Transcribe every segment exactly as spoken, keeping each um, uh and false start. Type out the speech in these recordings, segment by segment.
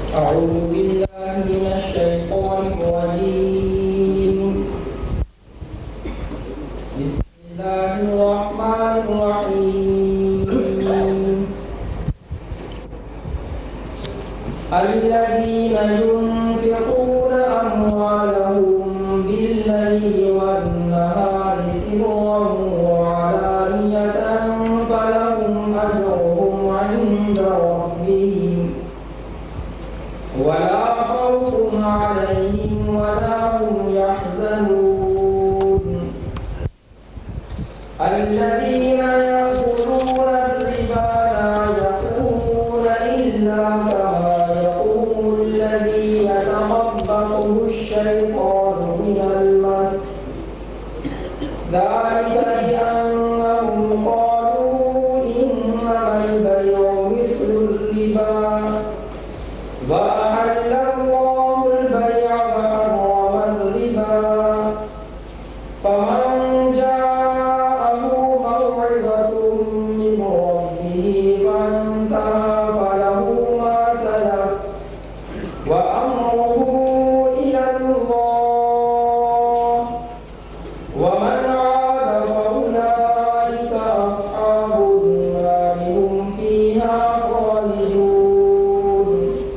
أعوذ بالله من الشيطان الرجيم. بسم الله الرحمن الرحيم. الذين ينفقون أموالهم بالليل والنهار سرا وعلانية فلهم أجرهم عند ربهم ولا خوف عليهم ولا هم يحزنون. الذين يأكلون الربا لا يقومون إلا كما يقوم الذي يتخبطه الشيطان من المس، ذلك بأنهم قالوا إنما البيع مثل الربا وأحل الله البيع وحرم الربا، فمن جاءه موعظة من ربه فانتهى فله ما سلف وأمره إلى الله ومن عاد فأولئك أصحاب النار هم فيها خالدون.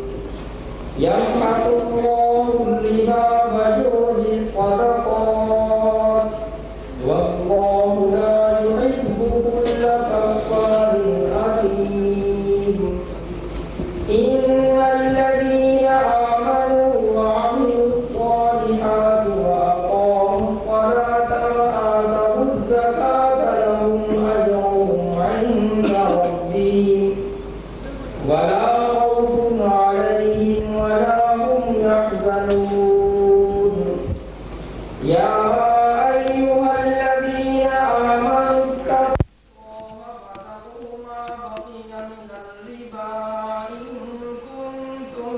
يمحق الله الربا ويربي الصدقات والله لا يحب كل كفار أثيم. إن الذين آمنوا وعملوا الصالحات وأقاموا الصلاة وآتوا الزكاة لهم أجرهم عند ربهم ولا خوف عليهم ولا هم يحزنون. يا أيها الذين آمنوا اتقوا الله وذروا ما بقي من الربا إن كنتم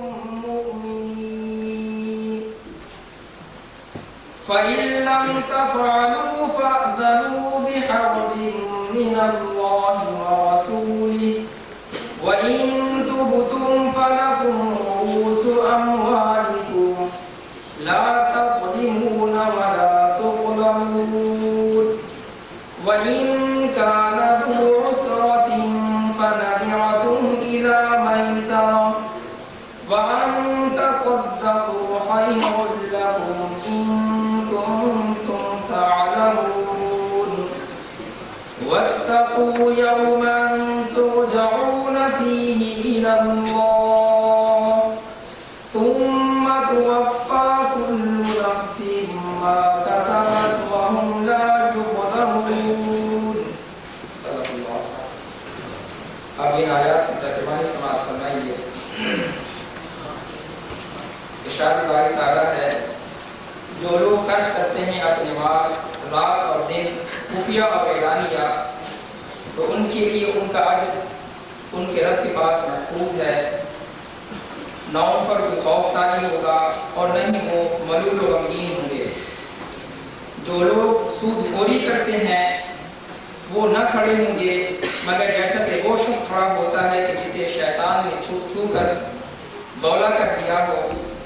مؤمنين، فإن لم تفعلوا فأذنوا بحرب من الله ورسوله وإن تبتم فلكم رؤوس أموالكم لا تظلمون ولا تظلمون. وإن كان ذو عسرة فنذرة إلى ميسرة وأن تصدقوا خير لكم إن كنتم تعلمون. واتقوا يوما ترجعون فيه إلى الله ثم توفى كل نفس ما كسبت وهم لا يظلمون. صدق اللہ. اب ان آیات کی ترجمانی سماعت فرمائیے. ارشاد باری تعالیٰ ہے جو لوگ خرچ کرتے ہیں اپنے مال رات اور دن خفیہ اور اعلانیہ تو ان کے لیے ان کا اجر ان کے رب کے پاس محفوظ ہے، نہ ان پر کوئی خوف طاری ہوگا اور نہ ہی وہ ملول و غمگین ہوں گے. جو لوگ سود خوری کرتے ہیں وہ نہ کھڑے ہوں گے مگر جیسا کہ وہ شخص کھڑا ہوتا ہے کہ جسے شیطان نے چھو چھو کر بولا کر دیا ہو.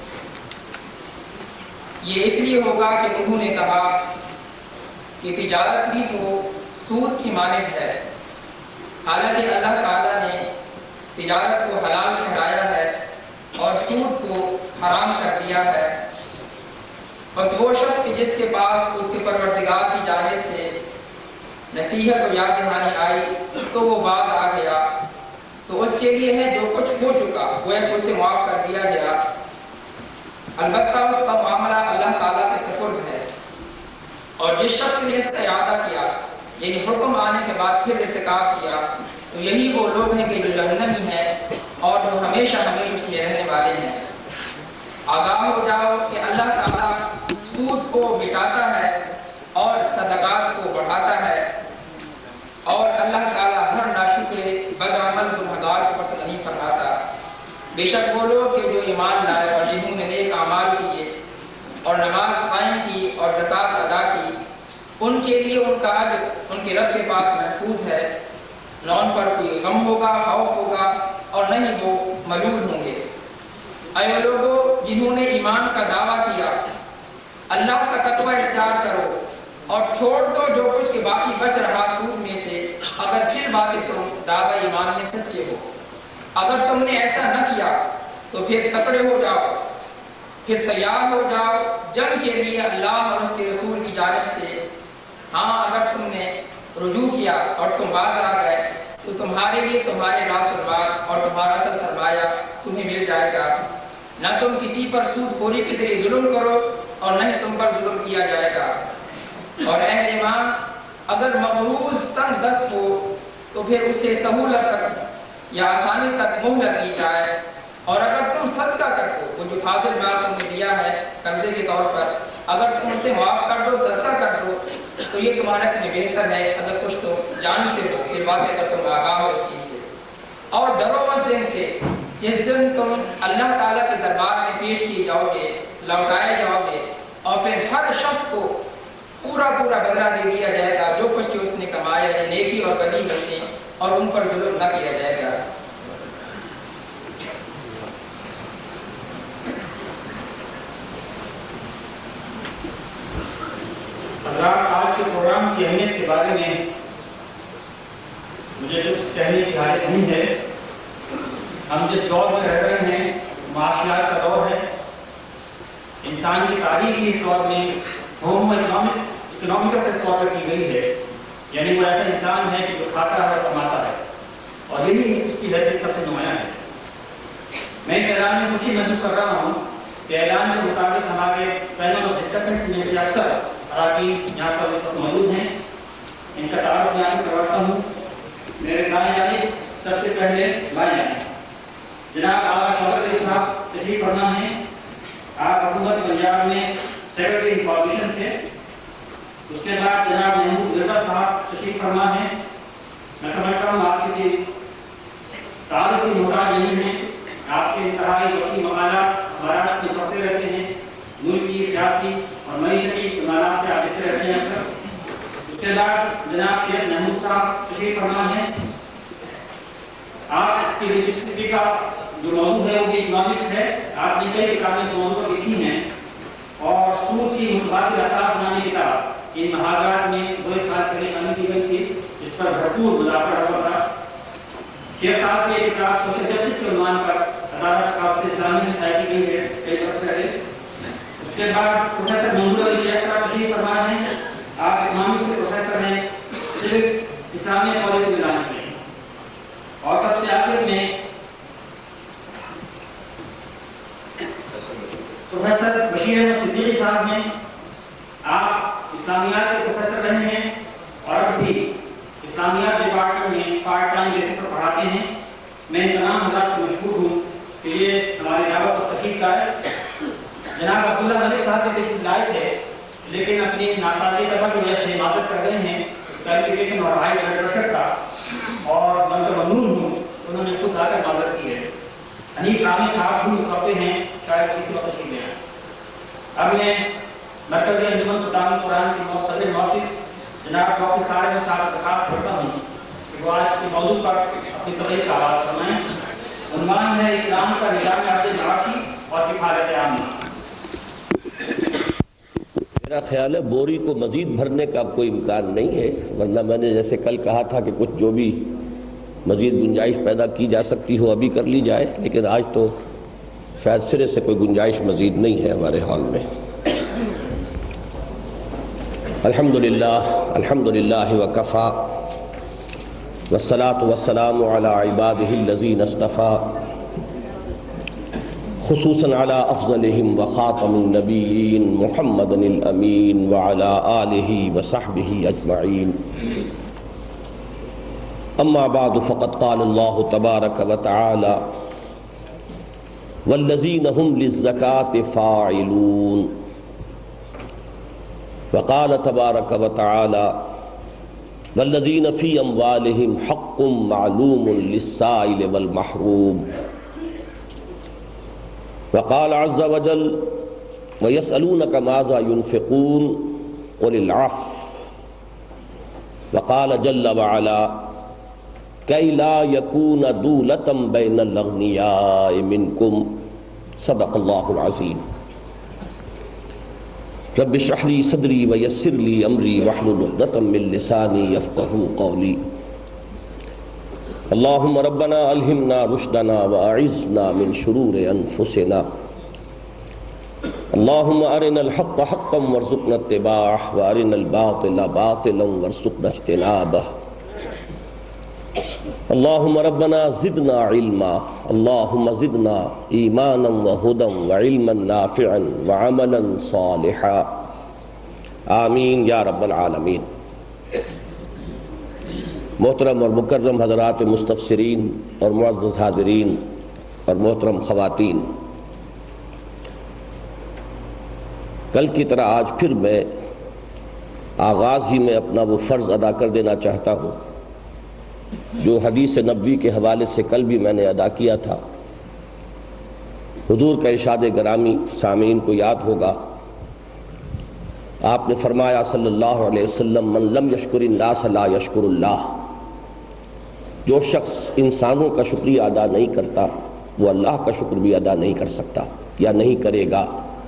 یہ اس لیے ہوگا کہ انہوں نے کہا کہ تجارت بھی تو سود کی مانند ہے، حالانکہ اللہ تعالیٰ نے تجارت کو حلال ٹھہرایا ہے اور سود کو حرام کر دیا ہے. بس وہ شخص کہ جس کے پاس اس کے پروردگار کی جانب سے نصیحت و یاد دہانی آئی تو وہ بعد آ گیا تو اس کے لیے ہے جو کچھ ہو چکا وہ ایک اسے معاف کر دیا گیا. البتہ اس کا معاملہ اللہ تعالیٰ کے سپرد ہے. اور جس شخص نے اس کا اعادہ کیا یعنی حکم آنے کے بعد پھر ارتکاب کیا تو یہی وہ لوگ ہیں کہ جو جہنمی ہیں اور جو ہمیشہ ہمیشہ اس میں رہنے والے ہیں. آگاہ ہو جاؤ کہ اللہ تعالیٰ سود کو مٹاتا ہے اور صدقات کو بڑھاتا ہے اور اللہ تعالیٰ ہر ناشکر بدعمل گنہگار کو پسند نہیں فرماتا. بے شک وہ لوگ کہ جو ایمان لائے اور جنہوں نے نیک اعمال کیے اور نماز قائم کی اور زکوٰۃ ادا کی ان کے لیے ان کا اجر ان کے رب کے پاس محفوظ ہے، نہ ان پر کوئی غم ہوگا، خوف ہوگا اور نہ ہی وہ ملول ہوں گے. اے وہ لوگوں جنہوں نے ایمان کا دعویٰ کیا، اللہ کا تقوی اختیار کرو اور چھوڑ دو جو کچھ کے باقی بچ رہا سود میں سے، اگر پھر بات تم دعوی ایمان میں سچے ہو۔ اگر تم نے ایسا نہ کیا تو پھر تکڑے ہو جاؤ، پھر تیار ہو جاؤ جنگ کے لیے اللہ اور اس کے رسول کی جانب سے۔ ہاں اگر تم نے رجوع کیا اور تم باز آ گئے تو تمہارے لیے تمہارے راست المال اور تمہارا اصل سرمایہ تمہیں مل جائے گا۔ نہ تم کسی پر سود خوری کے ذریعے ظلم کرو اور نہ ہی تم پر ظلم کیا جائے گا۔ اور اہل ایمان اگر مغروض تنگ دست ہو تو پھر اسے سہولت تک یا آسانی تک مہلت دی جائے، اور اگر تم صدقہ کر دو، وہ جو فاضل مال تم نے دیا ہے قرضے کے طور پر، اگر تم اسے معاف کر دو، صدقہ کر دو، تو یہ تمہارے لیے بہتر ہے اگر کچھ تم جانتے ہو، یہ بات اگر تم آگاہ ہو اس چیز سے۔ اور ڈرو اس دن سے جس دن تم اللہ تعالیٰ کے دربار میں پیش کیے جاؤ گے، لوٹائے جاؤ گے، اور پھر ہر شخص کو پورا پورا بدلہ دے دیا جائے گا جو کچھ کہ اس نے کمایا ہے نیکی اور بدی میں سے، اور ان پر ظلم نہ کیا جائے گا۔ حضرات، آج کے پروگرام کی اہمیت کے بارے میں مجھے کچھ کہنے کی حاجت نہیں ہے۔ ہم جس دور میں رہ رہے ہیں معاشیات کا دور ہے۔ انسان کی تاریخ اس دور میں ہومو اکنامکس اکنامکس اس طور پر کی گئی ہے، یعنی وہ ایسا انسان ہے کہ جو کھاتا ہے اور کماتا ہے، اور یہی اس کی حیثیت سب سے نمایاں ہے۔ میں اس اعلان میں خوشی محسوس کر رہا ہوں کہ اعلان کے مطابق ہمارے پینل آف ڈسکشنز میں سے اکثر اراکین یہاں پر اس وقت موجود ہیں۔ ان کا تعارف میں آپ کو کرواتا ہوں۔ میرے دائیں جانب سب سے پہلے بائیں جانب جناب آغا شوکت علی صاحب تشریف فرما ہیں۔ آپ حکومت پنجاب میں سیکرٹری انفارمیشن تھے۔ اس کے بعد جناب محمود مرزا صاحب تشریف فرما ہیں۔ میں سمجھتا ہوں آپ کسی تعارف کی محتاج نہیں ہیں، آپ کے انتہائی وقتی مقالات اخبارات میں چھپتے رہتے ہیں، ملکی سیاسی اور معیشتی معاملات سے آپ لکھتے رہتے ہیں اکثر۔ اس کے بعد جناب شیخ محمود صاحب تشریف فرما ہیں۔ آپ کی دلچسپی کا جو موضوع ہے وہ بھی اکنامکس ہے۔ آپ نے کئی کتابیں اس موضوع پر لکھی ہیں، اور سود کی متبادل اساس نامی کتاب ان محاذات میں دو سال پہلے شامل کی گئی تھی، اس پر بھرپور مذاکرہ ہوا تھا۔ شیخ صاحب کی ایک کتاب سوشل جسٹس کے عنوان پر عدالت ثقافت اسلامی میں شائع کی گئی ہے کئی برس پہلے۔ اس کے بعد پروفیسر منظور علی شیخ صاحب تشریف فرما ہیں۔ آپ اکنامکس کے پروفیسر ہیں، صرف اسلامی پالیسی برانچ میں۔ اور سب سے آخر میں پروفیسر بشیر احمد صدیقی صاحب ہیں۔ آپ اسلامیات کے پروفیسر رہے ہیں اور اب بھی اسلامیات ڈپارٹمنٹ میں پارٹ ٹائم بیسس پر پڑھاتے ہیں۔ میں ان تمام حضرات کو مشکور ہوں کہ یہ ہماری دعوت پر تشریف لائے۔ جناب عبداللہ ملک صاحب کے تشریف لائے تھے، لیکن اپنی ناسازی کی وجہ سے معذرت کر رہے ہیں، کوالیفیکیشن اور ہائی بلڈ پریشر کا، اور من کا ممنون ہوں انہوں نے خود آ کر معذرت کی ہے۔ حنیف رامی صاحب بھی متوقع ہیں، شاید کسی وقت تشریف لے آئیں۔ اب میں مرکزی انجمن تعلیم قرآن کی صدر مؤسس جناب ڈاکٹر صالح صاحب درخواست کرتا ہوں کہ وہ آج کے موضوع پر اپنی تقریر کا آغاز فرمائیں۔ عنوان ہے اسلام کا نظام عدل معاشی اور کفالت عامہ۔ میرا خیال ہے بوری کو مزید بھرنے کا اب کوئی امکان نہیں ہے، ورنہ میں نے جیسے کل کہا تھا کہ کچھ جو بھی مزید گنجائش پیدا کی جا سکتی ہو ابھی کر لی جائے، لیکن آج تو شاید سرے سے کوئی گنجائش مزید نہیں ہے ہمارے ہال میں۔ الحمدللہ الحمدللہ وکفا والصلاة والسلام علی عبادہ الذین اصطفیٰ، خصوصاً علی افضلہم وخاتم النبیین محمد الامین وعلی آلہ وصحبہ اجمعین۔ اما بعد فقد قال اللہ تبارک وتعالی والذین هم للزکاة فاعلون، وقال تبارک وتعالی والذین فی اموالہم حق معلوم للسائل والمحروم، وقال عز وجل ويسألونك ماذا ينفقون قل العفو، وقال جل وعلا كي لا يكون دولة بين الأغنياء منكم صدق اللہ العظیم۔ رب اشرح لی صدری ویسر لی امری واحلل عقدۃ من لسانی یفقہوا قولی۔ اللہم ربنا الہمنا رشدنا واعذنا من شرور انفسنا۔ اللہم ارنا الحق حقا وارزقنا اتباعہ وارنا الباطل باطلا وارزقنا اجتنابہ۔ اللہم ربنا زدنا علما، اللہم زدنا ایمانا وہدا وعلما نافعا وعملا صالحا، آمین یا رب العالمین۔ محترم اور مکرم حضرات مستفسرین اور معزز حاضرین اور محترم خواتین، کل کی طرح آج پھر میں آغاز ہی میں اپنا وہ فرض ادا کر دینا چاہتا ہوں جو حدیث نبوی کے حوالے سے کل بھی میں نے ادا کیا تھا۔ حضور کا ارشاد گرامی سامعین کو یاد ہوگا، آپ نے فرمایا صلی اللہ علیہ وسلم، من لم یشکر الناس لا یشکر اللہ، جو شخص انسانوں کا شکریہ ادا نہیں کرتا وہ اللہ کا شکر بھی ادا نہیں کر سکتا یا نہیں کرے گا۔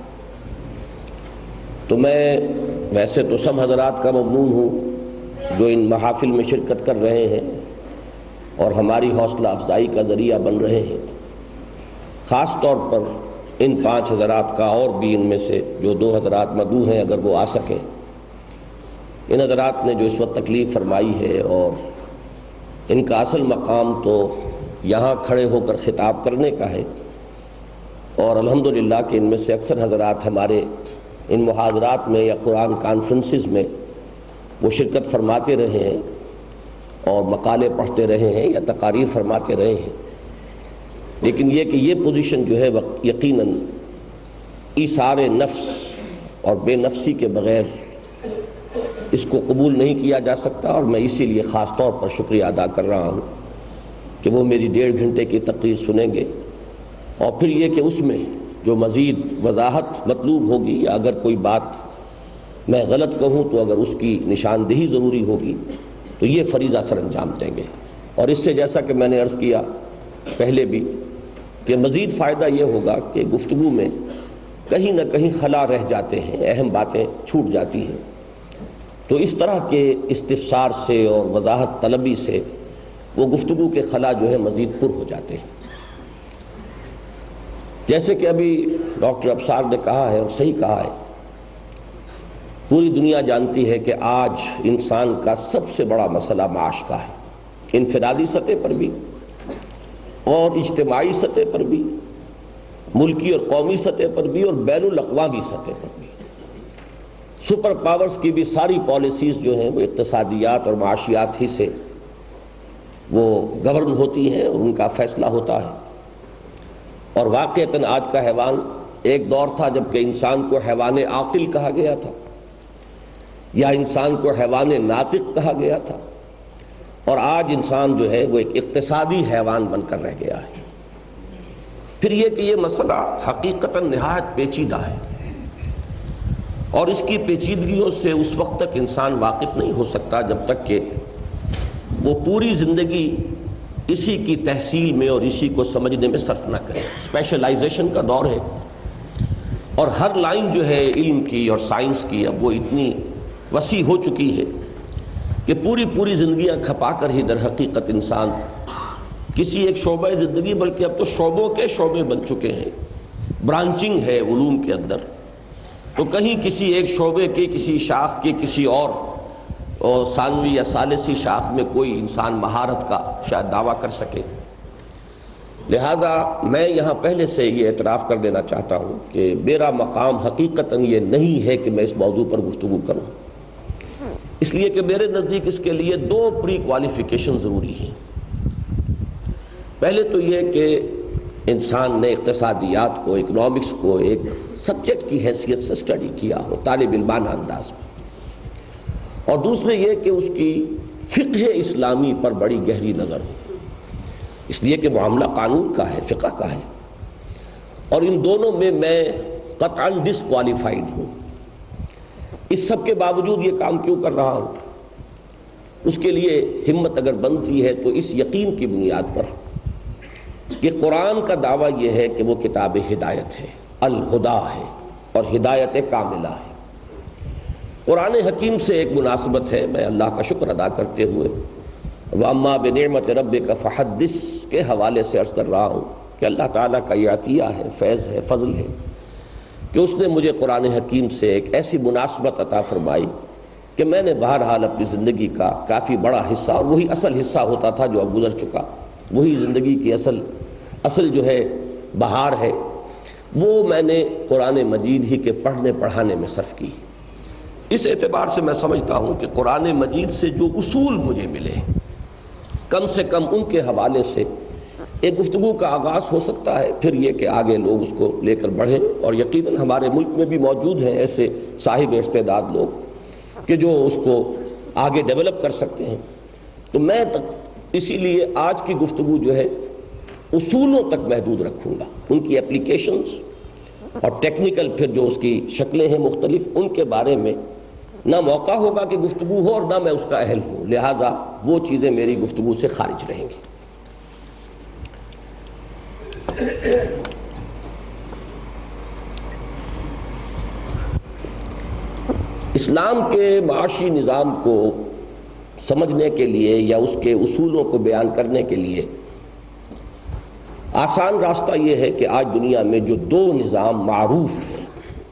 تو میں ویسے تو سب حضرات کا ممنون ہوں جو ان محافل میں شرکت کر رہے ہیں اور ہماری حوصلہ افزائی کا ذریعہ بن رہے ہیں، خاص طور پر ان پانچ حضرات کا، اور بھی ان میں سے جو دو حضرات مدعو ہیں اگر وہ آ سکیں، ان حضرات نے جو اس وقت تکلیف فرمائی ہے، اور ان کا اصل مقام تو یہاں کھڑے ہو کر خطاب کرنے کا ہے، اور الحمدللہ کہ ان میں سے اکثر حضرات ہمارے ان محاضرات میں یا قرآن کانفرنسز میں وہ شرکت فرماتے رہے ہیں اور مقالے پڑھتے رہے ہیں یا تقاریر فرماتے رہے ہیں، لیکن یہ کہ یہ پوزیشن جو ہے یقیناً ایثار نفس اور بے نفسی کے بغیر اس کو قبول نہیں کیا جا سکتا، اور میں اسی لیے خاص طور پر شکریہ ادا کر رہا ہوں کہ وہ میری ڈیڑھ گھنٹے کی تقریر سنیں گے، اور پھر یہ کہ اس میں جو مزید وضاحت مطلوب ہوگی یا اگر کوئی بات میں غلط کہوں تو اگر اس کی نشاندہی ضروری ہوگی تو یہ فریضہ سر انجام دیں گے۔ اور اس سے جیسا کہ میں نے عرض کیا پہلے بھی کہ مزید فائدہ یہ ہوگا کہ گفتگو میں کہیں نہ کہیں خلا رہ جاتے ہیں، اہم باتیں چھوٹ جاتی ہیں، تو اس طرح کے استفسار سے اور وضاحت طلبی سے وہ گفتگو کے خلا جو ہے مزید پر ہو جاتے ہیں۔ جیسے کہ ابھی ڈاکٹر ابصار نے کہا ہے اور صحیح کہا ہے، پوری دنیا جانتی ہے کہ آج انسان کا سب سے بڑا مسئلہ معاش کا ہے، انفرادی سطح پر بھی اور اجتماعی سطح پر بھی، ملکی اور قومی سطح پر بھی اور بین الاقوامی سطح پر بھی۔ سپر پاورز کی بھی ساری پالیسیز جو ہیں وہ اقتصادیات اور معاشیات ہی سے وہ گورن ہوتی ہیں اور ان کا فیصلہ ہوتا ہے، اور واقعتاً آج کا حیوان، ایک دور تھا جب کہ انسان کو حیوان عاقل کہا گیا تھا یا انسان کو حیوان ناطق کہا گیا تھا، اور آج انسان جو ہے وہ ایک اقتصادی حیوان بن کر رہ گیا ہے۔ پھر یہ کہ یہ مسئلہ حقیقتاً نہایت پیچیدہ ہے، اور اس کی پیچیدگیوں سے اس وقت تک انسان واقف نہیں ہو سکتا جب تک کہ وہ پوری زندگی اسی کی تحصیل میں اور اسی کو سمجھنے میں صرف نہ کرے۔ اسپیشلائزیشن کا دور ہے، اور ہر لائن جو ہے علم کی اور سائنس کی اب وہ اتنی وسیع ہو چکی ہے کہ پوری پوری زندگیاں کھپا کر ہی در حقیقت انسان کسی ایک شعبہ زندگی، بلکہ اب تو شعبوں کے شعبے بن چکے ہیں، برانچنگ ہے علوم کے اندر، تو کہیں کسی ایک شعبے کی، کسی شاخ کی، کسی اور اور ثانوی یا ثالثی شاخ میں کوئی انسان مہارت کا شاید دعویٰ کر سکے۔ لہذا میں یہاں پہلے سے یہ اعتراف کر دینا چاہتا ہوں کہ میرا مقام حقیقتاً یہ نہیں ہے کہ میں اس موضوع پر گفتگو کروں، اس لیے کہ میرے نزدیک اس کے لیے دو پری کوالیفیکیشن ضروری ہیں۔ پہلے تو یہ کہ انسان نے اقتصادیات کو، اکنامکس کو ایک سبجیکٹ کی حیثیت سے اسٹڈی کیا ہو طالب علمانہ انداز میں، اور دوسرے یہ کہ اس کی فقہ اسلامی پر بڑی گہری نظر ہو، اس لیے کہ معاملہ قانون کا ہے، فقہ کا ہے، اور ان دونوں میں میں قطعاً ڈسکوالیفائڈ ہوں۔ اس سب کے باوجود یہ کام کیوں کر رہا ہوں؟ اس کے لیے ہمت اگر بنتی ہے تو اس یقین کی بنیاد پر کہ قرآن کا دعویٰ یہ ہے کہ وہ کتاب ہدایت ہے، الہدا ہے اور ہدایت کاملہ ہے۔ قرآن حکیم سے ایک مناسبت ہے، میں اللہ کا شکر ادا کرتے ہوئے وَأَمَّا بِنِعْمَةِ رَبِّكَ فَحَدِّثْ کے حوالے سے عرض کر رہا ہوں کہ اللہ تعالیٰ کا یہ عطیہ ہے، فیض ہے، فضل ہے کہ اس نے مجھے قرآن حکیم سے ایک ایسی مناسبت عطا فرمائی کہ میں نے بہرحال اپنی زندگی کا کافی بڑا حصہ، اور وہی اصل حصہ ہوتا تھا جو اب گزر چکا، وہی زندگی کی اصل اصل جو ہے بہار ہے، وہ میں نے قرآن مجید ہی کے پڑھنے پڑھانے میں صرف کی۔ اس اعتبار سے میں سمجھتا ہوں کہ قرآن مجید سے جو اصول مجھے ملے، کم سے کم ان کے حوالے سے ایک گفتگو کا آغاز ہو سکتا ہے، پھر یہ کہ آگے لوگ اس کو لے کر بڑھیں، اور یقیناً ہمارے ملک میں بھی موجود ہیں ایسے صاحب استعداد لوگ کہ جو اس کو آگے ڈیولپ کر سکتے ہیں۔ تو میں اسی لیے آج کی گفتگو جو ہے اصولوں تک محدود رکھوں گا، ان کی اپلیکیشنز اور ٹیکنیکل پھر جو اس کی شکلیں ہیں مختلف، ان کے بارے میں نہ موقع ہوگا کہ گفتگو ہو اور نہ میں اس کا اہل ہوں، لہٰذا وہ چیزیں میری گفتگو سے خارج رہیں گی۔ اسلام کے معاشی نظام کو سمجھنے کے لیے یا اس کے اصولوں کو بیان کرنے کے لیے آسان راستہ یہ ہے کہ آج دنیا میں جو دو نظام معروف ہیں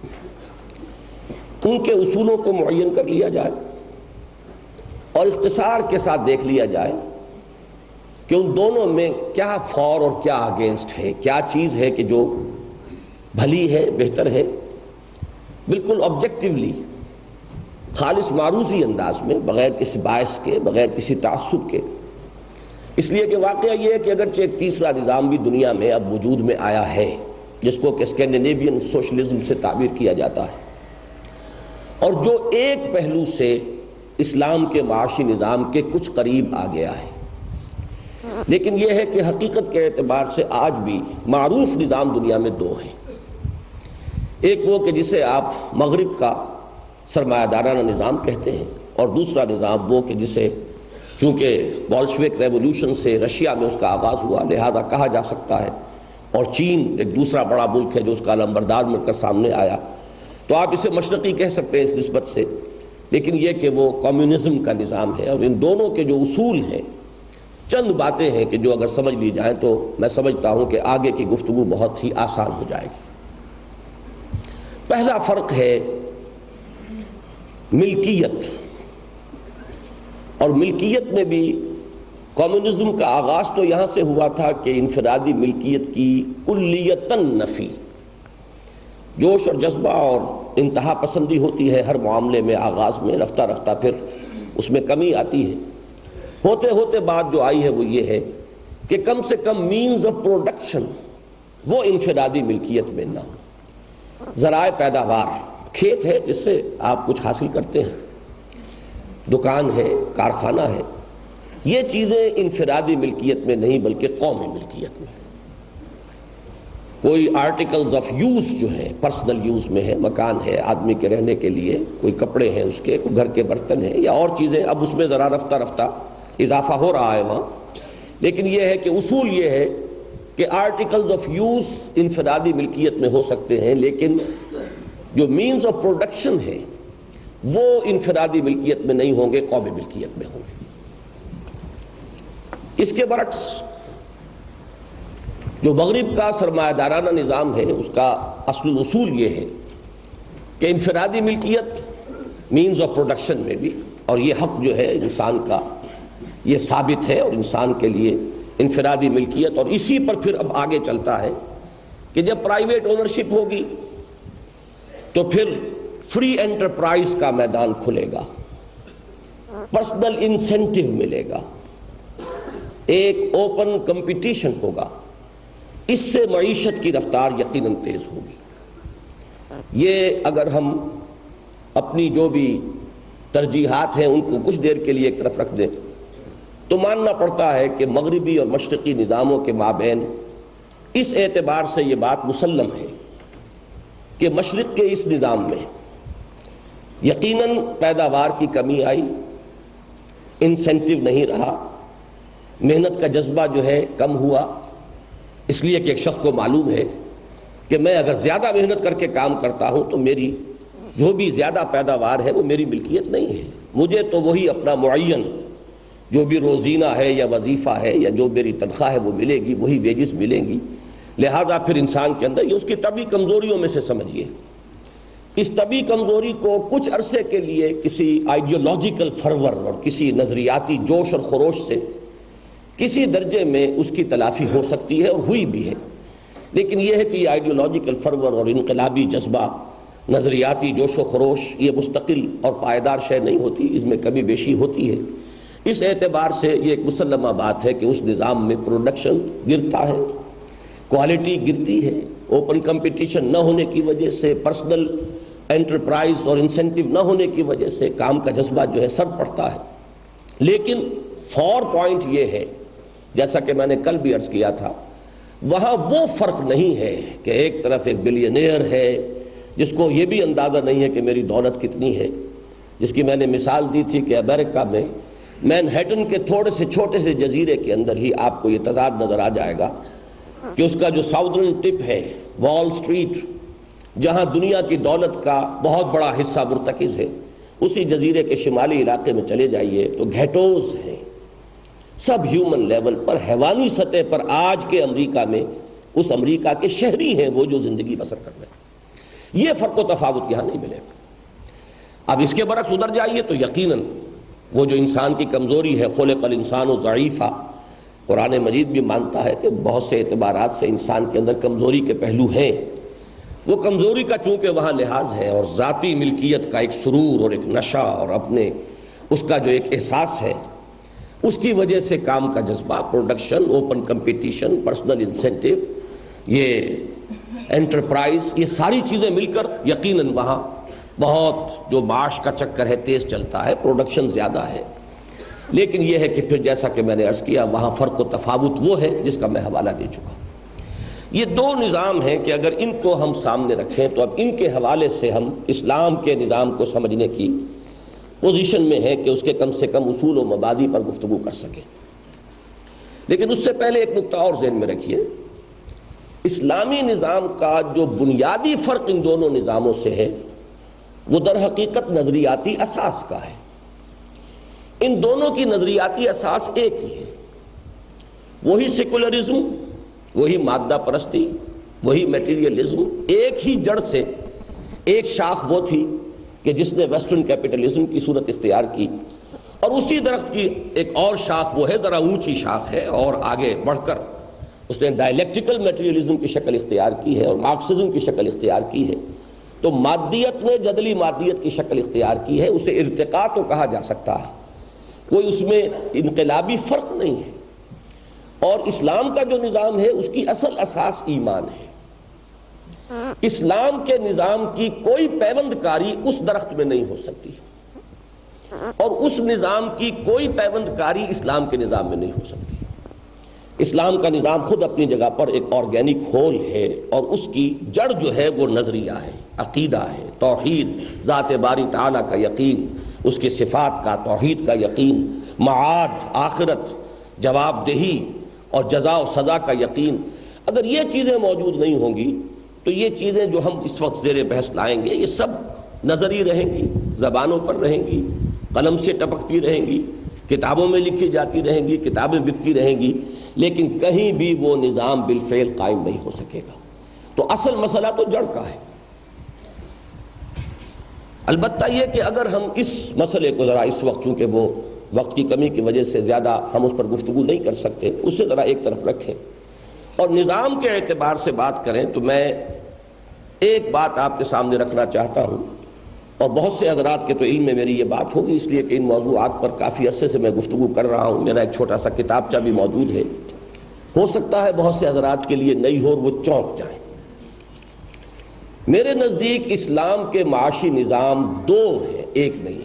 ان کے اصولوں کو معین کر لیا جائے اور اختصار کے ساتھ دیکھ لیا جائے کہ ان دونوں میں کیا فور اور کیا اگینسٹ ہے، کیا چیز ہے کہ جو بھلی ہے، بہتر ہے، بالکل آبجیکٹیولی، خالص معروضی انداز میں، بغیر کسی باعث کے، بغیر کسی تعصب کے۔ اس لیے کہ واقعہ یہ ہے کہ اگرچہ ایک تیسرا نظام بھی دنیا میں اب وجود میں آیا ہے جس کو کہ اسکینڈینیوین سوشلزم سے تعبیر کیا جاتا ہے، اور جو ایک پہلو سے اسلام کے معاشی نظام کے کچھ قریب آ گیا ہے، لیکن یہ ہے کہ حقیقت کے اعتبار سے آج بھی معروف نظام دنیا میں دو ہیں۔ ایک وہ کہ جسے آپ مغرب کا سرمایہ دارانہ نظام کہتے ہیں، اور دوسرا نظام وہ کہ جسے چونکہ بولشوک ریولوشن سے رشیا میں اس کا آغاز ہوا لہذا کہا جا سکتا ہے، اور چین ایک دوسرا بڑا ملک ہے جو اس کا علمبردار مل کر سامنے آیا، تو آپ اسے مشرقی کہہ سکتے ہیں اس نسبت سے، لیکن یہ کہ وہ کمیونزم کا نظام ہے۔ اور ان دونوں کے جو اصول ہیں، چند باتیں ہیں کہ جو اگر سمجھ لی جائیں تو میں سمجھتا ہوں کہ آگے کی گفتگو بہت ہی آسان ہو جائے گی۔ پہلا فرق ہے ملکیت، اور ملکیت میں بھی کمیونزم کا آغاز تو یہاں سے ہوا تھا کہ انفرادی ملکیت کی کلیتاً نفی، جوش اور جذبہ اور انتہا پسندی ہوتی ہے ہر معاملے میں، آغاز میں رفتہ رفتہ پھر اس میں کمی آتی ہے، ہوتے ہوتے بات جو آئی ہے وہ یہ ہے کہ کم سے کم مینز آف پروڈکشن وہ انفرادی ملکیت میں نہ ہو۔ ذرائع پیداوار، کھیت ہے جس سے آپ کچھ حاصل کرتے ہیں، دکان ہے، کارخانہ ہے، یہ چیزیں انفرادی ملکیت میں نہیں بلکہ قومی ملکیت میں۔ کوئی آرٹیکلز آف یوز جو ہے پرسنل یوز میں ہے، مکان ہے آدمی کے رہنے کے لیے، کوئی کپڑے ہیں اس کے، کوئی گھر کے برتن ہیں یا اور چیزیں، اب اس میں ذرا رفتہ رفتہ اضافہ ہو رہا ہے وہاں، لیکن یہ ہے کہ اصول یہ ہے کہ آرٹیکلز آف یوز انفرادی ملکیت میں ہو سکتے ہیں، لیکن جو مینز آف پروڈکشن ہے وہ انفرادی ملکیت میں نہیں ہوں گے، قومی ملکیت میں ہوں گے۔ اس کے برعکس جو مغرب کا سرمایہ دارانہ نظام ہے اس کا اصل اصول یہ ہے کہ انفرادی ملکیت مینز آف پروڈکشن میں بھی، اور یہ حق جو ہے انسان کا یہ ثابت ہے، اور انسان کے لیے انفرادی ملکیت، اور اسی پر پھر اب آگے چلتا ہے کہ جب پرائیویٹ اونرشپ ہوگی تو پھر فری انٹرپرائز کا میدان کھلے گا، پرسنل انسینٹیو ملے گا، ایک اوپن کمپٹیشن ہوگا، اس سے معیشت کی رفتار یقیناً تیز ہوگی۔ یہ اگر ہم اپنی جو بھی ترجیحات ہیں ان کو کچھ دیر کے لیے ایک طرف رکھ دیں تو ماننا پڑتا ہے کہ مغربی اور مشرقی نظاموں کے مابین اس اعتبار سے یہ بات مسلم ہے کہ مشرق کے اس نظام میں یقیناً پیداوار کی کمی آئی، انسینٹیو نہیں رہا، محنت کا جذبہ جو ہے کم ہوا، اس لیے کہ ایک شخص کو معلوم ہے کہ میں اگر زیادہ محنت کر کے کام کرتا ہوں تو میری جو بھی زیادہ پیداوار ہے وہ میری ملکیت نہیں ہے، مجھے تو وہی اپنا معین جو بھی روزینہ ہے یا وظیفہ ہے یا جو میری تنخواہ ہے وہ ملے گی، وہی ویجز ملیں گی۔ لہذا پھر انسان کے اندر یہ اس کی طبعی کمزوریوں میں سے سمجھیے، اس طبعی کمزوری کو کچھ عرصے کے لیے کسی آئیڈیولوجیکل فرور اور کسی نظریاتی جوش اور خروش سے کسی درجے میں اس کی تلافی ہو سکتی ہے اور ہوئی بھی ہے، لیکن یہ ہے کہ یہ آئیڈیولوجیکل فرور اور انقلابی جذبہ، نظریاتی جوش و خروش یہ مستقل اور پائیدار شے نہیں ہوتی، اس میں کمی بیشی ہوتی ہے۔ اس اعتبار سے یہ ایک مسلمہ بات ہے کہ اس نظام میں پروڈکشن گرتا ہے، کوالٹی گرتی ہے، اوپن کمپٹیشن نہ ہونے کی وجہ سے، پرسنل انٹرپرائز اور انسینٹیو نہ ہونے کی وجہ سے کام کا جذبہ جو ہے سر پڑتا ہے۔ لیکن فور پوائنٹ یہ ہے، جیسا کہ میں نے کل بھی عرض کیا تھا، وہاں وہ فرق نہیں ہے کہ ایک طرف ایک بلینئر ہے جس کو یہ بھی اندازہ نہیں ہے کہ میری دولت کتنی ہے، جس کی میں نے مثال دی تھی کہ امریکہ میں مینہٹن کے تھوڑے سے چھوٹے سے جزیرے کے اندر ہی آپ کو یہ تضاد نظر آ جائے گا کہ اس کا جو ساؤدرن ٹپ ہے، وال سٹریٹ، جہاں دنیا کی دولت کا بہت بڑا حصہ مرتکز ہے، اسی جزیرے کے شمالی علاقے میں چلے جائیے تو گھیٹوز ہیں، سب ہیومن لیول پر، حیوانی سطح پر آج کے امریکہ میں اس امریکہ کے شہری ہیں وہ جو زندگی بسر کر رہے ہیں۔ یہ فرق و تفاوت یہاں نہیں ملے گا۔ اب اس کے برعکس ادھر جائیے تو یقیناً وہ جو انسان کی کمزوری ہے، خلق الانسان ضعیفا، قرآن مجید بھی مانتا ہے کہ بہت سے اعتبارات سے انسان کے اندر کمزوری کے پہلو ہیں، وہ کمزوری کا چونکہ وہاں لحاظ ہے اور ذاتی ملکیت کا ایک سرور اور ایک نشہ اور اپنے اس کا جو ایک احساس ہے، اس کی وجہ سے کام کا جذبہ، production, open competition, personal incentive, یہ انٹرپرائز، یہ ساری چیزیں مل کر یقیناً وہاں بہت جو معاش کا چکر ہے تیز چلتا ہے، پروڈکشن زیادہ ہے۔ لیکن یہ ہے کہ پھر جیسا کہ میں نے عرض کیا وہاں فرق و تفاوت وہ ہے جس کا میں حوالہ دے چکا ہوں۔ یہ دو نظام ہیں کہ اگر ان کو ہم سامنے رکھیں تو اب ان کے حوالے سے ہم اسلام کے نظام کو سمجھنے کی پوزیشن میں ہیں کہ اس کے کم سے کم اصول و مبادی پر گفتگو کر سکیں۔ لیکن اس سے پہلے ایک نقطہ اور ذہن میں رکھیے، اسلامی نظام کا جو بنیادی فرق ان دونوں نظاموں سے ہے وہ در حقیقت نظریاتی اساس کا ہے۔ ان دونوں کی نظریاتی اساس ایک ہی ہے، وہی سیکولرزم، وہی مادہ پرستی، وہی میٹیریلزم، ایک ہی جڑ سے ایک شاخ وہ تھی کہ جس نے ویسٹرن کیپٹلزم کی صورت اختیار کی، اور اسی درخت کی ایک اور شاخ وہ ہے، ذرا اونچی شاخ ہے اور آگے بڑھ کر اس نے ڈائلیکٹیکل میٹیریلزم کی شکل اختیار کی ہے اور مارکسزم کی شکل اختیار کی ہے۔ تو مادیت نے جدلی مادیت کی شکل اختیار کی ہے، اسے ارتقاء تو کہا جا سکتا ہے، کوئی اس میں انقلابی فرق نہیں ہے۔ اور اسلام کا جو نظام ہے اس کی اصل اساس ایمان ہے۔ اسلام کے نظام کی کوئی پیوند کاری اس درخت میں نہیں ہو سکتی، اور اس نظام کی کوئی پیوند کاری اسلام کے نظام میں نہیں ہو سکتی۔ اسلام کا نظام خود اپنی جگہ پر ایک آرگینک ہول ہے، اور اس کی جڑ جو ہے وہ نظریہ ہے، عقیدہ ہے، توحید، ذات باری تعالیٰ کا یقین، اس کے صفات کا، توحید کا یقین، معاد، آخرت، جواب دہی اور جزا و سزا کا یقین۔ اگر یہ چیزیں موجود نہیں ہوں گی تو یہ چیزیں جو ہم اس وقت زیر بحث لائیں گے یہ سب نظری رہیں گی، زبانوں پر رہیں گی، قلم سے ٹپکتی رہیں گی، کتابوں میں لکھی جاتی رہیں گی، کتابیں بکتی رہیں گی، لیکن کہیں بھی وہ نظام بالفعل قائم نہیں ہو سکے گا۔ تو اصل مسئلہ تو جڑ کا ہے۔ البتہ یہ کہ اگر ہم اس مسئلے کو ذرا اس وقت، چونکہ وہ وقت کی کمی کی وجہ سے زیادہ ہم اس پر گفتگو نہیں کر سکتے، اسے ذرا ایک طرف رکھیں اور نظام کے اعتبار سے بات کریں، تو میں ایک بات آپ کے سامنے رکھنا چاہتا ہوں، اور بہت سے حضرات کے تو علم میں میری یہ بات ہوگی اس لیے کہ ان موضوعات پر کافی عرصے سے میں گفتگو کر رہا ہوں، میرا ایک چھوٹا سا کتابچہ بھی موجود ہے، ہو سکتا ہے بہت سے حضرات کے لیے نئی ہو اور وہ چونک جائیں۔ میرے نزدیک اسلام کے معاشی نظام دو ہیں، ایک نہیں۔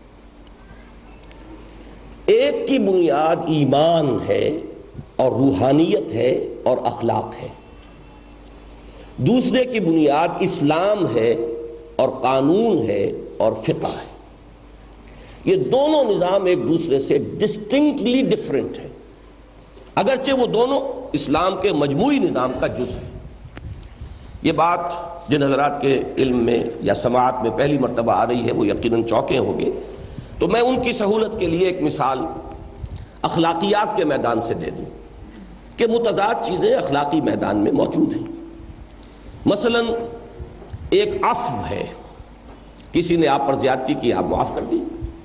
ایک کی بنیاد ایمان ہے اور روحانیت ہے اور اخلاق ہے، دوسرے کی بنیاد اسلام ہے اور قانون ہے اور فقہ ہے۔ یہ دونوں نظام ایک دوسرے سے ڈسٹنکٹلی ڈفرینٹ ہیں، اگرچہ وہ دونوں اسلام کے مجموعی نظام کا جز ہے۔ یہ بات جن حضرات کے علم میں یا سماعت میں پہلی مرتبہ آ رہی ہے وہ یقیناً چوکے ہوں گے، تو میں ان کی سہولت کے لیے ایک مثال اخلاقیات کے میدان سے دے دوں کہ متضاد چیزیں اخلاقی میدان میں موجود ہیں۔ مثلا ایک عفو ہے، کسی نے آپ پر زیادتی کی، آپ معاف کر دی،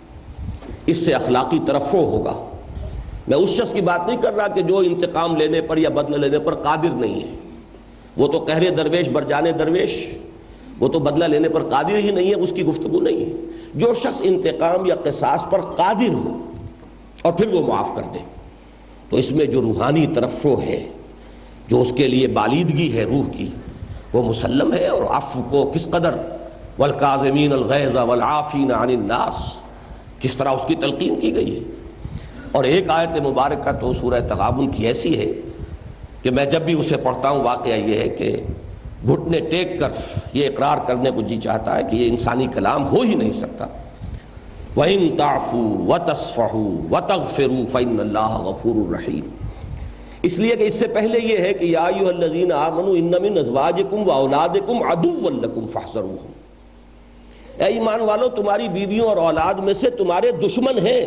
اس سے اخلاقی ترفع ہوگا۔ میں اس شخص کی بات نہیں کر رہا کہ جو انتقام لینے پر یا بدلہ لینے پر قادر نہیں ہے، وہ تو قہر درویش برجانے درویش، وہ تو بدلہ لینے پر قادر ہی نہیں ہے، اس کی گفتگو نہیں ہے۔ جو شخص انتقام یا قصاص پر قادر ہو اور پھر وہ معاف کر دے، تو اس میں جو روحانی ترفع ہے، جو اس کے لیے بالیدگی ہے روح کی، وہ مسلم ہے۔ اور عفو کو کس قدر والکاظمین الغیظ والعافین عن الناس، کس طرح اس کی تلقین کی گئی ہے۔ اور ایک آیت مبارکہ تو سورہ تغابن کی ایسی ہے کہ میں جب بھی اسے پڑھتا ہوں واقعہ یہ ہے کہ گھٹنے ٹیک کر یہ اقرار کرنے کو جی چاہتا ہے کہ یہ انسانی کلام ہو ہی نہیں سکتا۔ وَإِن تَعْفُوا وَتَصْفَحُوا وَتَغْفِرُوا فَإِنَّ اللَّهَ غَفُورٌ رَحِيمٌ، اس لیے کہ اس سے پہلے یہ ہے کہ یا ایھا الذین آمنوا ان من ازواجکم واولادکم عدوا لکم فاحذروہم، اے ایمان والو تمہاری بیویوں اور اولاد میں سے تمہارے دشمن ہیں،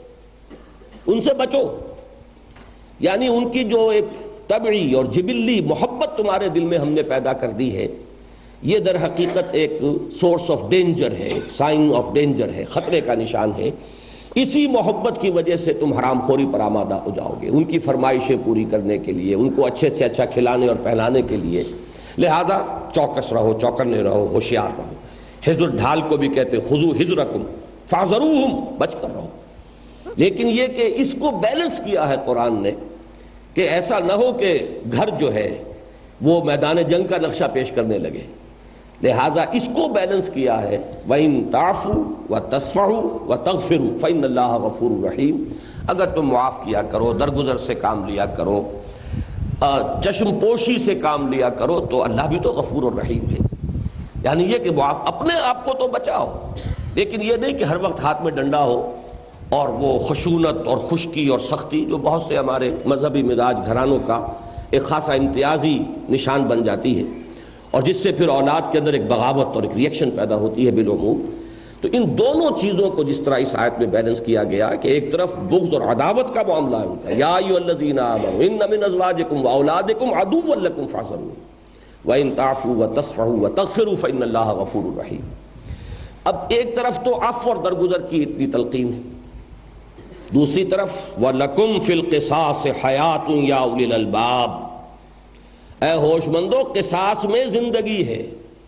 ان سے بچو۔ یعنی ان کی جو ایک طبعی اور جبلی محبت تمہارے دل میں ہم نے پیدا کر دی ہے، یہ در حقیقت ایک سورس آف ڈینجر ہے، ایک سائن آف ڈینجر ہے، خطرے کا نشان ہے۔ اسی محبت کی وجہ سے تم حرام خوری پر آمادہ ہو جاؤ گے، ان کی فرمائشیں پوری کرنے کے لیے، ان کو اچھے سے اچھا کھلانے اور پہلانے کے لیے۔ لہذا چوکس رہو، چوکنے رہو، ہوشیار رہو۔ حذر ڈھال کو بھی کہتے خذو حذرکم فاحذروہم، بچ کر رہو۔ لیکن یہ کہ اس کو بیلنس کیا ہے قرآن نے کہ ایسا نہ ہو کہ گھر جو ہے وہ میدان جنگ کا نقشہ پیش کرنے لگے، لہٰذا اس کو بیلنس کیا ہے وَإِن تَعْفُوا وَتَصْفَحُوا وَتَغْفِرُوا فَإِنَّ اللَّهَ غَفُورٌ رَحِيمٌ، اگر تم معاف کیا کرو، درگزر سے کام لیا کرو، چشم پوشی سے کام لیا کرو، تو اللہ بھی تو غفور الرحیم ہے۔ یعنی یہ کہ معاف اپنے آپ کو تو بچاؤ، لیکن یہ نہیں کہ ہر وقت ہاتھ میں ڈنڈا ہو اور وہ خشونت اور خشکی اور سختی جو بہت سے ہمارے مذہبی مزاج گھرانوں کا ایک خاصا امتیازی نشان بن جاتی ہے، اور جس سے پھر اولاد کے اندر ایک بغاوت اور ایک ریئیکشن پیدا ہوتی ہے بالعموم۔ تو ان دونوں چیزوں کو جس طرح اس آیت میں بیلنس کیا گیا کہ ایک طرف بغض اور عداوت کا معاملہ ہے ان کا، یا ایھا الذین آمنوا ان من ازواجکم واولادکم عدوا لکم فاحذروہم وَإِن تَعْفُوا وَتَصْفَحُوا وَتَغْفِرُوا فَإِنَّ اللَّهَ غَفُورٌ رَحِيمٌ۔ اب ایک طرف تو عفو اور درگزر کی اتنی تلقین ہے، دوسری طرف وَلَكُمْ فِي الْقِصَاصِ حَيَاةٌ يَا أُولِي الْأَلْبَابِ، اے ہوش مندو قصاص میں زندگی ہے۔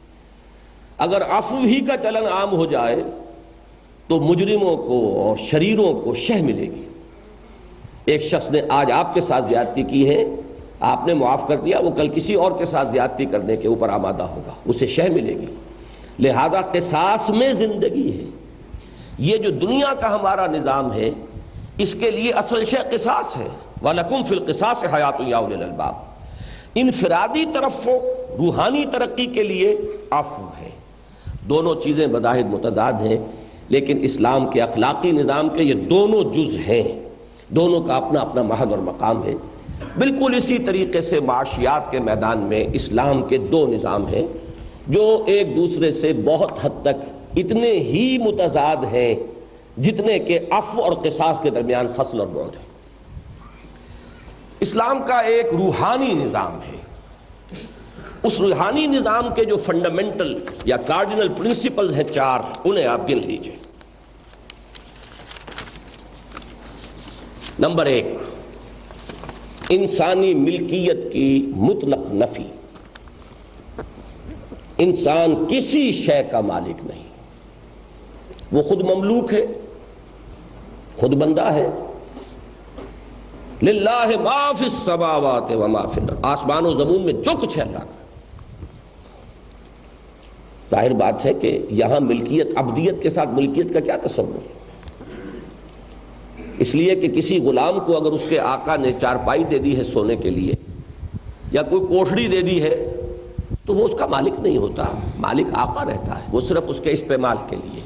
اگر عفو ہی کا چلن عام ہو جائے تو مجرموں کو اور شریروں کو شہ ملے گی۔ ایک شخص نے آج آپ کے ساتھ زیادتی کی ہے، آپ نے معاف کر دیا، وہ کل کسی اور کے ساتھ زیادتی کرنے کے اوپر آمادہ ہوگا، اسے شہ ملے گی۔ لہذا قصاص میں زندگی ہے۔ یہ جو دنیا کا ہمارا نظام ہے اس کے لیے اصل شے قصاص ہے، وَلَكُمْ فِي الْقِصَاصِ حَيَاةٌ يَا أُولِي الْأَلْبَابِ۔ انفرادی ترفع روحانی ترقی کے لیے عفو ہے۔ دونوں چیزیں بظاہر متضاد ہیں، لیکن اسلام کے اخلاقی نظام کے یہ دونوں جز ہیں، دونوں کا اپنا اپنا محل اور مقام ہے۔ بالکل اسی طریقے سے معاشیات کے میدان میں اسلام کے دو نظام ہیں جو ایک دوسرے سے بہت حد تک اتنے ہی متضاد ہیں جتنے کہ عفو اور قصاص کے درمیان فصل اور بعد ہے۔ اسلام کا ایک روحانی نظام ہے، اس روحانی نظام کے جو فنڈامنٹل یا کارڈینل پرنسپلز ہیں چار، انہیں آپ گن لیجئے۔ نمبر ایک، انسانی ملکیت کی مطلق نفی۔ انسان کسی شے کا مالک نہیں، وہ خود مملوک ہے، خود بندہ ہے۔ للہ ما فی السماوات و ما فی الارض، آسمان و زمین میں جو کچھ ہے اللہ کا۔ ظاہر بات ہے کہ یہاں ملکیت، عبدیت کے ساتھ ملکیت کا کیا تصور ہے؟ اس لیے کہ کسی غلام کو اگر اس کے آقا نے چارپائی دے دی ہے سونے کے لیے یا کوئی کوٹھڑی دے دی ہے تو وہ اس کا مالک نہیں ہوتا، مالک آقا رہتا ہے، وہ صرف اس کے استعمال کے لیے۔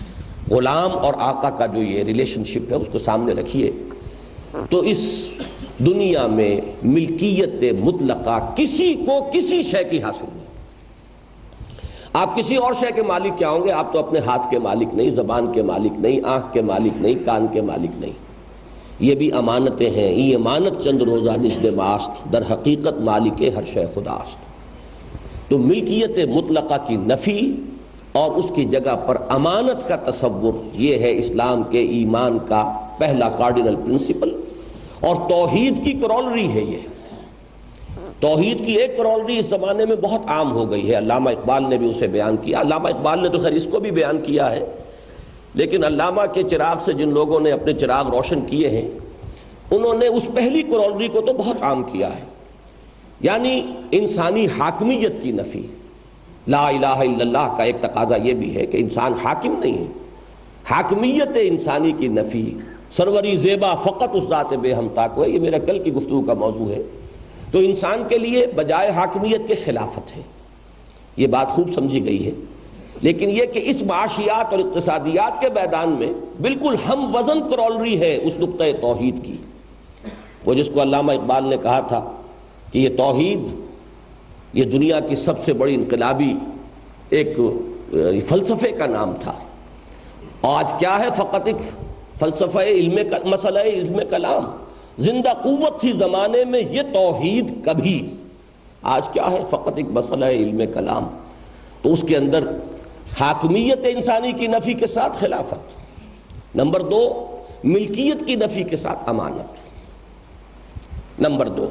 غلام اور آقا کا جو یہ ریلیشن شپ ہے اس کو سامنے رکھیے تو اس دنیا میں ملکیت مطلقہ کسی کو کسی شے کی حاصل نہیں۔ آپ کسی اور شے کے مالک کیا ہوں گے؟ آپ تو اپنے ہاتھ کے مالک نہیں، زبان کے مالک نہیں، آنکھ کے مالک نہیں، کان کے مالک نہیں۔ یہ بھی امانتیں ہیں۔ یہ امانت چند روزہ نزد ماست، در حقیقت مالک ہر شے خداست۔ تو ملکیت مطلقہ کی نفی اور اس کی جگہ پر امانت کا تصور، یہ ہے اسلام کے ایمان کا پہلا کارڈینل پرنسپل، اور توحید کی کرولری ہے۔ یہ توحید کی ایک کرولری اس زمانے میں بہت عام ہو گئی ہے، علامہ اقبال نے بھی اسے بیان کیا۔ علامہ اقبال نے تو خیر اس کو بھی بیان کیا ہے، لیکن علامہ کے چراغ سے جن لوگوں نے اپنے چراغ روشن کیے ہیں انہوں نے اس پہلی کرولری کو تو بہت عام کیا ہے، یعنی انسانی حاکمیت کی نفی۔ لا الہ الا اللہ کا ایک تقاضا یہ بھی ہے کہ انسان حاکم نہیں ہے، حاکمیت انسانی کی نفی۔ سروری زیبا فقط اس ذات بے ہمتا کو ہے، یہ میرا کل کی گفتگو کا موضوع ہے۔ تو انسان کے لیے بجائے حاکمیت کے خلافت ہے، یہ بات خوب سمجھی گئی ہے۔ لیکن یہ کہ اس معاشیات اور اقتصادیات کے میدان میں بالکل ہم وزن کرولری ہے اس نقطۂ توحید کی، وہ جس کو علامہ اقبال نے کہا تھا کہ یہ توحید یہ دنیا کی سب سے بڑی انقلابی ایک فلسفے کا نام تھا۔ آج کیا ہے؟ فقط ایک فلسفہ علم مسئلہ علم کلام، زندہ قوت تھی زمانے میں یہ توحید کبھی، آج کیا ہے؟ فقط ایک مسئلہ علم کلام۔ تو اس کے اندر حاکمیت انسانی کی نفی کے ساتھ خلافت، نمبر دو ملکیت کی نفی کے ساتھ امانت، نمبر دو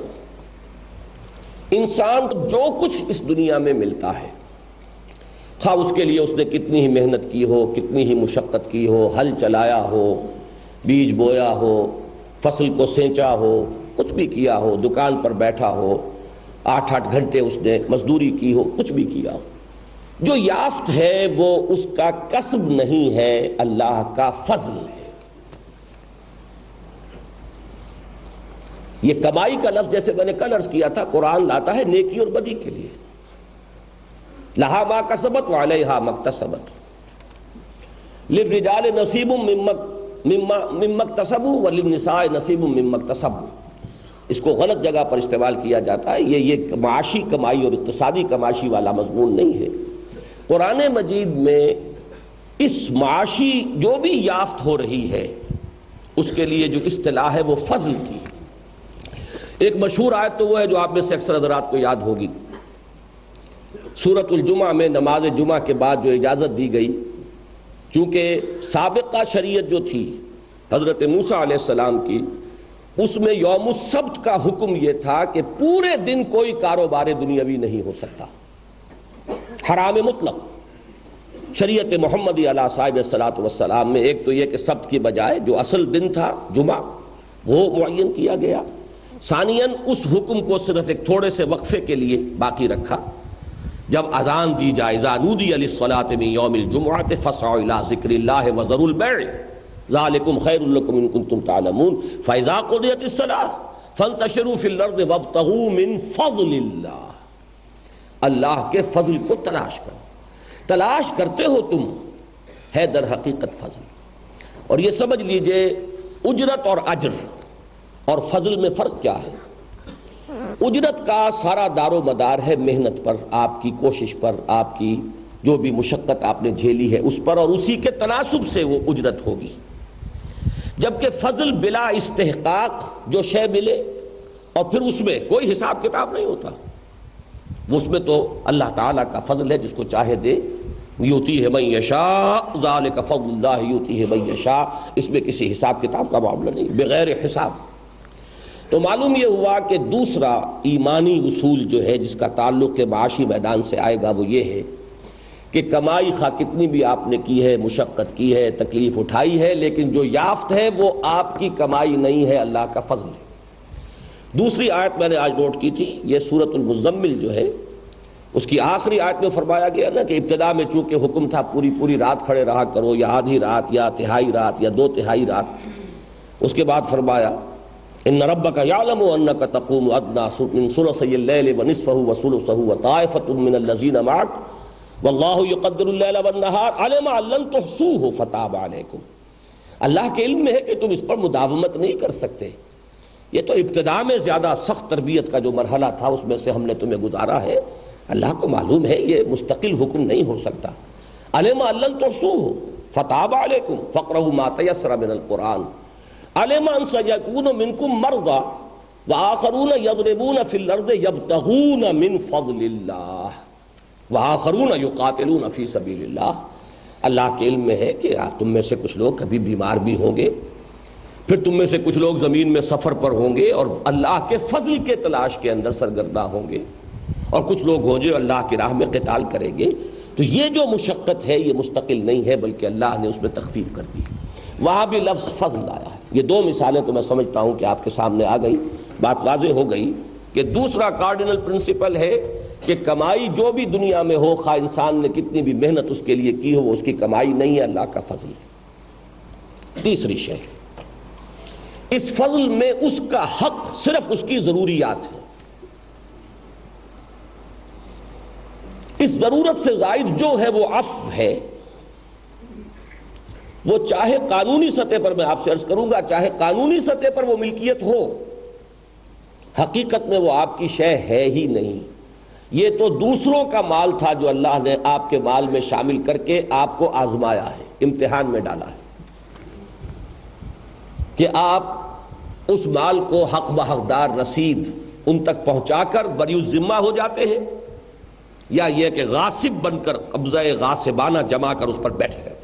انسان جو کچھ اس دنیا میں ملتا ہے، خواہ اس کے لیے اس نے کتنی ہی محنت کی ہو، کتنی ہی مشقت کی ہو، ہل چلایا ہو، بیج بویا ہو، فصل کو سینچا ہو، کچھ بھی کیا ہو، دکان پر بیٹھا ہو، آٹھ آٹھ گھنٹے اس نے مزدوری کی ہو، کچھ بھی کیا ہو، جو یافت ہے وہ اس کا کسب نہیں ہے، اللہ کا فضل ہے۔ یہ کمائی کا لفظ جیسے میں نے کل عرض کیا تھا قرآن لاتا ہے نیکی اور بدی کے لیے، لہا ما کسبت وعلیہا ما اکتسبت، للرجال نصیب مما اکتسبوا وللنساء نصیب مما اکتسبوا۔ اس کو غلط جگہ پر استعمال کیا جاتا ہے، یہ یہ معاشی کمائی اور اقتصادی کماشی والا مضمون نہیں ہے۔ قرآن مجید میں اس معاشی جو بھی یافت ہو رہی ہے اس کے لیے جو اصطلاح ہے وہ فضل کی۔ ایک مشہور آیت تو وہ ہے جو آپ میں سے اکثر حضرات کو یاد ہوگی، سورۃ الجمعہ میں نماز جمعہ کے بعد جو اجازت دی گئی، چونکہ سابقہ شریعت جو تھی حضرت موسیٰ علیہ السلام کی، اس میں یوم السبت کا حکم یہ تھا کہ پورے دن کوئی کاروبار دنیاوی نہیں ہو سکتا، حرام مطلق۔ شریعت محمدی علیہ صاحب الصلاۃ والسلام میں ایک تو یہ کہ سبت کی بجائے جو اصل دن تھا جمعہ وہ معین کیا گیا، ثانیاً اس حکم کو صرف ایک تھوڑے سے وقفے کے لیے باقی رکھا، جب اذان دی جائے اذا نودی للصلاۃ من یوم الجمعۃ فاسعوا الی ذکر اللہ وذروا البیع ذالکم خیر لکم ان کنتم تعلمون فاذا قضیت الصلاۃ فانتشروا فی الارض وابتغوا من فضل اللہ۔ اللہ کے فضل کو تلاش کرو، تلاش کرتے ہو تم، ہے در حقیقت فضل۔ اور یہ سمجھ لیجئے اجرت اور اجر اور فضل میں فرق کیا ہے۔ اجرت کا سارا دار و مدار ہے محنت پر، آپ کی کوشش پر، آپ کی جو بھی مشقت آپ نے جھیلی ہے اس پر، اور اسی کے تناسب سے وہ اجرت ہوگی۔ جبکہ فضل بلا استحقاق جو شے ملے اور پھر اس میں کوئی حساب کتاب نہیں ہوتا، وہ اس میں تو اللہ تعالیٰ کا فضل ہے، جس کو چاہے دے، یوتی ہے من یشاء ذالک فضل اللہ یوتی ہے من یشاء، اس میں کسی حساب کتاب کا معاملہ نہیں، بغیر حساب۔ تو معلوم یہ ہوا کہ دوسرا ایمانی اصول جو ہے جس کا تعلق کے معاشی میدان سے آئے گا وہ یہ ہے کہ کمائی خواہ کتنی بھی آپ نے کی ہے، مشقت کی ہے، تکلیف اٹھائی ہے، لیکن جو یافت ہے وہ آپ کی کمائی نہیں ہے، اللہ کا فضل ہے۔ دوسری آیت میں نے آج نوٹ کی تھی، یہ سورۃ المزمل جو ہے اس کی آخری آیت میں فرمایا گیا نا کہ ابتدا میں چونکہ حکم تھا پوری پوری رات کھڑے رہا کرو، یا آدھی رات یا تہائی رات یا دو تہائی رات، اس کے بعد فرمایا ان ربک یعلم انک تقوم ادنی من ثلثی اللیل ونصفہ وثلثہ وطائفۃ من الذین معک واللہ یقدر اللیل والنہار علم ان لن تحصوہ فتاب علیکم۔ اللہ کے علم میں ہے کہ تم اس پر مداومت نہیں کر سکتے، یہ تو ابتدا میں زیادہ سخت تربیت کا جو مرحلہ تھا اس میں سے ہم نے تمہیں گزارا ہے. اللہ کو معلوم ہے یہ مستقل حکم نہیں ہو سکتا. علم ان لن تحصوہ فتاب علیکم فاقرؤوا ما تیسر من القرآن علم ان سیکون منکم مرضی وآخرون یضربون فی الارض یبتغون من فضل اللہ وآخرون یقاتلون فی سبیل اللہ. اللہ کے علم میں ہے کہ تم میں سے کچھ لوگ کبھی بیمار بھی ہوں گے, پھر تم میں سے کچھ لوگ زمین میں سفر پر ہوں گے اور اللہ کے فضل کے تلاش کے اندر سرگرداں ہوں گے, اور کچھ لوگ ہوں جو اللہ کی راہ میں قتال کریں گے. تو یہ جو مشقت ہے یہ مستقل نہیں ہے بلکہ اللہ نے اس میں تخفیف کر دی. وہاں بھی لفظ فضل آیا ہے. یہ دو مثالیں تو میں سمجھتا ہوں کہ آپ کے سامنے آ گئی, بات واضح ہو گئی کہ دوسرا کارڈینل پرنسپل ہے کہ کمائی جو بھی دنیا میں ہو, خواہ انسان نے کتنی بھی محنت اس کے لیے کی ہو, وہ اس کی کمائی نہیں ہے, اللہ کا فضل ہے. تیسری شے, اس فضل میں اس کا حق صرف اس کی ضروریات ہے. اس ضرورت سے زائد جو ہے وہ عفو ہے. وہ چاہے قانونی سطح پر, میں آپ سے عرض کروں گا, چاہے قانونی سطح پر وہ ملکیت ہو, حقیقت میں وہ آپ کی شے ہے ہی نہیں. یہ تو دوسروں کا مال تھا جو اللہ نے آپ کے مال میں شامل کر کے آپ کو آزمایا ہے, امتحان میں ڈالا ہے کہ آپ اس مال کو حق بحقدار رسید ان تک پہنچا کر بری الذمہ ہو جاتے ہیں, یا یہ کہ غاصب بن کر قبضہ غاصبانہ جما کر اس پر بیٹھے رہتے.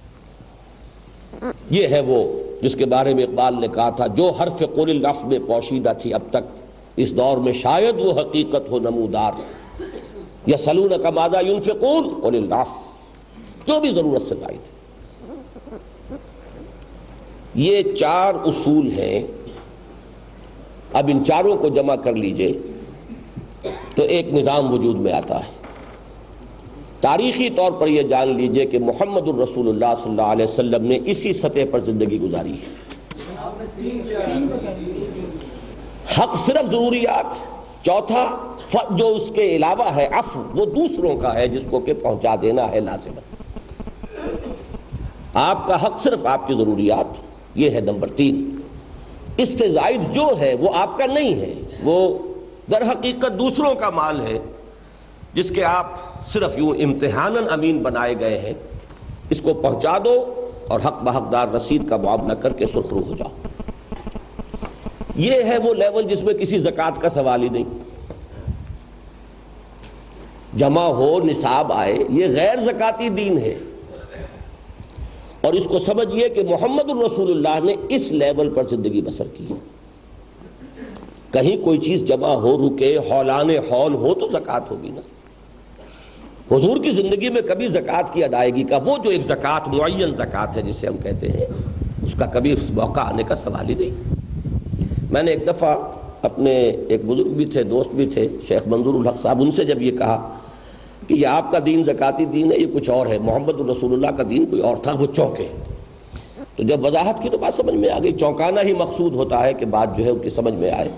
یہ ہے وہ جس کے بارے میں اقبال نے کہا تھا, جو حرف قول العفو میں پوشیدہ تھی اب تک, اس دور میں شاید وہ حقیقت ہو نمودار. یسألونک ماذا ینفقون قل العفو, جو بھی ضرورت سے زائد ہے. یہ چار اصول ہیں. اب ان چاروں کو جمع کر لیجئے تو ایک نظام وجود میں آتا ہے. تاریخی طور پر یہ جان لیجئے کہ محمد الرسول اللہ صلی اللہ علیہ وسلم نے اسی سطح پر زندگی گزاری ہے. حق صرف ضروریات. چوتھا جو اس کے علاوہ ہے عفو, وہ دوسروں کا ہے جس کو کہ پہنچا دینا ہے لازم. آپ کا حق صرف آپ کی ضروریات, یہ ہے نمبر تین. اس سے زائد جو ہے وہ آپ کا نہیں ہے, وہ در حقیقت دوسروں کا مال ہے جس کے آپ صرف یوں امتحاناً امین بنائے گئے ہیں. اس کو پہنچا دو اور حق بحقدار رسید کا معاملہ کر کے سرخرو ہو جاؤ. یہ ہے وہ لیول جس میں کسی زکوٰۃ کا سوال ہی نہیں. جمع ہو, نصاب آئے, یہ غیر زکاتی دین ہے. اور اس کو سمجھیے کہ محمد الرسول اللہ نے اس لیول پر زندگی بسر کی ہے. کہیں کوئی چیز جمع ہو, رکے, ہولان ہول ہو تو زکوٰۃ ہوگی نا. حضور کی زندگی میں کبھی زکوٰۃ کی ادائیگی کا, وہ جو ایک زکوٰۃ معین زکوٰۃ ہے جسے ہم کہتے ہیں, اس کا کبھی اس موقع آنے کا سوال ہی نہیں. میں نے ایک دفعہ اپنے ایک بزرگ بھی تھے, دوست بھی تھے, شیخ منظور الحق صاحب, ان سے جب یہ کہا کہ یہ آپ کا دین زکاتی دین ہے, یہ کچھ اور ہے, محمد الرسول اللہ کا دین کوئی اور تھا, وہ چونکے. تو جب وضاحت کی تو بات سمجھ میں آ گئی. چونکانا ہی مقصود ہوتا ہے کہ بات جو ہے ان کی سمجھ میں آئے.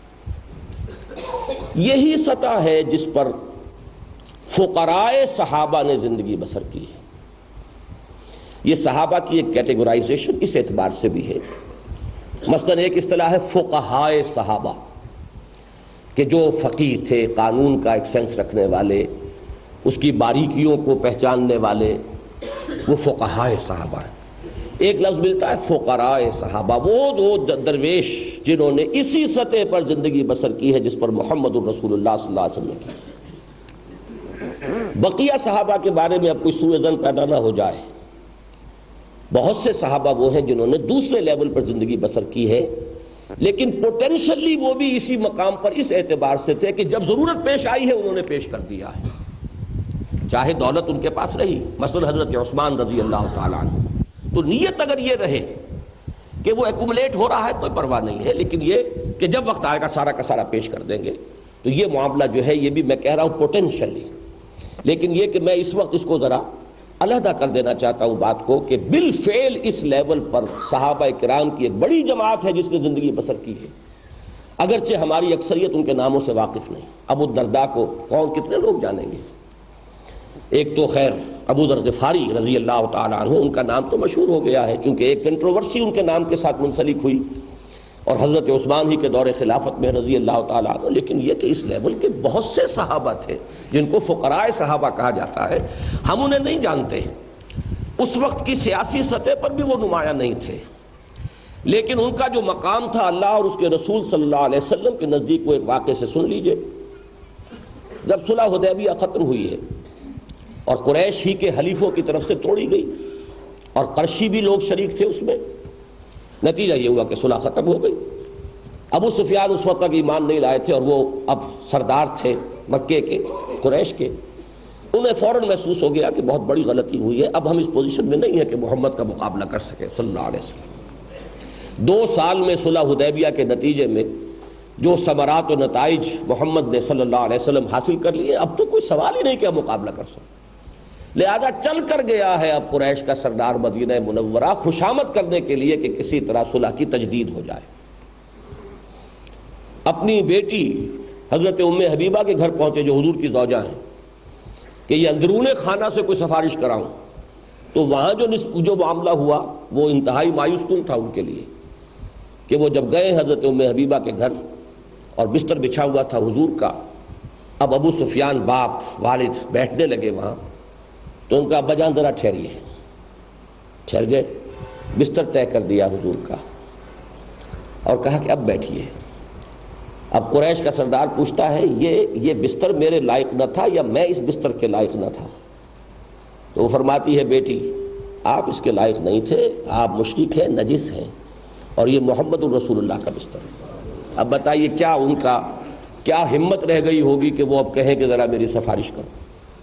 یہی سطح ہے جس پر فقراء صحابہ نے زندگی بسر کی ہے. یہ صحابہ کی ایک کیٹیگورائزیشن اس اعتبار سے بھی ہے. مثلا ایک اصطلاح ہے فقہائے صحابہ, کہ جو فقیہ تھے, قانون کا ایک سینس رکھنے والے, اس کی باریکیوں کو پہچاننے والے, وہ فقہائے صحابہ ہیں. ایک لفظ ملتا ہے فقراء صحابہ, وہ دو درویش جنہوں نے اسی سطح پر زندگی بسر کی ہے جس پر محمد الرسول اللہ صلی اللہ علیہ وسلم نے کی. بقیہ صحابہ کے بارے میں اب کوئی سوء ظن پیدا نہ ہو جائے. بہت سے صحابہ وہ ہیں جنہوں نے دوسرے لیول پر زندگی بسر کی ہے, لیکن پوٹینشلی وہ بھی اسی مقام پر اس اعتبار سے تھے کہ جب ضرورت پیش آئی ہے انہوں نے پیش کر دیا ہے, چاہے دولت ان کے پاس رہی. مثلا حضرت عثمان رضی اللہ تعالیٰ عنہ, تو نیت اگر یہ رہے کہ وہ ایکومولیٹ ہو رہا ہے کوئی پرواہ نہیں ہے, لیکن یہ کہ جب وقت آئے گا سارا کا سارا پیش کر دیں گے, تو یہ معاملہ جو ہے یہ بھی میں کہہ رہا ہوں پوٹینشلی. لیکن یہ کہ میں اس وقت اس کو ذرا علیحدہ کر دینا چاہتا ہوں بات کو, کہ بالفعل اس لیول پر صحابہ کرام کی ایک بڑی جماعت ہے جس نے زندگی بسر کی ہے, اگرچہ ہماری اکثریت ان کے ناموں سے واقف نہیں. ابو الدرداء کو کون کتنے لوگ جانیں گے؟ ایک تو خیر ابو ذر غفاری رضی اللہ تعالیٰ عنہ, ان کا نام تو مشہور ہو گیا ہے چونکہ ایک کنٹروورسی ان کے نام کے ساتھ منسلک ہوئی. اور حضرت عثمان ہی کے دور خلافت میں رضی اللہ تعالیٰ عنہ. لیکن یہ کہ اس لیول کے بہت سے صحابہ تھے جن کو فقراء صحابہ کہا جاتا ہے، ہم انہیں نہیں جانتے. اس وقت کی سیاسی سطح پر بھی وہ نمایاں نہیں تھے، لیکن ان کا جو مقام تھا اللہ اور اس کے رسول صلی اللہ علیہ وسلم کے نزدیک، وہ ایک واقعے سے سن لیجئے. جب صلح حدیبیہ ختم ہوئی ہے اور قریش ہی کے حلیفوں کی طرف سے توڑی گئی اور قرشی بھی لوگ شریک تھے اس میں، نتیجہ یہ ہوا کہ صلح ختم ہو گئی. ابو سفیان اس وقت تک ایمان نہیں لائے تھے اور وہ اب سردار تھے مکے کے، قریش کے. انہیں فوراً محسوس ہو گیا کہ بہت بڑی غلطی ہوئی ہے، اب ہم اس پوزیشن میں نہیں ہیں کہ محمد کا مقابلہ کر سکیں صلی اللہ علیہ وسلم. دو سال میں صلح حدیبیہ کے نتیجے میں جو ثمرات و نتائج محمد نے صلی اللہ علیہ وسلم حاصل کر لیے، اب تو کوئی سوال ہی نہیں کہ ہم مقابلہ کر سکیں. لہذا چل کر گیا ہے اب قریش کا سردار مدینہ منورہ خوشامد کرنے کے لیے کہ کسی طرح صلح کی تجدید ہو جائے. اپنی بیٹی حضرت ام حبیبہ کے گھر پہنچے جو حضور کی زوجہ ہیں کہ یہ اندرون خانہ سے کوئی سفارش کراؤں. تو وہاں جو جو معاملہ ہوا وہ انتہائی مایوس کن تھا ان کے لیے کہ وہ جب گئے حضرت ام حبیبہ کے گھر اور بستر بچھا ہوا تھا حضور کا. اب ابو سفیان باپ والد بیٹھنے لگے وہاں، تو ان کا ابا جان ذرا ٹھہریے. ٹھہر گئے، بستر طے کر دیا حضور کا اور کہا کہ اب بیٹھیے. اب قریش کا سردار پوچھتا ہے یہ یہ بستر میرے لائق نہ تھا یا میں اس بستر کے لائق نہ تھا؟ تو وہ فرماتی ہے بیٹی آپ اس کے لائق نہیں تھے، آپ مشرک ہیں، نجس ہیں، اور یہ محمد الرسول اللہ کا بستر ہے. اب بتائیے کیا ان کا کیا ہمت رہ گئی ہوگی کہ وہ اب کہیں کہ ذرا میری سفارش کرو.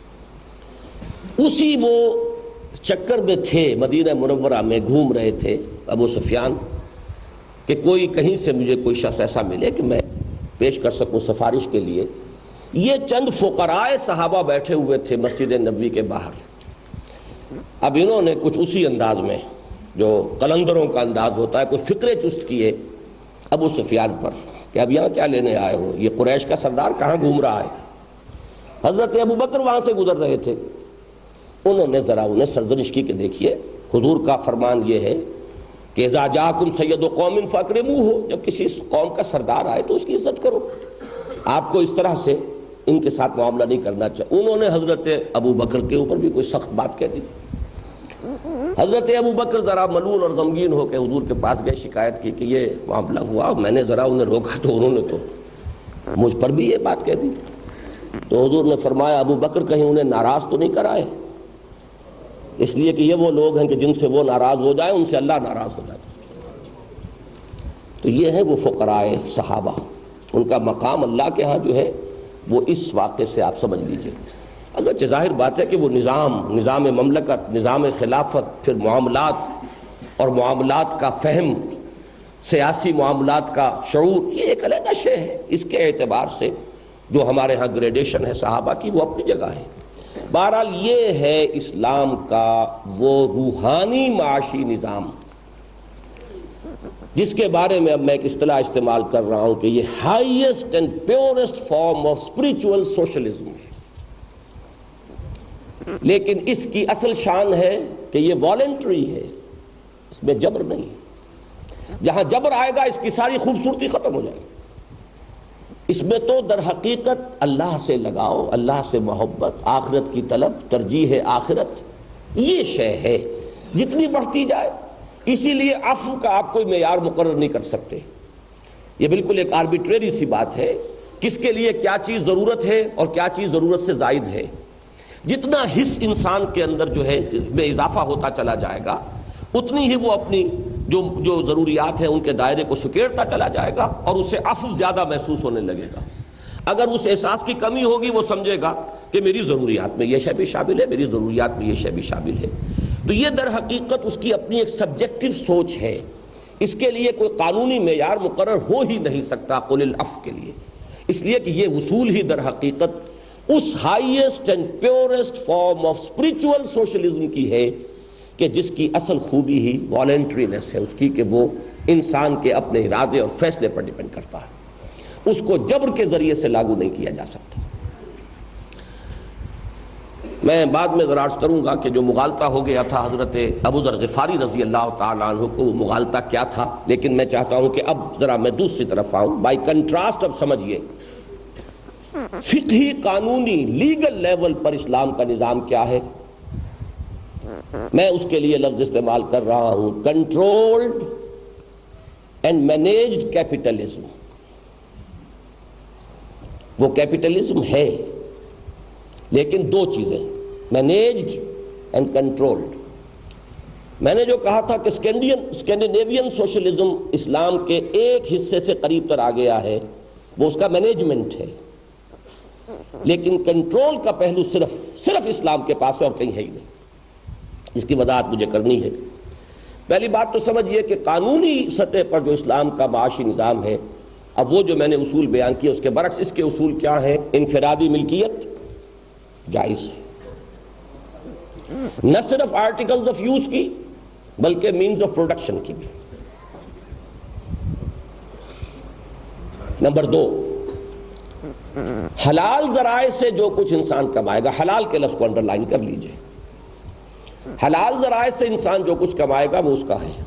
اسی وہ چکر میں تھے، مدینہ منورہ میں گھوم رہے تھے ابو سفیان کہ کوئی کہیں سے مجھے کوئی شخص ایسا ملے کہ میں پیش کر سکوں سفارش کے لیے. یہ چند فقراء صحابہ بیٹھے ہوئے تھے مسجد نبوی کے باہر. اب انہوں نے کچھ اسی انداز میں جو قلندروں کا انداز ہوتا ہے کوئی فکرے چست کیے ابو سفیان پر کہ اب یہاں کیا لینے آئے ہو، یہ قریش کا سردار کہاں گھوم رہا ہے. حضرت ابو بکر وہاں سے گزر رہے تھے، انہوں نے ذرا انہیں سرزنش کی کہ دیکھیے حضور کا فرمان یہ ہے کہ اذا جاءکم سید قوم فاکرموہ، جب کسی قوم کا سردار آئے تو اس کی عزت کرو، آپ کو اس طرح سے ان کے ساتھ معاملہ نہیں کرنا چاہیے. انہوں نے حضرت ابو بکر کے اوپر بھی کوئی سخت بات کہہ دی. حضرت ابو بکر ذرا ملول اور غمگین ہو کے حضور کے پاس گئے، شکایت کی کہ یہ معاملہ ہوا، میں نے ذرا انہیں روکا تو انہوں نے تو مجھ پر بھی یہ بات کہہ دی. تو حضور نے فرمایا ابو بکر کہیں انہیں ناراض تو نہیں کرائے، اس لیے کہ یہ وہ لوگ ہیں کہ جن سے وہ ناراض ہو جائے ان سے اللہ ناراض ہو جائے. تو یہ ہیں وہ فقراء صحابہ، ان کا مقام اللہ کے ہاں جو ہے وہ اس واقعے سے آپ سمجھ لیجئے. اگرچہ ظاہر بات ہے کہ وہ نظام نظام مملکت، نظام خلافت، پھر معاملات اور معاملات کا فہم، سیاسی معاملات کا شعور، یہ ایک علیحدہ شے ہے. اس کے اعتبار سے جو ہمارے ہاں گریڈیشن ہے صحابہ کی وہ اپنی جگہ ہے. بہرحال یہ ہے اسلام کا وہ روحانی معاشی نظام جس کے بارے میں اب میں ایک اصطلاح استعمال کر رہا ہوں کہ یہ highest and purest form of spiritual socialism ہے. لیکن اس کی اصل شان ہے کہ یہ والنٹری ہے، اس میں جبر نہیں. جہاں جبر آئے گا اس کی ساری خوبصورتی ختم ہو جائے گی. اس میں تو در حقیقت اللہ سے لگاؤ، اللہ سے محبت، آخرت کی طلب، ترجیح آخرت، یہ شے ہے. جتنی بڑھتی جائے، اسی لیے عفو کا آپ کوئی معیار مقرر نہیں کر سکتے. یہ بالکل ایک آربیٹریری سی بات ہے، کس کے لیے کیا چیز ضرورت ہے اور کیا چیز ضرورت سے زائد ہے. جتنا حس انسان کے اندر جو ہے میں اضافہ ہوتا چلا جائے گا، اتنی ہی وہ اپنی جو جو ضروریات ہیں ان کے دائرے کو سکیڑتا چلا جائے گا اور اسے عفو زیادہ محسوس ہونے لگے گا. اگر اس احساس کی کمی ہوگی وہ سمجھے گا کہ میری ضروریات میں یہ شے بھی شامل ہے، میری ضروریات میں یہ شے بھی شامل ہے. تو یہ در حقیقت اس کی اپنی ایک سبجیکٹو سوچ ہے. اس کے لیے کوئی قانونی معیار مقرر ہو ہی نہیں سکتا قل العفو کے لیے، اس لیے کہ یہ اصول ہی در حقیقت اس highest and purest form of spiritual socialism کی ہے کہ جس کی اصل خوبی ہی والنٹرینس ہے اس کی، کہ وہ انسان کے اپنے ارادے اور فیصلے پر ڈیپینڈ کرتا ہے. اس کو جبر کے ذریعے سے لاگو نہیں کیا جا سکتا. میں بعد میں ذرا عرض کروں گا کہ جو مغالطہ ہو گیا تھا حضرت ابو ذر غفاری رضی اللہ تعالیٰ عنہ کو، وہ مغالطہ کیا تھا، لیکن میں چاہتا ہوں کہ اب ذرا میں دوسری طرف آؤں. بائی کنٹراسٹ اب سمجھیے فقہی قانونی لیگل لیول پر اسلام کا نظام کیا ہے. میں اس کے لیے لفظ استعمال کر رہا ہوں کنٹرولڈ اینڈ مینیجڈ کیپٹلزم. وہ کیپٹلزم ہے لیکن دو چیزیں، مینیجڈ اینڈ کنٹرولڈ. میں نے جو کہا تھا کہ اسکینڈینیوین سوشلزم اسلام کے ایک حصے سے قریب تر آ گیا ہے، وہ اس کا مینجمنٹ ہے، لیکن کنٹرول کا پہلو صرف صرف اسلام کے پاس ہے اور کہیں ہے ہی نہیں. اس کی وضاحت مجھے کرنی ہے. پہلی بات تو سمجھیے کہ قانونی سطح پر جو اسلام کا معاشی نظام ہے، اب وہ جو میں نے اصول بیان کیا اس کے برعکس اس کے اصول کیا ہیں؟ انفرادی ملکیت جائز ہے، نہ صرف آرٹیکلز آف یوز کی بلکہ مینز آف پروڈکشن کی بھی. نمبر دو، حلال ذرائع سے جو کچھ انسان کمائے گا، حلال کے لفظ کو انڈر لائن کر لیجئے، حلال ذرائع سے انسان جو کچھ کمائے گا وہ اس کا ہے.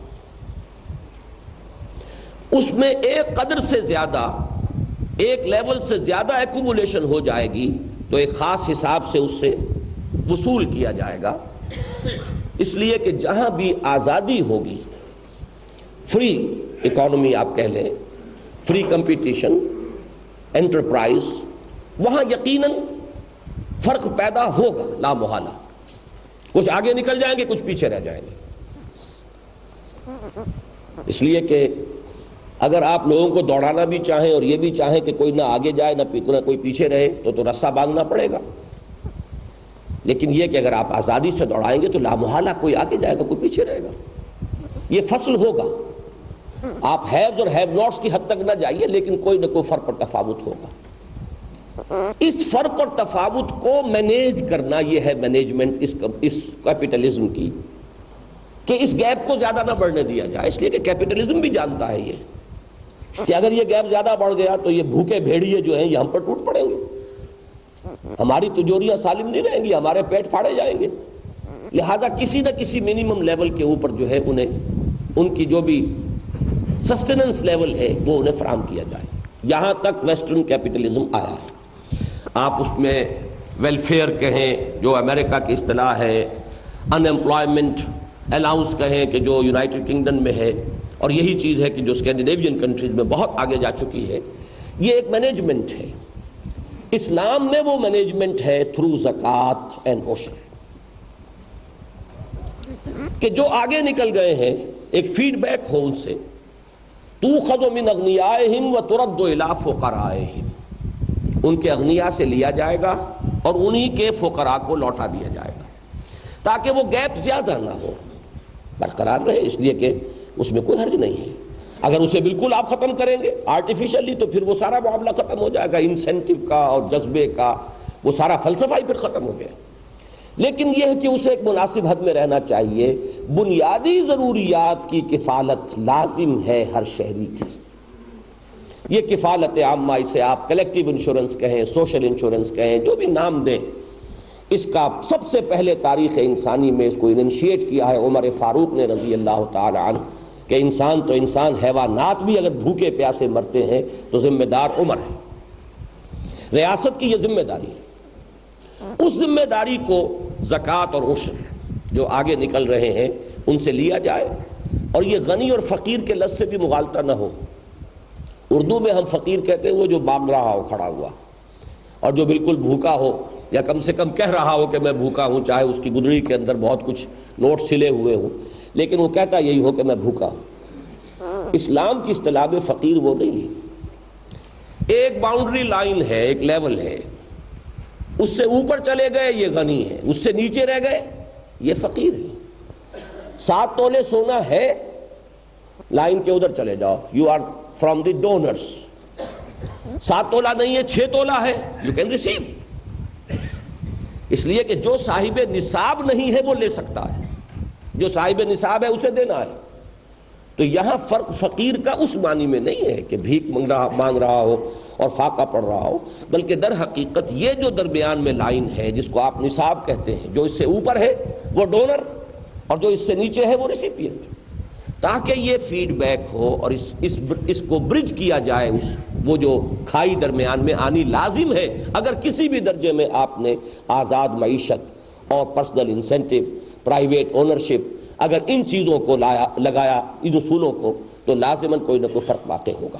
اس میں ایک قدر سے زیادہ، ایک لیول سے زیادہ ایکومولیشن ہو جائے گی تو ایک خاص حساب سے اس سے وصول کیا جائے گا. اس لیے کہ جہاں بھی آزادی ہوگی، فری اکانومی آپ کہہ لیں، فری کمپٹیشن، انٹرپرائز، وہاں یقیناً فرق پیدا ہوگا لا محالہ. کچھ آگے نکل جائیں گے، کچھ پیچھے رہ جائیں گے. اس لیے کہ اگر آپ لوگوں کو دوڑانا بھی چاہیں اور یہ بھی چاہیں کہ کوئی نہ آگے جائے نہ کوئی پیچھے رہے تو تو رسہ باندھنا پڑے گا. لیکن یہ کہ اگر آپ آزادی سے دوڑائیں گے تو لا محالہ کوئی آگے جائے گا، کوئی پیچھے رہے گا. یہ فصل ہوگا. آپ ہیوز اور ہیو ناٹس کی حد تک نہ جائیے، لیکن کوئی نہ کوئی فرق اور تفاوت ہوگا. اس فرق اور تفاوت کو مینیج کرنا، یہ ہے مینجمنٹ اس اس کیپٹلزم کی، کہ اس گیپ کو زیادہ نہ بڑھنے دیا جائے. اس لیے کہ کیپٹلزم بھی جانتا ہے یہ کہ اگر یہ گیپ زیادہ بڑھ گیا تو یہ بھوکے بھیڑیے جو ہیں یہ ہم پر ٹوٹ پڑیں گے، ہماری تجوریاں سالم نہیں رہیں گی، ہمارے پیٹ پھاڑے جائیں گے. لہذا کسی نہ کسی منیمم لیول کے اوپر جو ہے انہیں ان کی جو بھی سسٹیننس لیول ہے وہ انہیں فراہم کیا جائے. یہاں تک ویسٹرن کیپٹلزم آیا ہے. آپ اس میں ویلفیئر کہیں جو امریکہ کی اصطلاح ہے، ان امپلائمنٹ الاؤنس کہیں کہ جو یونائٹڈ کنگڈم میں ہے، اور یہی چیز ہے کہ جو اسکینڈینیوین کنٹریز میں بہت آگے جا چکی ہے، یہ ایک مینجمنٹ ہے. اسلام میں وہ مینجمنٹ ہے تھرو زکوٰۃ اینڈ عشر، کہ جو آگے نکل گئے ہیں ایک فیڈ بیک ہو ان سے، تُؤْخَذُ مِنْ أَغْنِيَائِهِمْ وَتُرَدُّ إِلَىٰ فُقَرَائِهِمْ، ان کے اغنیاء سے لیا جائے گا اور انہی کے فقراء کو لوٹا دیا جائے گا، تاکہ وہ گیپ زیادہ نہ ہو، برقرار رہے. اس لیے کہ اس میں کوئی حرج نہیں ہے. اگر اسے بالکل آپ ختم کریں گے آرٹیفیشلی تو پھر وہ سارا معاملہ ختم ہو جائے گا، انسینٹیو کا اور جذبے کا وہ سارا فلسفہ ہی پھر ختم ہو گیا. لیکن یہ ہے کہ اسے ایک مناسب حد میں رہنا چاہیے. بنیادی ضروریات کی کفالت لازم ہے ہر شہری کی. یہ کفالت عامہ، اسے آپ کلیکٹیو انشورنس کہیں، سوشل انشورنس کہیں، جو بھی نام دیں، اس کا سب سے پہلے تاریخ انسانی میں اس کو انیشیٹ کیا ہے عمر فاروق نے رضی اللہ تعالی عنہ، کہ انسان تو انسان، حیوانات بھی اگر بھوکے پیاسے مرتے ہیں تو ذمہ دار عمر ہے. ریاست کی یہ ذمہ داری ہے. اس ذمہ داری کو زکوٰۃ اور عشر جو آگے نکل رہے ہیں ان سے لیا جائے، اور یہ غنی اور فقیر کے لفظ سے بھی مغالطہ نہ ہو. اردو میں ہم فقیر کہتے ہیں وہ جو مانگ رہا ہو کھڑا ہوا، اور جو بالکل بھوکا ہو یا کم سے کم کہہ رہا ہو کہ میں بھوکا ہوں، چاہے اس کی گدڑی کے اندر بہت کچھ نوٹ سلے ہوئے ہوں، لیکن وہ کہتا یہی ہو کہ میں بھوکا ہوں. اسلام کی اصطلاح میں فقیر وہ نہیں ہے. ایک باؤنڈری لائن ہے، ایک لیول ہے، اس سے اوپر چلے گئے یہ غنی ہے، اس سے نیچے رہ گئے یہ فقیر ہے. سات تولے سونا ہے، لائن کے ادھر چلے جاؤ، you are from the donors. سات تولہ نہیں ہے، چھ تولہ ہے، یو کین ریسیو. اس لیے کہ جو صاحب نصاب نہیں ہے وہ لے سکتا ہے، جو صاحب نصاب ہے اسے دینا ہے. تو یہاں فرق فقیر کا اس معنی میں نہیں ہے کہ بھیک مانگ رہا مانگ رہا ہو اور فاقہ پڑ رہا ہو، بلکہ در حقیقت یہ جو درمیان میں لائن ہے جس کو آپ نصاب کہتے ہیں، جو اس سے اوپر ہے وہ ڈونر اور جو اس سے نیچے ہے وہ ریسیپینٹ، تاکہ یہ فیڈ بیک ہو اور اس اس اس کو برج کیا جائے، اس وہ جو کھائی درمیان میں آنی لازم ہے اگر کسی بھی درجے میں آپ نے آزاد معیشت اور پرسنل انسینٹو، پرائیویٹ اونرشپ، اگر ان چیزوں کو لایا لگایا ان اصولوں کو، تو لازماً کوئی نہ کوئی فرق واقع ہوگا۔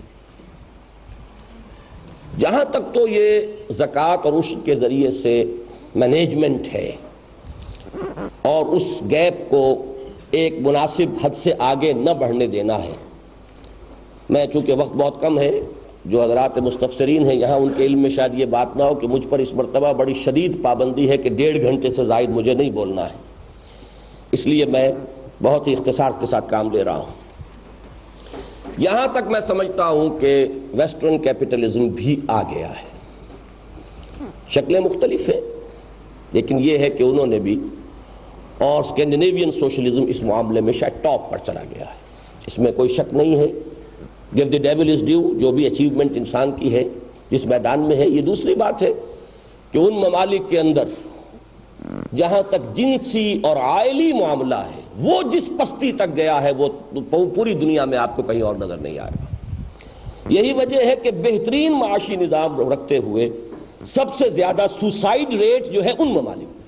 جہاں تک تو یہ زکوٰۃ اور عشر کے ذریعے سے مینجمنٹ ہے اور اس گیپ کو ایک مناسب حد سے آگے نہ بڑھنے دینا ہے، میں چونکہ وقت بہت کم ہے، جو حضرات مستفسرین ہیں یہاں ان کے علم میں شاید یہ بات نہ ہو کہ مجھ پر اس مرتبہ بڑی شدید پابندی ہے کہ ڈیڑھ گھنٹے سے زائد مجھے نہیں بولنا ہے، اس لیے میں بہت ہی اختصار کے ساتھ کام لے رہا ہوں۔ یہاں تک میں سمجھتا ہوں کہ ویسٹرن کیپٹلزم بھی آ گیا ہے، شکلیں مختلف ہیں، لیکن یہ ہے کہ انہوں نے بھی، اور اسکینڈینیوین سوشلزم اس معاملے میں شاید ٹاپ پر چلا گیا ہے، اس میں کوئی شک نہیں ہے۔ Give the devil his due, جو بھی اچیومنٹ انسان کی ہے جس میدان میں ہے۔ یہ دوسری بات ہے کہ ان ممالک کے اندر جہاں تک جنسی اور عائلی معاملہ ہے وہ جس پستی تک گیا ہے وہ پوری دنیا میں آپ کو کہیں اور نظر نہیں آئے گا۔ یہی وجہ ہے کہ بہترین معاشی نظام رکھتے ہوئے سب سے زیادہ سوسائڈ ریٹ جو ہے ان ممالک میں،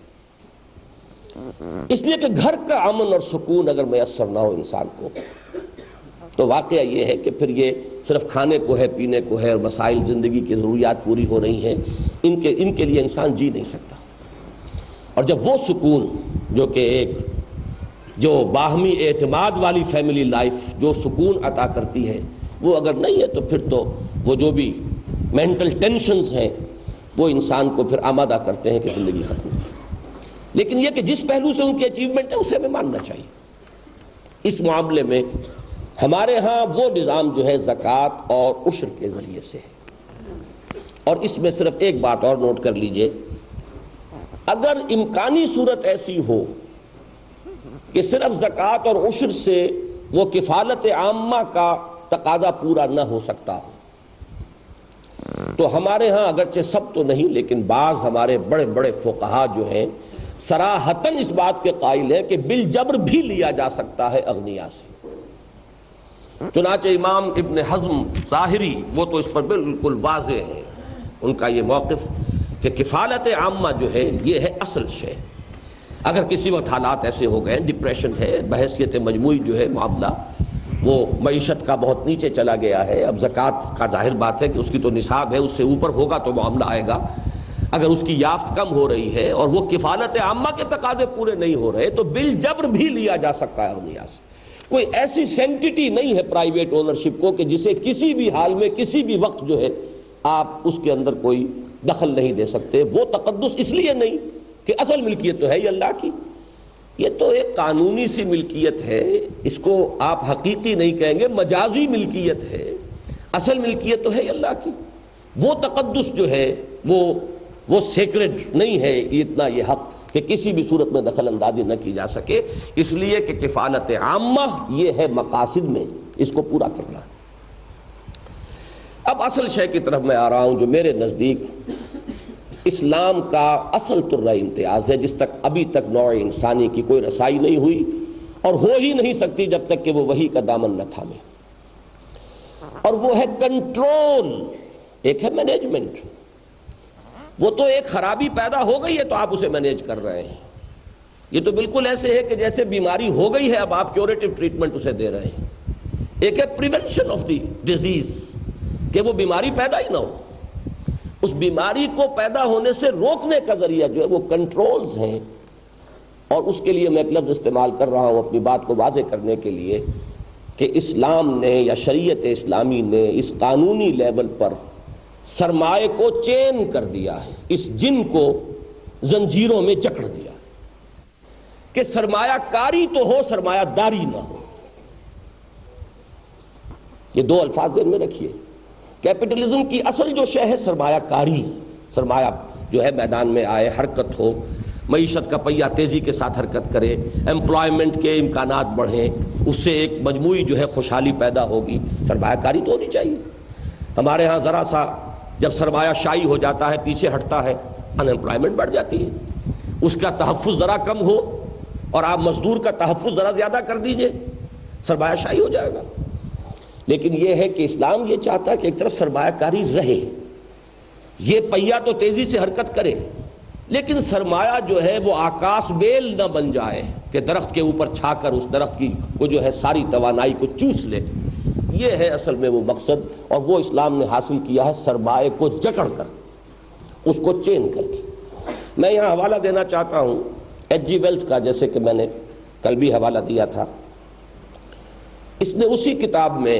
اس لیے کہ گھر کا امن اور سکون اگر میسر نہ ہو انسان کو تو واقعہ یہ ہے کہ پھر یہ صرف کھانے کو ہے، پینے کو ہے، اور مسائل زندگی کی ضروریات پوری ہو رہی ہیں، ان کے ان کے لیے انسان جی نہیں سکتا۔ اور جب وہ سکون جو کہ ایک جو باہمی اعتماد والی فیملی لائف جو سکون عطا کرتی ہے وہ اگر نہیں ہے تو پھر تو وہ جو بھی مینٹل ٹینشنز ہیں وہ انسان کو پھر آمادہ کرتے ہیں کہ زندگی ختم ہو۔ لیکن یہ کہ جس پہلو سے ان کی اچیومنٹ ہے اسے ہمیں ماننا چاہیے۔ اس معاملے میں ہمارے ہاں وہ نظام جو ہے زکوٰۃ اور عشر کے ذریعے سے ہے، اور اس میں صرف ایک بات اور نوٹ کر لیجئے، اگر امکانی صورت ایسی ہو کہ صرف زکوٰۃ اور عشر سے وہ کفالت عامہ کا تقاضا پورا نہ ہو سکتا ہو تو ہمارے ہاں اگرچہ سب تو نہیں لیکن بعض ہمارے بڑے بڑے فقہا جو ہیں صراحتاً اس بات کے قائل ہیں کہ بالجبر بھی لیا جا سکتا ہے اغنیاء سے۔ چنانچہ امام ابن حزم ظاہری وہ تو اس پر بالکل واضح ہے، ان کا یہ موقف کہ کفالت عامہ جو ہے یہ ہے اصل شے۔ اگر کسی وقت حالات ایسے ہو گئے، ڈپریشن ہے، بحیثیت مجموعی جو ہے معاملہ وہ معیشت کا بہت نیچے چلا گیا ہے، اب زکوٰۃ کا ظاہر بات ہے کہ اس کی تو نصاب ہے، اس سے اوپر ہوگا تو معاملہ آئے گا، اگر اس کی یافت کم ہو رہی ہے اور وہ کفالت عامہ کے تقاضے پورے نہیں ہو رہے تو بالجبر بھی لیا جا سکتا ہے اغنیاء سے۔ کوئی ایسی سینٹٹی نہیں ہے پرائیویٹ اونرشپ کو کہ جسے کسی بھی حال میں کسی بھی وقت جو ہے آپ اس کے اندر کوئی دخل نہیں دے سکتے۔ وہ تقدس اس لیے نہیں کہ اصل ملکیت تو ہے ہی اللہ کی، یہ تو ایک قانونی سی ملکیت ہے، اس کو آپ حقیقی نہیں کہیں گے، مجازی ملکیت ہے، اصل ملکیت تو ہے ہی اللہ کی۔ وہ تقدس جو ہے وہ وہ سیکرڈ نہیں ہے اتنا یہ حق کہ کسی بھی صورت میں دخل اندازی نہ کی جا سکے، اس لیے کہ کفالت عامہ یہ ہے مقاصد میں اس کو پورا کرنا۔ اب اصل شے کی طرف میں آ رہا ہوں جو میرے نزدیک اسلام کا اصل ترہ امتیاز ہے، جس تک ابھی تک نوع انسانی کی کوئی رسائی نہیں ہوئی اور ہو ہی نہیں سکتی جب تک کہ وہ وحی کا دامن نہ تھامے، اور وہ ہے کنٹرول، ایک ہے مینجمنٹ۔ وہ تو ایک خرابی پیدا ہو گئی ہے تو آپ اسے مینیج کر رہے ہیں، یہ تو بالکل ایسے ہے کہ جیسے بیماری ہو گئی ہے اب آپ کیوریٹو ٹریٹمنٹ اسے دے رہے ہیں۔ ایک ہے پریونشن آف دی ڈیزیز، کہ وہ بیماری پیدا ہی نہ ہو، اس بیماری کو پیدا ہونے سے روکنے کا ذریعہ جو ہے وہ کنٹرولز ہیں، اور اس کے لیے میں ایک لفظ استعمال کر رہا ہوں اپنی بات کو واضح کرنے کے لیے کہ اسلام نے یا شریعت اسلامی نے اس قانونی لیول پر سرمایہ کو چین کر دیا ہے، اس جن کو زنجیروں میں جکڑ دیا کہ سرمایہ کاری تو ہو سرمایہ داری نہ ہو۔ یہ دو الفاظ ذہن میں رکھیے، کیپٹلزم کی اصل جو شے ہے سرمایہ کاری، سرمایہ جو ہے میدان میں آئے، حرکت ہو، معیشت کا پہیہ تیزی کے ساتھ حرکت کرے، امپلائمنٹ کے امکانات بڑھیں، اس سے ایک مجموعی جو ہے خوشحالی پیدا ہوگی، سرمایہ کاری تو ہونی چاہیے۔ ہمارے ہاں ذرا سا جب سرمایہ شائی ہو جاتا ہے، پیچھے ہٹتا ہے، ان امپلائمنٹ بڑھ جاتی ہے. اس کا تحفظ ذرا کم ہو اور آپ مزدور کا تحفظ ذرا زیادہ کر دیجئے، سرمایہ شائی ہو جائے گا. لیکن یہ ہے کہ اسلام یہ چاہتا ہے کہ ایک طرف سرمایہ کاری رہے، یہ پہیا تو تیزی سے حرکت کرے، لیکن سرمایہ جو ہے وہ آکاش بیل نہ بن جائے کہ درخت کے اوپر چھا کر اس درخت کی کو جو ہے ساری توانائی کو چوس لے. یہ ہے اصل میں وہ مقصد، اور وہ اسلام نے حاصل کیا ہے سرمایہ کو جکڑ کر، اس کو چین کر کے. میں یہاں حوالہ دینا چاہتا ہوں ایچ جی ویلز کا، جیسے کہ میں نے کل بھی حوالہ دیا تھا. اس نے اسی کتاب میں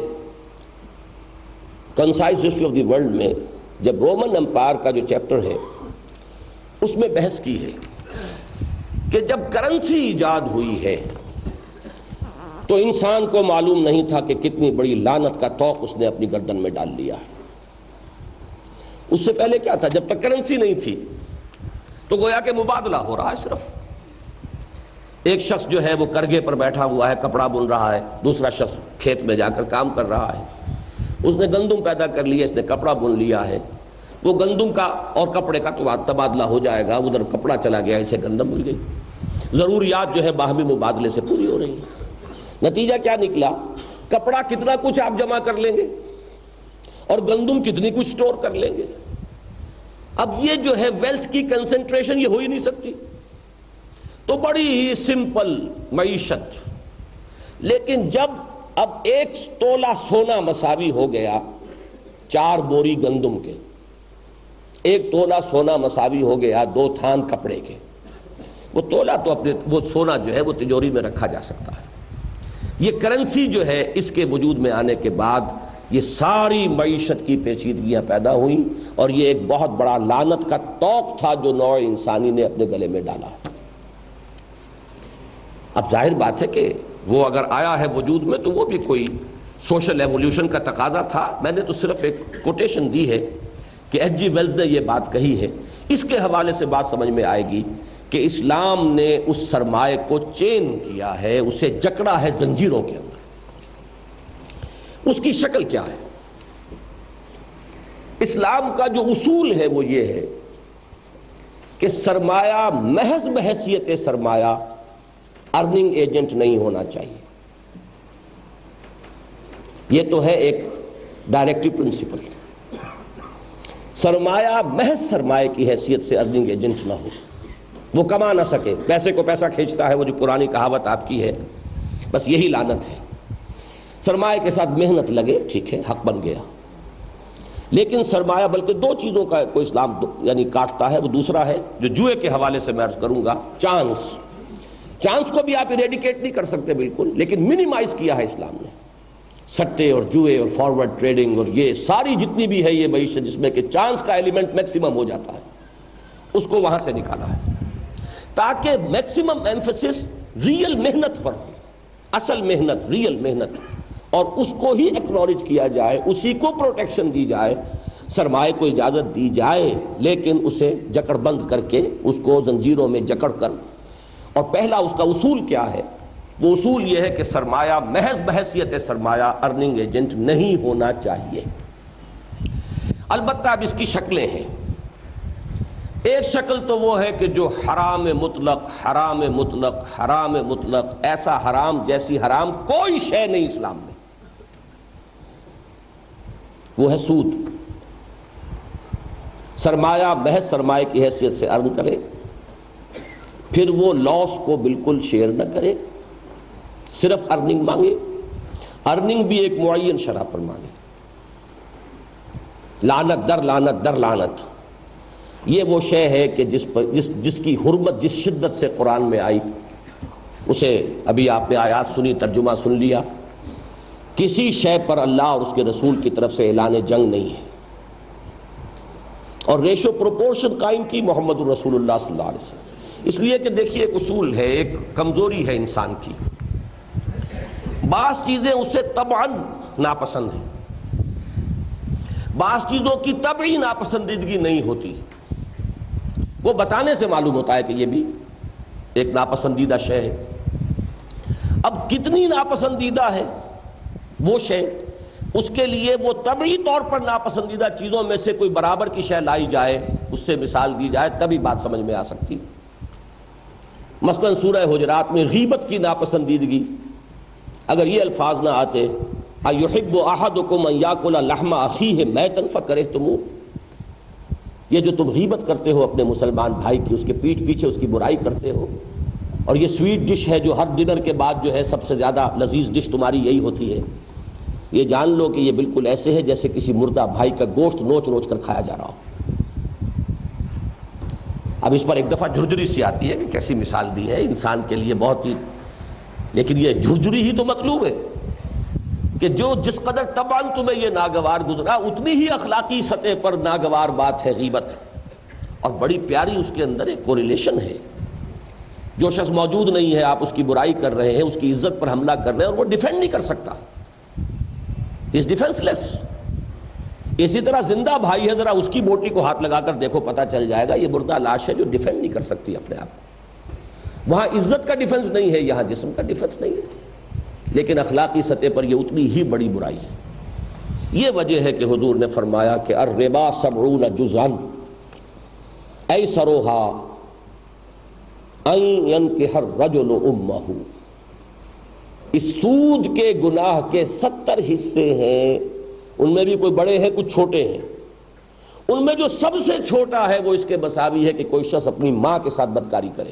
concise history of the world میں جب رومن امپائر کا جو چیپٹر ہے اس میں بحث کی ہے کہ جب کرنسی ایجاد ہوئی ہے تو انسان کو معلوم نہیں تھا کہ کتنی بڑی لعنت کا طوق اس نے اپنی گردن میں ڈال لیا ہے. اس سے پہلے کیا تھا؟ جب تک کرنسی نہیں تھی تو گویا کہ مبادلہ ہو رہا ہے. صرف ایک شخص جو ہے وہ کرگے پر بیٹھا ہوا ہے، کپڑا بن رہا ہے، دوسرا شخص کھیت میں جا کر کام کر رہا ہے. اس نے گندم پیدا کر لیا، اس نے کپڑا بن لیا ہے. وہ گندم کا اور کپڑے کا تو تبادلہ ہو جائے گا، ادھر کپڑا چلا گیا، اسے گندم مل گئی. ضروریات جو ہے باہمی مبادلے سے پوری ہو رہی ہیں. نتیجہ کیا نکلا؟ کپڑا کتنا کچھ آپ جمع کر لیں گے اور گندم کتنی کچھ سٹور کر لیں گے. اب یہ جو ہے ویلتھ کی کنسنٹریشن یہ ہو ہی نہیں سکتی. تو بڑی ہی سمپل معیشت. لیکن جب اب ایک تولہ سونا مساوی ہو گیا چار بوری گندم کے، ایک تولہ سونا مساوی ہو گیا دو تھان کپڑے کے، وہ تولہ تو اپنے وہ سونا جو ہے وہ تجوری میں رکھا جا سکتا ہے. یہ کرنسی جو ہے اس کے وجود میں آنے کے بعد یہ ساری معیشت کی پیچیدگیاں پیدا ہوئیں، اور یہ ایک بہت بڑا لعنت کا طوق تھا جو نوع انسانی نے اپنے گلے میں ڈالا. اب ظاہر بات ہے کہ وہ اگر آیا ہے وجود میں تو وہ بھی کوئی سوشل ایولیوشن کا تقاضا تھا. میں نے تو صرف ایک کوٹیشن دی ہے کہ ایچ جی ویلز نے یہ بات کہی ہے. اس کے حوالے سے بات سمجھ میں آئے گی کہ اسلام نے اس سرمایہ کو چین کیا ہے، اسے جکڑا ہے زنجیروں کے اندر. اس کی شکل کیا ہے؟ اسلام کا جو اصول ہے وہ یہ ہے کہ سرمایہ محض بحیثیت سرمایہ ارننگ ایجنٹ نہیں ہونا چاہیے. یہ تو ہے ایک ڈائریکٹو پرنسپل. سرمایہ محض سرمایہ کی حیثیت سے ارننگ ایجنٹ نہ ہو، وہ کما نہ سکے. پیسے کو پیسہ کھینچتا ہے، وہ جو پرانی کہاوت آپ کی ہے، بس یہی لعنت ہے. سرمایہ کے ساتھ محنت لگے، ٹھیک ہے، حق بن گیا. لیکن سرمایہ بلکہ دو چیزوں کا کوئی اسلام یعنی کاٹتا ہے. وہ دوسرا ہے جو جوئے کے حوالے سے میں عرض کروں گا، چانس. چانس کو بھی آپ ایریڈیکیٹ نہیں کر سکتے بالکل، لیکن منیمائز کیا ہے اسلام نے. سٹے اور جوئے اور فارورڈ ٹریڈنگ اور یہ ساری جتنی بھی ہے یہ معیشت جس میں کہ چانس کا ایلیمنٹ میکسیمم ہو جاتا ہے، اس کو وہاں سے نکالا ہے تاکہ میکسیمم ایمفیسس ریئل محنت پر ہو. اصل محنت، ریئل محنت، اور اس کو ہی ایکنالج کیا جائے، اسی کو پروٹیکشن دی جائے. سرمایہ کو اجازت دی جائے لیکن اسے جکڑ بند کر کے، اس کو زنجیروں میں جکڑ کر. اور پہلا اس کا اصول کیا ہے؟ وہ اصول یہ ہے کہ سرمایہ محض بحیثیت سرمایہ ارننگ ایجنٹ نہیں ہونا چاہیے. البتہ اب اس کی شکلیں ہیں. ایک شکل تو وہ ہے کہ جو حرام مطلق حرام مطلق حرام مطلق، ایسا حرام جیسی حرام کوئی شے نہیں اسلام میں، وہ ہے سود. سرمایہ محض سرمایہ کی حیثیت سے ارن کرے، پھر وہ لاس کو بالکل شیئر نہ کرے، صرف ارننگ مانگے. ارننگ بھی ایک معین شرح پر مانگے. لعنت در لعنت در لعنت، یہ وہ شے ہے کہ جس پر جس جس کی حرمت جس شدت سے قرآن میں آئی، اسے ابھی آپ نے آیات سنی، ترجمہ سن لیا. کسی شے پر اللہ اور اس کے رسول کی طرف سے اعلان جنگ نہیں ہے، اور ریشو پروپورشن قائم کی محمد الرسول اللہ صلی اللہ علیہ وسلم. اس لیے کہ دیکھیے ایک اصول ہے، ایک کمزوری ہے انسان کی. بعض چیزیں اسے طبعاً ناپسند ہیں، بعض چیزوں کی طبعی ناپسندیدگی نہیں ہوتی. وہ بتانے سے معلوم ہوتا ہے کہ یہ بھی ایک ناپسندیدہ شے ہے. اب کتنی ناپسندیدہ ہے وہ شے، اس کے لیے وہ طبعی طور پر ناپسندیدہ چیزوں میں سے کوئی برابر کی شے لائی جائے، اس سے مثال دی جائے، تبھی بات سمجھ میں آ سکتی۔ مثلا سورہ حجرات میں غیبت کی ناپسندیدگی، اگر یہ الفاظ نہ آتے اَيُحِبُّ أَحَدُكُمْ أَن يَأْكُلَ لَحْمَ أَخِيهِ مَيْتًا فَكَرِهْتُمُوهُ، یہ جو تم غیبت کرتے ہو اپنے مسلمان بھائی کی، اس کے پیٹھ پیچھے اس کی برائی کرتے ہو، اور یہ سویٹ ڈش ہے جو ہر ڈنر کے بعد جو ہے سب سے زیادہ لذیذ ڈش تمہاری یہی ہوتی ہے، یہ جان لو کہ یہ بالکل ایسے ہے جیسے کسی مردہ بھائی کا گوشت نوچ نوچ کر کھایا جا رہا ہو۔ اب اس پر ایک دفعہ جھرجھری سی آتی ہے کہ کیسی مثال دی ہے، انسان کے لیے بہت ہی، لیکن یہ جھرجھری ہی تو مطلوب ہے کہ جو جس قدر طبعاً تمہیں یہ ناگوار گزرا، اتنی ہی اخلاقی سطح پر ناگوار بات ہے غیبت، اور بڑی پیاری اس کے اندر ایک کوریلیشن ہے۔ جو شخص موجود نہیں ہے، آپ اس کی برائی کر رہے ہیں، اس کی عزت پر حملہ کر رہے ہیں، اور وہ ڈیفینڈ نہیں کر سکتا، از ڈیفینس لیس۔ اسی طرح زندہ بھائی ہے، ذرا اس کی بوٹی کو ہاتھ لگا کر دیکھو، پتہ چل جائے گا یہ مردہ لاش ہے جو ڈیفینڈ نہیں کر سکتی اپنے آپ کو۔ وہاں عزت کا ڈیفینس نہیں ہے، یہاں جسم کا ڈیفینس نہیں ہے، لیکن اخلاقی سطح پر یہ اتنی ہی بڑی برائی ہے۔ یہ وجہ ہے کہ حضور نے فرمایا کہ الربا سبعون جزءا ایسرھا ان ينکح الرجل امہ، اس سود کے گناہ کے ستر حصے ہیں، ان میں بھی کوئی بڑے ہیں کچھ چھوٹے ہیں، ان میں جو سب سے چھوٹا ہے وہ اس کے مساوی ہے کہ کوئی شخص اپنی ماں کے ساتھ بدکاری کرے۔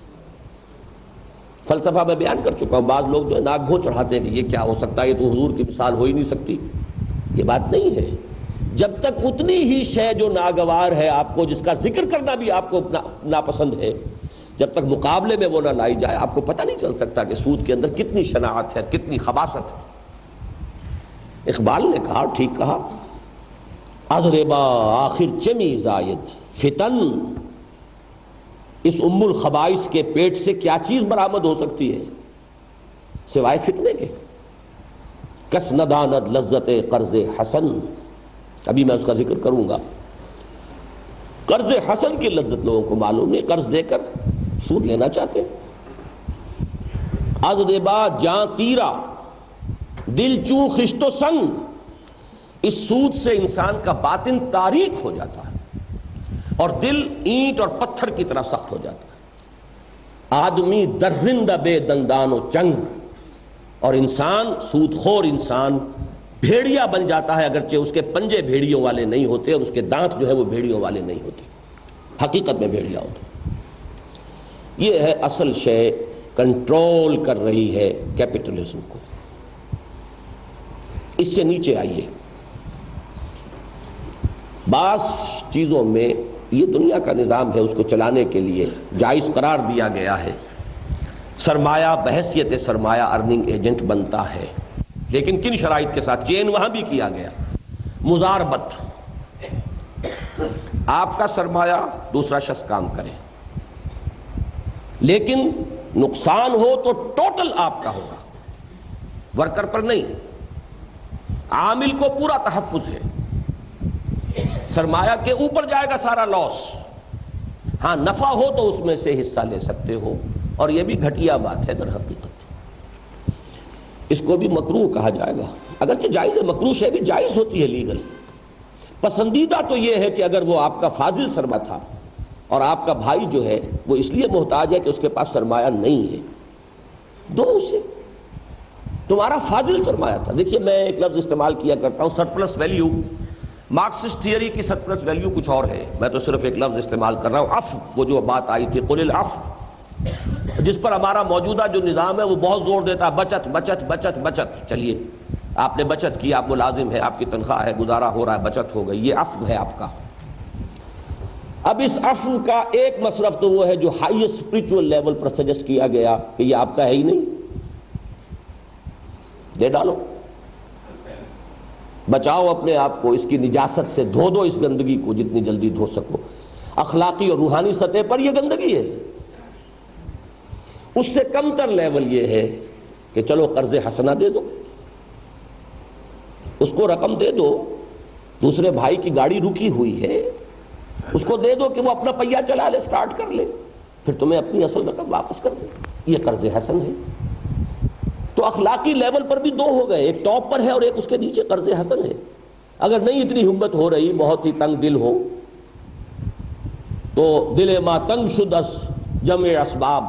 فلسفہ میں بیان کر چکا ہوں، بعض لوگ جو ہے ناک بھوں چڑھاتے ہیں کہ یہ کیا ہو سکتا ہے، یہ تو حضور کی مثال ہو ہی نہیں سکتی۔ یہ بات نہیں ہے، جب تک اتنی ہی شے جو ناگوار ہے آپ کو، جس کا ذکر کرنا بھی آپ کو ناپسند ہے، جب تک مقابلے میں وہ نہ لائی جائے، آپ کو پتہ نہیں چل سکتا کہ سود کے اندر کتنی شناعت ہے، کتنی خباثت ہے۔ اقبال نے کہا، ٹھیک کہا، از ربا آخر چمی زاید فتن، اس ام الخبائث کے پیٹ سے کیا چیز برآمد ہو سکتی ہے سوائے فتنے کے؟ کس نداند لذت قرض حسن، ابھی میں اس کا ذکر کروں گا۔ قرض حسن کی لذت لوگوں کو معلوم نہیں، قرض دے کر سود لینا چاہتے ہیں۔ از ربا جاں تیرا دل چوں خشت و سنگ، اس سود سے انسان کا باطن تاریک ہو جاتا ہے اور دل اینٹ اور پتھر کی طرح سخت ہو جاتا ہے۔ آدمی درندہ بے دندان و چنگ، اور انسان سود خور انسان بھیڑیا بن جاتا ہے، اگرچہ اس کے پنجے بھیڑیوں والے نہیں ہوتے اور اس کے دانت جو ہے وہ بھیڑیوں والے نہیں ہوتے، حقیقت میں بھیڑیا ہوتا۔ یہ ہے اصل شے کنٹرول کر رہی ہے کیپٹلزم کو۔ اس سے نیچے آئیے، بعض چیزوں میں یہ دنیا کا نظام ہے، اس کو چلانے کے لیے جائز قرار دیا گیا ہے، سرمایہ بحیثیت سرمایہ ارننگ ایجنٹ بنتا ہے، لیکن کن شرائط کے ساتھ؟ چین وہاں بھی کیا گیا، مزاربت، آپ کا سرمایہ دوسرا شخص کام کرے، لیکن نقصان ہو تو ٹوٹل آپ کا ہوگا، ورکر پر نہیں۔ عامل کو پورا تحفظ ہے، سرمایہ کے اوپر جائے گا سارا لاس، ہاں نفع ہو تو اس میں سے حصہ لے سکتے ہو، اور یہ بھی گھٹیا بات ہے در حقیقت۔ اس کو بھی مکروہ کہا جائے گا، اگرچہ جائز ہے، مکروہ شے بھی جائز ہوتی ہے لیگل۔ پسندیدہ تو یہ ہے کہ اگر وہ آپ کا فاضل سرمایہ تھا اور آپ کا بھائی جو ہے وہ اس لیے محتاج ہے کہ اس کے پاس سرمایہ نہیں ہے، دو اسے، تمہارا فاضل سرمایہ تھا۔ دیکھیے میں ایک لفظ استعمال کیا کرتا ہوں، سرپلس ویلیو، مارکسسٹ تھیوری کی سرپلس ویلیو کچھ اور ہے، میں تو صرف ایک لفظ استعمال کر رہا ہوں، عفو، وہ جو بات آئی تھی قل العفو، جس پر ہمارا موجودہ جو نظام ہے وہ بہت زور دیتا ہے، بچت بچت بچت بچت۔ چلیے آپ نے بچت کی، آپ ملازم ہے، آپ کی تنخواہ ہے، گزارا ہو رہا ہے، بچت ہو گئی، یہ عفو ہے آپ کا۔ اب اس عفو کا ایک مصرف تو وہ ہے جو ہائیسٹ اسپرچول لیول پر سجیسٹ کیا گیا کہ یہ آپ کا ہے ہی نہیں، دے ڈالو، بچاؤ اپنے آپ کو، اس کی نجاست سے دھو دو اس گندگی کو جتنی جلدی دھو سکو۔ اخلاقی اور روحانی سطح پر یہ گندگی ہے۔ اس سے کم تر لیول یہ ہے کہ چلو قرض حسنہ دے دو، اس کو رقم دے دو، دوسرے بھائی کی گاڑی رکی ہوئی ہے، اس کو دے دو کہ وہ اپنا پہیہ چلا لے، سٹارٹ کر لے، پھر تمہیں اپنی اصل رقم واپس کر دے، یہ قرض حسن ہے۔ تو اخلاقی لیول پر بھی دو ہو گئے، ایک ٹاپ پر ہے اور ایک اس کے نیچے قرض حسن ہے۔ اگر نہیں اتنی ہمت ہو رہی، بہت ہی تنگ دل ہو، تو دل ما تنگ شد از جمع اسباب،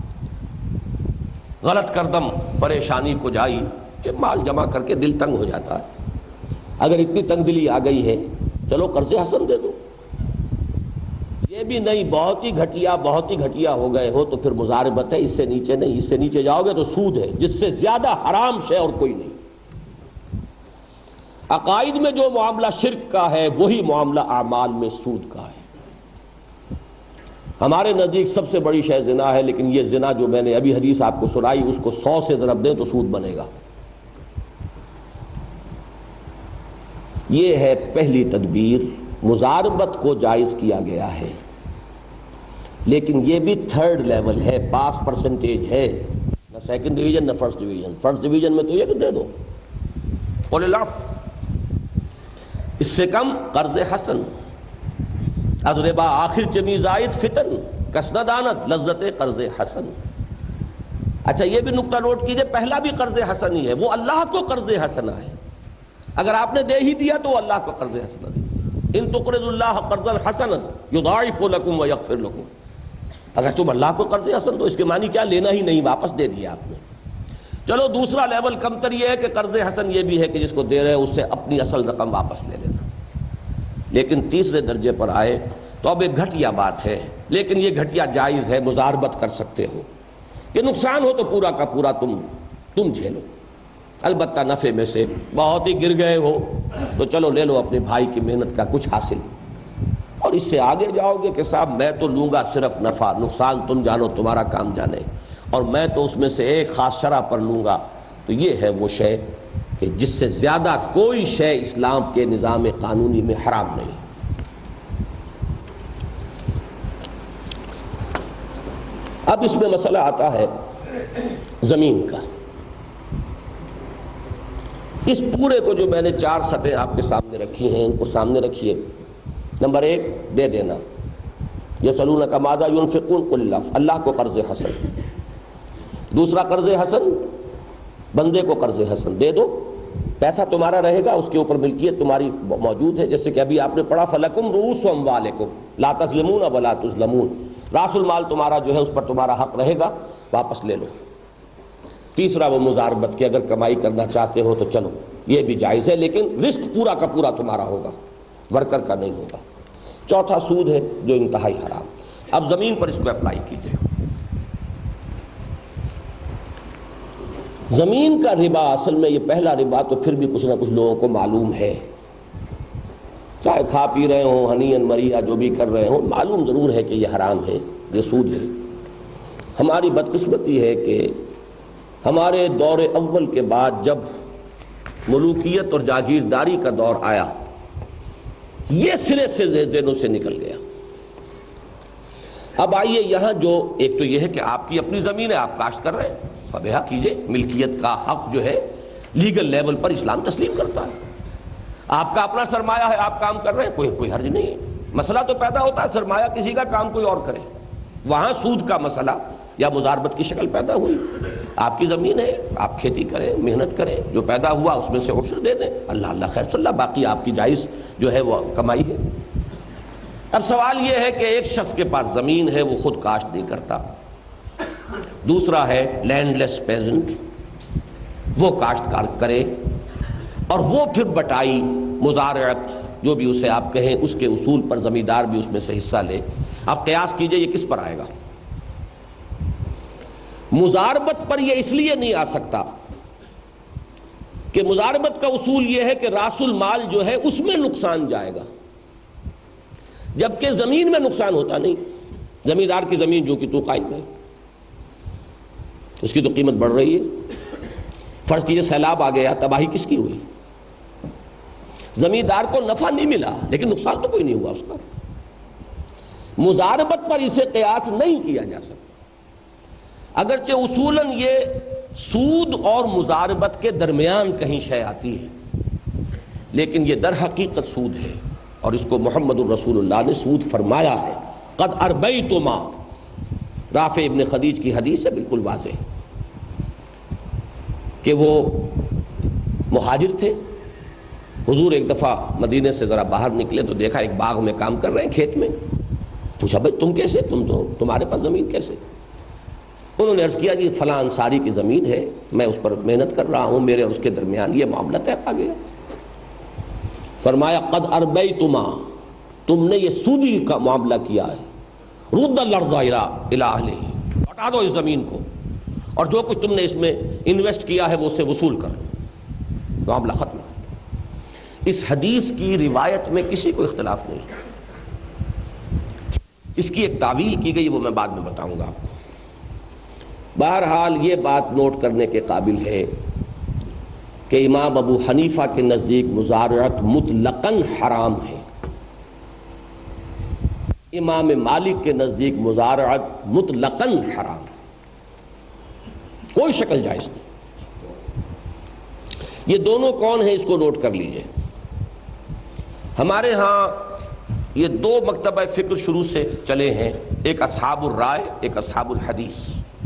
غلط کردم پریشانی کو جائی، کہ مال جمع کر کے دل تنگ ہو جاتا ہے۔ اگر اتنی تنگ دلی آ گئی ہے، چلو قرض حسن دے دو۔ یہ بھی نہیں، بہت ہی گھٹیا بہت ہی گھٹیا ہو گئے ہو تو پھر مضاربت ہے، اس سے نیچے نہیں، اس سے نیچے جاؤ گے تو سود ہے، جس سے زیادہ حرام شے اور کوئی نہیں۔ عقائد میں جو معاملہ شرک کا ہے وہی معاملہ اعمال میں سود کا ہے۔ ہمارے نزدیک سب سے بڑی شے زنا ہے، لیکن یہ زنا جو میں نے ابھی حدیث آپ کو سنائی اس کو سو سے ضرب دیں تو سود بنے گا۔ یہ ہے پہلی تدبیر، مضاربت کو جائز کیا گیا ہے، لیکن یہ بھی تھرڈ لیول ہے، پاس پرسنٹیج ہے، نہ سیکنڈ ڈویژن نہ فرسٹ ڈویژن۔ فرسٹ ڈویژن میں تو یہ کہ دے دو قول العفو، اس سے کم قرض حسن، از ربا آخر چمی زائد فتن، کسند آنت لذت قرض حسن۔ اچھا یہ بھی نقطہ نوٹ کیجئے، پہلا بھی قرض حسن ہی ہے، وہ اللہ کو قرض حسنہ ہے۔ اگر آپ نے دے ہی دیا تو وہ اللہ کو قرض حسنہ دے، ان تقرضوا اللہ قرضا حسنا یضاعف لکم ویغفر لکم۔ اگر تم اللہ کو قرض حسن تو اس کے معنی کیا، لینا ہی نہیں، واپس دے دیا آپ نے۔ چلو دوسرا لیول کم تر یہ ہے کہ قرض حسن یہ بھی ہے کہ جس کو دے رہے اس سے اپنی اصل رقم واپس لے لینا۔ لیکن تیسرے درجے پر آئے تو اب ایک گھٹیا بات ہے، لیکن یہ گھٹیا جائز ہے، مضاربت کر سکتے ہو کہ نقصان ہو تو پورا کا پورا تم تم جھیلو، البتہ نفع میں سے بہت ہی گر گئے ہو تو چلو لے لو اپنے بھائی کی محنت کا کچھ حاصل، اور اس سے آگے جاؤ گے کہ صاحب میں تو لوں گا صرف نفع، نقصان تم جانو، تمہارا کام جانے، اور میں تو اس میں سے ایک خاص شرح پر لوں گا، تو یہ ہے وہ شے کہ جس سے زیادہ کوئی شے اسلام کے نظام قانونی میں حرام نہیں۔ اب اس میں مسئلہ آتا ہے زمین کا۔ اس پورے کو جو میں نے چار سطحیں آپ کے سامنے رکھی ہیں ان کو سامنے رکھیے۔ نمبر ایک، دے دینا، یسألونک ماذا ينفقون قل العفو، اللہ کو قرض حسن۔ دوسرا قرض حسن، بندے کو قرض حسن دے دو، پیسہ تمہارا رہے گا، اس کے اوپر ملکیت تمہاری موجود ہے، جیسے کہ ابھی آپ نے پڑھا فلکم رؤوس اموالکم لا تظلمون ولا تظلمون، راس المال تمہارا جو ہے اس پر تمہارا حق رہے گا، واپس لے لو۔ تیسرا وہ مضاربت کی، اگر کمائی کرنا چاہتے ہو تو چلو یہ بھی جائز ہے، لیکن رزق پورا کا پورا تمہارا ہوگا، ورکر کا نہیں ہوگا۔ چوتھا سود ہے جو انتہائی حرام۔ اب زمین پر اس کو اپلائی کیجئے۔ زمین کا ربا اصل میں یہ پہلا ربا تو پھر بھی کچھ نہ کچھ لوگوں کو معلوم ہے، چاہے کھا پی رہے ہوں ہنین مریا جو بھی کر رہے ہوں، معلوم ضرور ہے کہ یہ حرام ہے، یہ سود ہے۔ ہماری بدقسمتی ہے کہ ہمارے دور اول کے بعد جب ملوکیت اور جاگیرداری کا دور آیا، یہ سرے سے ذہنوں سے نکل گیا۔ اب آئیے یہاں جو ایک تو یہ ہے کہ آپ کی اپنی زمین ہے، آپ کاشت کر رہے ہیں، فبیہا کیجئے، ملکیت کا حق جو ہے لیگل لیول پر اسلام تسلیم کرتا ہے۔ آپ کا اپنا سرمایہ ہے، آپ کام کر رہے ہیں، کوئی کوئی حرج نہیں ہے۔ مسئلہ تو پیدا ہوتا ہے سرمایہ کسی کا، کام کوئی اور کرے، وہاں سود کا مسئلہ یا مضاربت کی شکل پیدا ہوئی۔ آپ کی زمین ہے، آپ کھیتی کریں، محنت کریں، جو پیدا ہوا اس میں سے عشر دے دیں، اللہ اللہ خیر صلی اللہ، باقی آپ کی جائز جو ہے وہ کمائی ہے۔ اب سوال یہ ہے کہ ایک شخص کے پاس زمین ہے، وہ خود کاشت نہیں کرتا، دوسرا ہے لینڈ لیس پیزنٹ، وہ کاشت کار کرے، اور وہ پھر بٹائی، مزارعت جو بھی اسے آپ کہیں، اس کے اصول پر زمیندار بھی اس میں سے حصہ لے۔ آپ قیاس کیجئے یہ کس پر آئے گا؟ مضاربت پر یہ اس لیے نہیں آ سکتا کہ مضاربت کا اصول یہ ہے کہ راس المال جو ہے اس میں نقصان جائے گا، جبکہ زمین میں نقصان ہوتا نہیں۔ زمیندار کی زمین جو کہ تو قائم ہے، اس کی تو قیمت بڑھ رہی ہے، فرض کیجئے سیلاب آ گیا، تباہی کس کی ہوئی؟ زمیندار کو نفع نہیں ملا، لیکن نقصان تو کوئی نہیں ہوا اس کا۔ مضاربت پر اسے قیاس نہیں کیا جا سکتا، اگرچہ اصولاً یہ سود اور مضاربت کے درمیان کہیں شے آتی ہے، لیکن یہ در حقیقت سود ہے، اور اس کو محمد الرسول اللہ نے سود فرمایا ہے۔ قد اربیتما، رافع ابن خدیج کی حدیث ہے، بالکل واضح ہے۔ کہ وہ مہاجر تھے. حضور ایک دفعہ مدینے سے ذرا باہر نکلے تو دیکھا ایک باغ میں کام کر رہے ہیں کھیت میں. پوچھا بھائی تم کیسے, تم تو تمہارے پاس زمین کیسے؟ انہوں نے عرض کیا جی فلاں انصاری کی زمین ہے, میں اس پر محنت کر رہا ہوں, میرے اور اس کے درمیان یہ معاملہ طے پا گیا. فرمایا قد اربیتما, تم نے یہ سودی کا معاملہ کیا ہے. رد الارض الی اہلہ, لوٹا دو اس زمین کو, اور جو کچھ تم نے اس میں انویسٹ کیا ہے وہ اسے وصول کر, معاملہ ختم. اس حدیث کی روایت میں کسی کو اختلاف نہیں. اس کی ایک تعویل کی گئی, وہ میں بعد میں بتاؤں گا آپ کو. بہرحال یہ بات نوٹ کرنے کے قابل ہے کہ امام ابو حنیفہ کے نزدیک مزارعت مطلقاً حرام ہے. امام مالک کے نزدیک مزارعت مطلقاً حرام, کوئی شکل جائز نہیں. یہ دونوں کون ہیں اس کو نوٹ کر لیجئے. ہمارے ہاں یہ دو مکتبہ فکر شروع سے چلے ہیں, ایک اصحاب الرائے, ایک اصحاب الحدیث.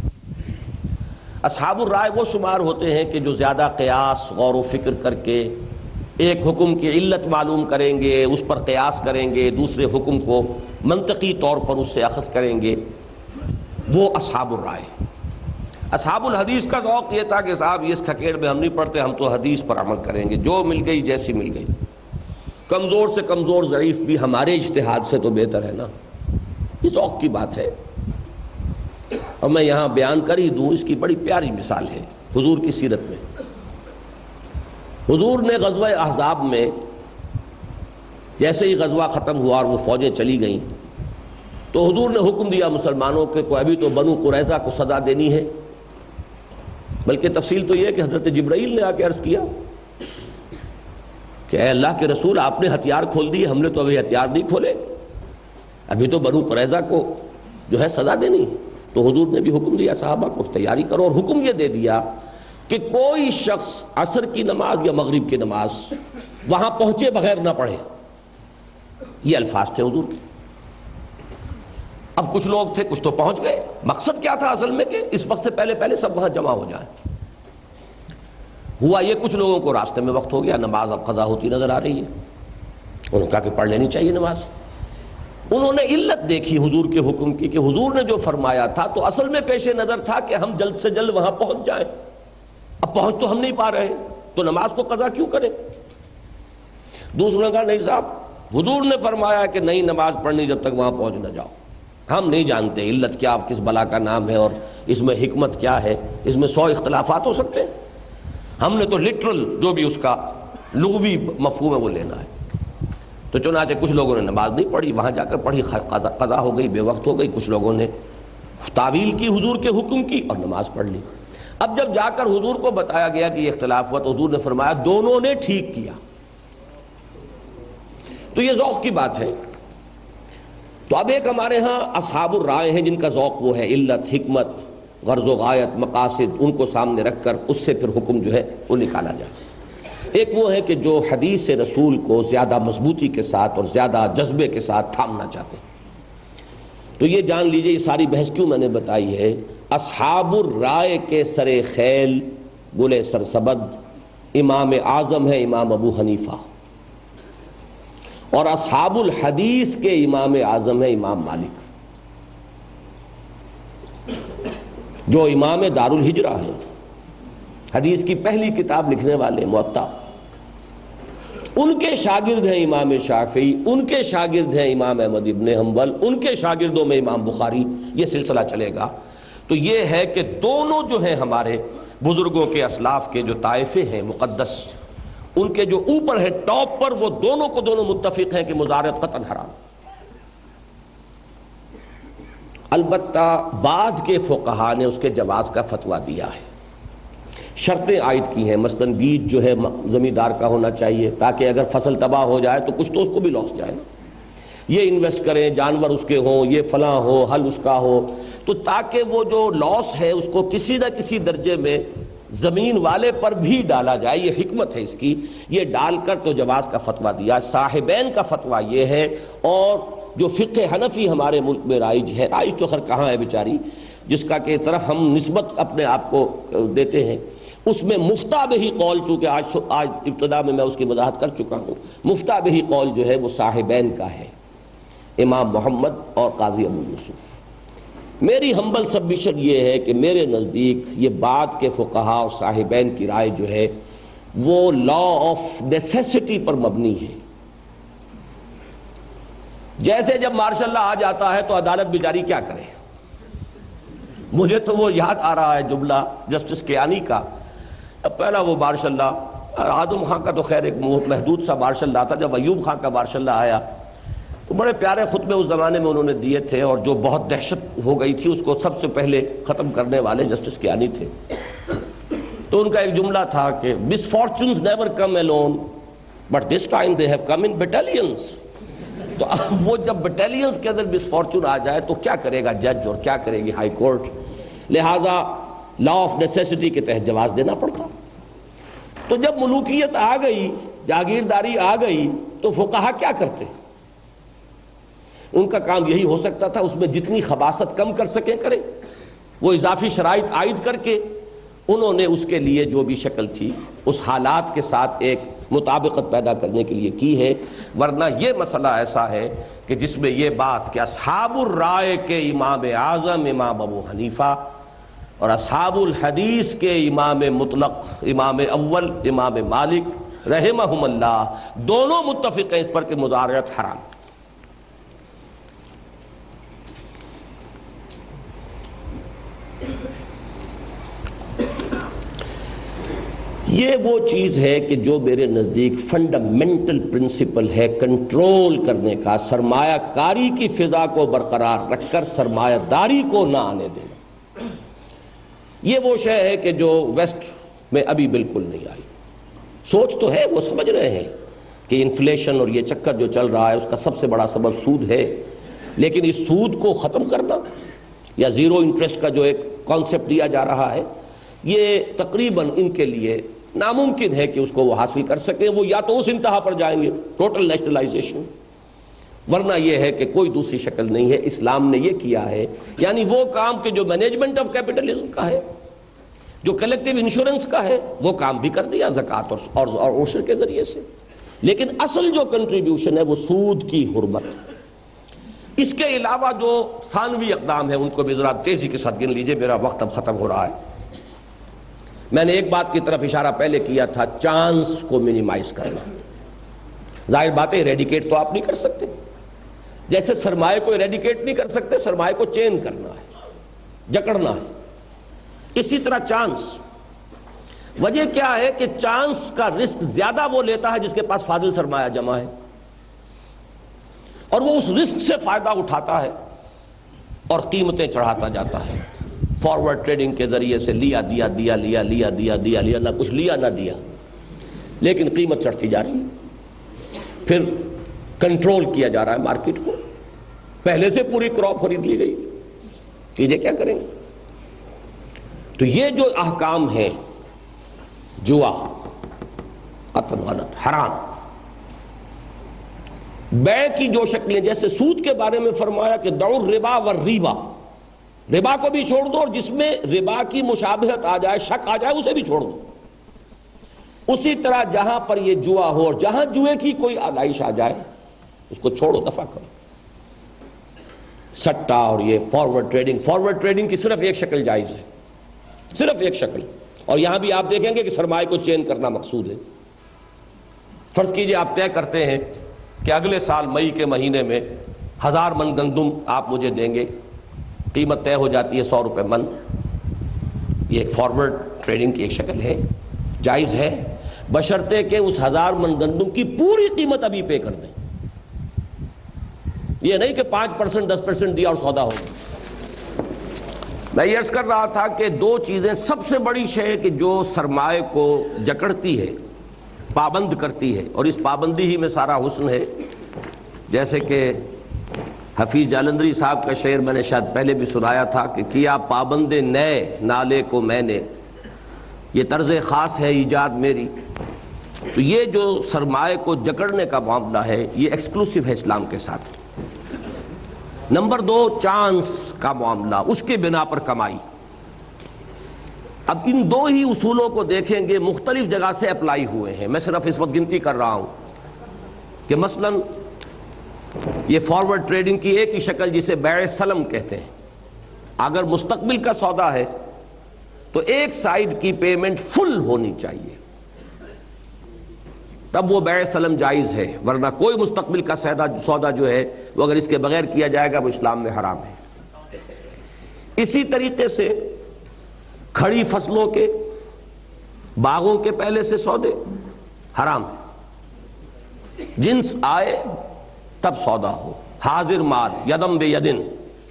اصحاب الرائے وہ شمار ہوتے ہیں کہ جو زیادہ قیاس غور و فکر کر کے ایک حکم کی علت معلوم کریں گے, اس پر قیاس کریں گے, دوسرے حکم کو منطقی طور پر اس سے اخذ کریں گے, وہ اصحاب الرائے. اصحاب الحدیث کا ذوق یہ تھا کہ صاحب یہ اس کھکیڑ میں ہم نہیں پڑھتے, ہم تو حدیث پر عمل کریں گے, جو مل گئی جیسی مل گئی. کمزور سے کمزور ضعیف بھی ہمارے اجتہاد سے تو بہتر ہے نا. یہ ذوق کی بات ہے. اور میں یہاں بیان کر ہی دوں, اس کی بڑی پیاری مثال ہے حضور کی سیرت میں. حضور نے غزوہ احزاب میں جیسے ہی غزوہ ختم ہوا اور وہ فوجیں چلی گئیں تو حضور نے حکم دیا مسلمانوں کے کو ابھی تو بنو قریظہ کو سزا دینی ہے. بلکہ تفصیل تو یہ ہے کہ حضرت جبرائیل نے آ کے عرض کیا کہ اے اللہ کے رسول, آپ نے ہتھیار کھول دیے, ہم نے تو ابھی ہتھیار نہیں کھولے, ابھی تو بنو قریظہ کو جو ہے سزا دینی. تو حضور نے بھی حکم دیا صحابہ کو تیاری کرو, اور حکم یہ دے دیا کہ کوئی شخص عصر کی نماز یا مغرب کی نماز وہاں پہنچے بغیر نہ پڑھے. یہ الفاظ تھے حضور کے. اب کچھ لوگ تھے, کچھ تو پہنچ گئے. مقصد کیا تھا اصل میں کہ اس وقت سے پہلے پہلے سب وہاں جمع ہو جائیں. ہوا یہ کچھ لوگوں کو راستے میں وقت ہو گیا, نماز اب قضا ہوتی نظر آ رہی ہے. انہوں نے کہا کہ پڑھ لینی چاہیے نماز. انہوں نے علت دیکھی حضور کے حکم کی کہ حضور نے جو فرمایا تھا تو اصل میں پیش نظر تھا کہ ہم جلد سے جلد وہاں پہنچ جائیں. اب پہنچ تو ہم نہیں پا رہے, تو نماز کو قضا کیوں کریں. دوسروں نے کہا نہیں صاحب, حضور نے فرمایا کہ نہیں نماز پڑھنی جب تک وہاں پہنچ نہ جاؤ. ہم نہیں جانتے علت کیا, کس بلا کا نام ہے اور اس میں حکمت کیا ہے, اس میں سو اختلافات ہو سکتے ہیں. ہم نے تو لٹرل جو بھی اس کا لغوی مفہوم ہے وہ لینا ہے. تو چنانچہ کچھ لوگوں نے نماز نہیں پڑھی, وہاں جا کر پڑھی, قضا ہو گئی, بے وقت ہو گئی. کچھ لوگوں نے تعویل کی حضور کے حکم کی اور نماز پڑھ لی. اب جب جا کر حضور کو بتایا گیا کہ یہ اختلاف ہوا تو حضور نے فرمایا دونوں نے ٹھیک کیا. تو یہ ذوق کی بات ہے. تو اب ایک ہمارے ہاں اصحاب الرائے ہیں جن کا ذوق وہ ہے علت, حکمت, غرض و غایت, مقاصد, ان کو سامنے رکھ کر اس سے پھر حکم جو ہے وہ نکالا جائے. ایک وہ ہے کہ جو حدیث رسول کو زیادہ مضبوطی کے ساتھ اور زیادہ جذبے کے ساتھ تھامنا چاہتے ہیں. تو یہ جان لیجئے یہ ساری بحث کیوں میں نے بتائی ہے. اصحاب الرائے کے سر خیل گل سرسبد امام اعظم ہے امام ابو حنیفہ, اور اصحاب الحدیث کے امام اعظم ہے امام مالک, جو امام دار الہجرہ ہیں, حدیث کی پہلی کتاب لکھنے والے موطا. ان کے شاگرد ہیں امام شافعی, ان کے شاگرد ہیں امام احمد ابن حنبل, ان کے شاگردوں میں امام بخاری. یہ سلسلہ چلے گا. تو یہ ہے کہ دونوں جو ہیں ہمارے بزرگوں کے اسلاف کے جو طائفے ہیں مقدس, ان کے جو اوپر ہے ٹاپ پر, وہ دونوں کو دونوں متفق ہیں کہ مزارعت قطعاً حرام. البتہ بعد کے فقہا نے اس کے جواز کا فتویٰ دیا ہے, شرطیں عائد کی ہیں. مثلاً بیج جو ہے زمیندار کا ہونا چاہیے تاکہ اگر فصل تباہ ہو جائے تو کچھ تو اس کو بھی لاس جائے نا. یہ انویسٹ کریں, جانور اس کے ہوں, یہ فلاں ہو, حل اس کا ہو, تو تاکہ وہ جو لاس ہے اس کو کسی نہ کسی درجے میں زمین والے پر بھی ڈالا جائے. یہ حکمت ہے اس کی. یہ ڈال کر تو جواز کا فتویٰ دیا. صاحبین کا فتویٰ یہ ہے, اور جو فقہ حنفی ہمارے ملک میں رائج ہے, رائج تو خیر کہاں ہے بیچاری, جس کا کہ طرف ہم نسبت اپنے آپ کو دیتے ہیں, اس میں مفتہ بہی قول، چونکہ آج آج ابتدا میں میں اس کی وضاحت کر چکا ہوں، مفتہ بہی قول جو ہے وہ صاحبین کا ہے، امام محمد اور قاضی ابو یوسف۔ میری ہمبل سبمیشن یہ ہے کہ میرے نزدیک یہ بعد کے فقہا اور صاحبین کی رائے جو ہے وہ لا آف نیسیسٹی پر مبنی ہے۔ جیسے جب مارشل لا آ جاتا ہے تو عدالت بیچاری کیا کرے؟ مجھے تو وہ یاد آ رہا ہے جملہ جسٹس کیانی کا، پہلا وہ مارشل لا، آدم خان کا تو خیر ایک محدود سا مارشل لا تھا، جب ایوب خان کا مارشل لا آیا تو بڑے پیارے خطبے اس زمانے میں انہوں نے دیے تھے، اور جو بہت دہشت ہو گئی تھی اس کو سب سے پہلے ختم کرنے والے جسٹس کیانی تھے۔ تو ان کا ایک جملہ تھا کہ misfortunes never come alone but this time they have come in battalions۔ تو اب وہ جب بٹیلینز کے اندر misfortune آ جائے تو کیا کرے گا جج اور کیا کرے گی ہائی کورٹ؟ لہٰذا لا آف نیسیسٹی کے تحت جواز دینا پڑتا۔ تو جب ملوکیت آ گئی، جاگیرداری آ گئی، تو فقہا کیا کرتے؟ ان کا کام یہی ہو سکتا تھا اس میں جتنی خباثت کم کر سکیں کریں، وہ اضافی شرائط عائد کر کے انہوں نے اس کے لیے جو بھی شکل تھی اس حالات کے ساتھ ایک مطابقت پیدا کرنے کے لیے کی ہے۔ ورنہ یہ مسئلہ ایسا ہے کہ جس میں یہ بات کہ اصحاب الرائے کے امام اعظم امام ابو حنیفہ اور اصحاب الحدیث کے امام مطلق امام اول امام مالک رحمہم اللہ دونوں متفق ہیں اس پر کہ مضارعت حرام۔ یہ وہ چیز ہے کہ جو میرے نزدیک فنڈامنٹل پرنسپل ہے کنٹرول کرنے کا، سرمایہ کاری کی فضا کو برقرار رکھ کر سرمایہ داری کو نہ آنے دینا۔ یہ وہ شے ہے کہ جو ویسٹ میں ابھی بالکل نہیں آئی۔ سوچ تو ہے، وہ سمجھ رہے ہیں کہ انفلیشن اور یہ چکر جو چل رہا ہے اس کا سب سے بڑا سبب سود ہے، لیکن اس سود کو ختم کرنا یا زیرو انٹرسٹ کا جو ایک کانسیپٹ دیا جا رہا ہے، یہ تقریباً ان کے لیے ناممکن ہے کہ اس کو وہ حاصل کر سکیں۔ وہ یا تو اس انتہا پر جائیں گے ٹوٹل نیشنلائزیشن، ورنہ یہ ہے کہ کوئی دوسری شکل نہیں ہے۔ اسلام نے یہ کیا ہے، یعنی وہ کام کہ جو مینجمنٹ آف کیپٹلزم کا ہے، جو کلیکٹیو انشورنس کا ہے، وہ کام بھی کر دیا زکوٰۃ اور اور عشر کے ذریعے سے، لیکن اصل جو کنٹریبیوشن ہے وہ سود کی حرمت۔ اس کے علاوہ جو ثانوی اقدام ہیں ان کو بھی ذرا تیزی کے ساتھ گن لیجئے، میرا وقت اب ختم ہو رہا ہے۔ میں نے ایک بات کی طرف اشارہ پہلے کیا تھا، چانس کو منیمائز کرنا۔ ظاہر بات ہے ایریڈیکیٹ تو آپ نہیں کر سکتے، جیسے سرمایہ کو ایریڈیکیٹ نہیں کر سکتے، سرمایہ کو چین کرنا ہے، جکڑنا ہے۔ اسی طرح چانس، وجہ کیا ہے کہ چانس کا رسک زیادہ وہ لیتا ہے جس کے پاس فاضل سرمایہ جمع ہے، اور وہ اس رسک سے فائدہ اٹھاتا ہے اور قیمتیں چڑھاتا جاتا ہے۔ فارورڈ ٹریڈنگ کے ذریعے سے لیا دیا دیا لیا لیا دیا دیا لیا نہ کچھ لیا نہ دیا، لیکن قیمت چڑھتی جا رہی ہے۔ پھر کنٹرول کیا جا رہا ہے مارکیٹ کو، پہلے سے پوری کراپ خرید لی گئی، چیزیں کیا کریں گے؟ تو یہ جو احکام ہیں، جوا، قطعاً غلط، حرام، بیع کی جو شکلیں، جیسے سود کے بارے میں فرمایا کہ دعوا الربا والریبا، ربا کو بھی چھوڑ دو اور جس میں ربا کی مشابہت آ جائے، شک آ جائے، اسے بھی چھوڑ دو۔ اسی طرح جہاں پر یہ جوا ہو اور جہاں جوئے کی کوئی آلائش آ جائے اس کو چھوڑو، دفع کرو۔ سٹا اور یہ فارورڈ ٹریڈنگ، فارورڈ ٹریڈنگ کی صرف ایک شکل جائز ہے، صرف ایک شکل، اور یہاں بھی آپ دیکھیں گے کہ سرمایہ کو چین کرنا مقصود ہے۔ فرض کیجئے آپ طے کرتے ہیں کہ اگلے سال مئی کے مہینے میں ہزار من گندم آپ مجھے دیں گے، قیمت طے ہو جاتی ہے سو روپے من۔ یہ ایک فارورڈ ٹریڈنگ کی ایک شکل ہے، جائز ہے، بشرطے کہ اس ہزار من گندم کی پوری قیمت ابھی پے کر دیں۔ یہ نہیں کہ پانچ پرسنٹ دس پرسنٹ دیا اور سودا ہو گیا۔ میں یہ عرض کر رہا تھا کہ دو چیزیں سب سے بڑی شے کہ جو سرمایہ کو جکڑتی ہے، پابند کرتی ہے، اور اس پابندی ہی میں سارا حسن ہے۔ جیسے کہ حفیظ جالندری صاحب کا شعر میں نے شاید پہلے بھی سنایا تھا کہ کیا پابند نئے نالے کو میں نے، یہ طرز خاص ہے ایجاد میری۔ تو یہ جو سرمایہ کو جکڑنے کا معاملہ ہے یہ ایکسکلوسیو ہے اسلام کے ساتھ۔ نمبر دو، چانس کا معاملہ، اس کے بنا پر کمائی۔ اب ان دو ہی اصولوں کو دیکھیں گے مختلف جگہ سے اپلائی ہوئے ہیں. میں صرف اس وقت گنتی کر رہا ہوں کہ مثلا یہ فارورڈ ٹریڈنگ کی ایک ہی شکل جسے بیع سلم کہتے ہیں. اگر مستقبل کا سودا ہے تو ایک سائیڈ کی پیمنٹ فل ہونی چاہیے, تب وہ بیع سلم جائز ہے, ورنہ کوئی مستقبل کا سودا جو ہے وہ اگر اس کے بغیر کیا جائے گا وہ اسلام میں حرام ہے. اسی طریقے سے کھڑی فصلوں کے, باغوں کے پہلے سے سودے حرام ہے. جنس آئے تب سودا ہو, حاضر مال یدم بے یدن.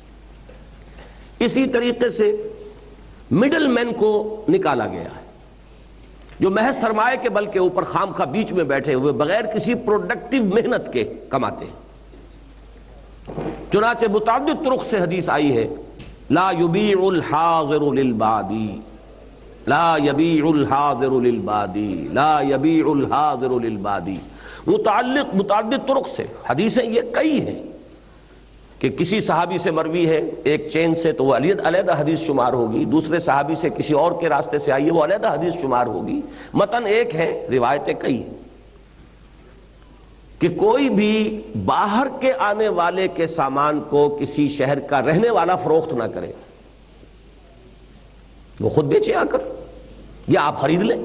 اسی طریقے سے مڈل مین کو نکالا گیا ہے جو محض سرمایہ کے بل کے اوپر خام خواہ بیچ میں بیٹھے ہوئے بغیر کسی پروڈکٹیو محنت کے کماتے ہیں. چنانچہ متعدد طرق سے حدیث آئی ہے لا یبیع الحاضر للبادی, لا یبیع الحاضر للبادی, لا یبیع الحاضر للبادی. متعلق متعدد طرق سے حدیثیں یہ کئی ہیں کہ کسی صحابی سے مروی ہے ایک چین سے تو وہ علیحدہ حدیث شمار ہوگی, دوسرے صحابی سے کسی اور کے راستے سے آئی ہے وہ علیحدہ حدیث شمار ہوگی. متن ایک ہے, روایتیں کئی ہیں. کہ کوئی بھی باہر کے آنے والے کے سامان کو کسی شہر کا رہنے والا فروخت نہ کرے, وہ خود بیچے آ کر یا آپ خرید لیں.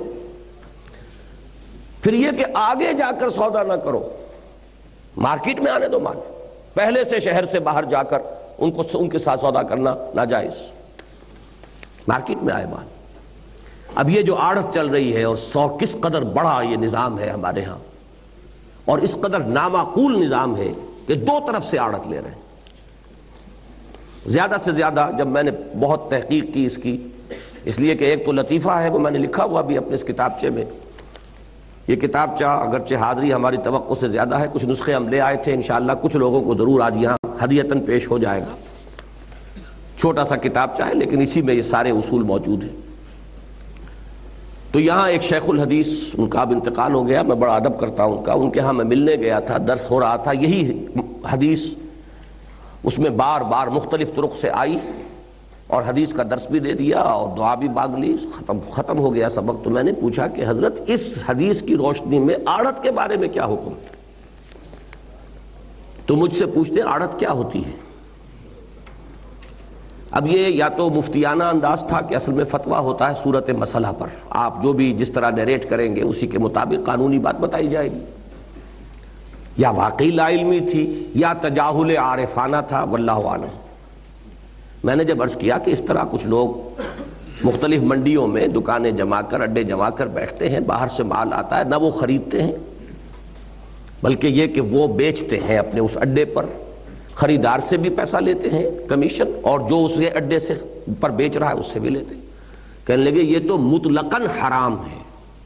پھر یہ کہ آگے جا کر سودا نہ کرو, مارکیٹ میں آنے دو مال, پہلے سے شہر سے باہر جا کر ان کو ان کے ساتھ سودا کرنا ناجائز. مارکیٹ میں آئے مال. اب یہ جو آڑت چل رہی ہے اور سو کس قدر بڑا یہ نظام ہے ہمارے ہاں, اور اس قدر نامعقول نظام ہے کہ دو طرف سے آڑت لے رہے ہیں. زیادہ سے زیادہ جب میں نے بہت تحقیق کی اس کی, اس لیے کہ ایک تو لطیفہ ہے وہ میں نے لکھا ہوا بھی اپنے اس کتابچے میں. یہ کتابچہ اگرچہ حاضری ہماری توقع سے زیادہ ہے, کچھ نسخے ہم لے آئے تھے, انشاءاللہ کچھ لوگوں کو ضرور آج یہاں ہدیتاً پیش ہو جائے گا. چھوٹا سا کتابچہ ہے لیکن اسی میں یہ سارے اصول موجود ہیں. تو یہاں ایک شیخ الحدیث, ان کا اب انتقال ہو گیا, میں بڑا ادب کرتا ہوں ان کا, ان کے ہاں میں ملنے گیا تھا, درس ہو رہا تھا, یہی حدیث اس میں بار بار مختلف طرق سے آئی اور حدیث کا درس بھی دے دیا اور دعا بھی مانگ لی. ختم ختم ہو گیا سبق. تو میں نے پوچھا کہ حضرت اس حدیث کی روشنی میں آڑت کے بارے میں کیا حکم ہے؟ تو مجھ سے پوچھتے ہیں آڑت کیا ہوتی ہے. اب یہ یا تو مفتیانہ انداز تھا کہ اصل میں فتویٰ ہوتا ہے صورت مسئلہ پر, آپ جو بھی جس طرح نیریٹ کریں گے اسی کے مطابق قانونی بات بتائی جائے گی, یا واقعی لا علمی تھی یا تجاہل عارفانہ تھا, واللہ عالم. میں نے جب عرض کیا کہ اس طرح کچھ لوگ مختلف منڈیوں میں دکانیں جما کر اڈے جما کر بیٹھتے ہیں, باہر سے مال آتا ہے, نہ وہ خریدتے ہیں بلکہ یہ کہ وہ بیچتے ہیں اپنے اس اڈے پر, خریدار سے بھی پیسہ لیتے ہیں کمیشن, اور جو اس اڈے سے پر بیچ رہا ہے اس سے بھی لیتے ہیں. کہنے لگے یہ تو مطلقاً حرام ہے.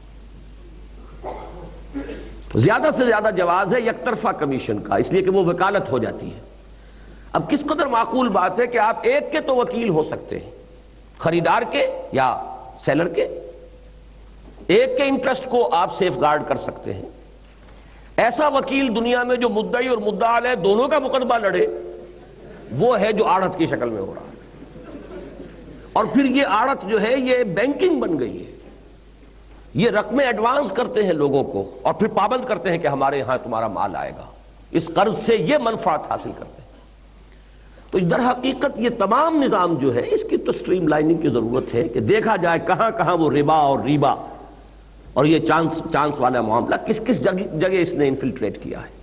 زیادہ سے زیادہ جواز ہے یک طرفہ کمیشن کا, اس لیے کہ وہ وکالت ہو جاتی ہے. اب کس قدر معقول بات ہے کہ آپ ایک کے تو وکیل ہو سکتے ہیں, خریدار کے یا سیلر کے, ایک کے انٹرسٹ کو آپ سیف گارڈ کر سکتے ہیں. ایسا وکیل دنیا میں جو مدعی اور مدعا علیہ دونوں کا مقدمہ لڑے, وہ ہے جو آڑت کی شکل میں ہو رہا ہے. اور پھر یہ آڑت جو ہے یہ بینکنگ بن گئی ہے. یہ رقمیں ایڈوانس کرتے ہیں لوگوں کو اور پھر پابند کرتے ہیں کہ ہمارے ہاں تمہارا مال آئے گا, اس قرض سے یہ منفعت حاصل کرتے ہیں. تو در حقیقت یہ تمام نظام جو ہے اس کی تو سٹریم لائننگ کی ضرورت ہے کہ دیکھا جائے کہاں کہاں وہ ربا اور ریبا اور یہ چانس چانس والا معاملہ کس کس جگہ جگہ اس نے انفلٹریٹ کیا ہے.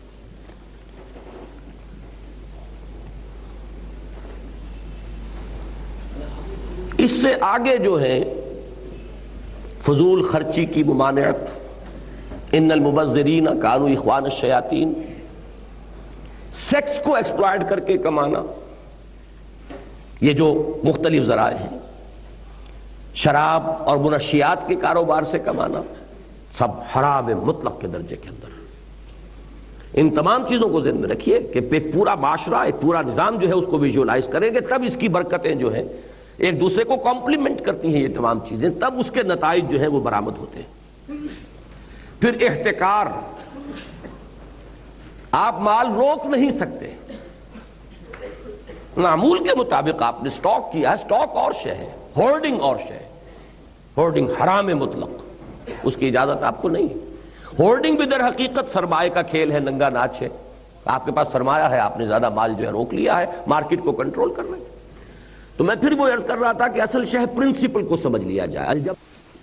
اس سے آگے جو ہے فضول خرچی کی ممانعت, ان المبذرین کانوا اخوان الشیاطین, سیکس کو ایکسپلائٹ کر کے کمانا, یہ جو مختلف ذرائع ہیں, شراب اور منشیات کے کاروبار سے کمانا, سب حرام مطلق کے درجے کے اندر. ان تمام چیزوں کو ذہن میں رکھیے کہ ایک پورا معاشرہ, ایک پورا نظام جو ہے اس کو ویژولائز کریں گے, تب اس کی برکتیں جو ہیں ایک دوسرے کو کمپلیمنٹ کرتی ہیں یہ تمام چیزیں, تب اس کے نتائج جو ہیں وہ برآمد ہوتے ہیں. پھر احتکار, آپ مال روک نہیں سکتے, معمول کے مطابق آپ نے سٹاک کیا ہے, سٹاک اور شے ہے, ہولڈنگ اور شے ہے. ہورڈنگ حرام مطلق، اس کی اجازت آپ کو نہیں ہے۔ ہورڈنگ بھی در حقیقت سرمایہ کا کھیل ہے، ننگا ناچ ہے۔ آپ کے پاس سرمایہ ہے، آپ نے زیادہ مال جو ہے روک لیا ہے، مارکیٹ کو کنٹرول کر رہے ہیں۔ تو میں پھر وہ عرض کر رہا تھا کہ اصل شہ پرنسپل کو سمجھ لیا جائے۔ جب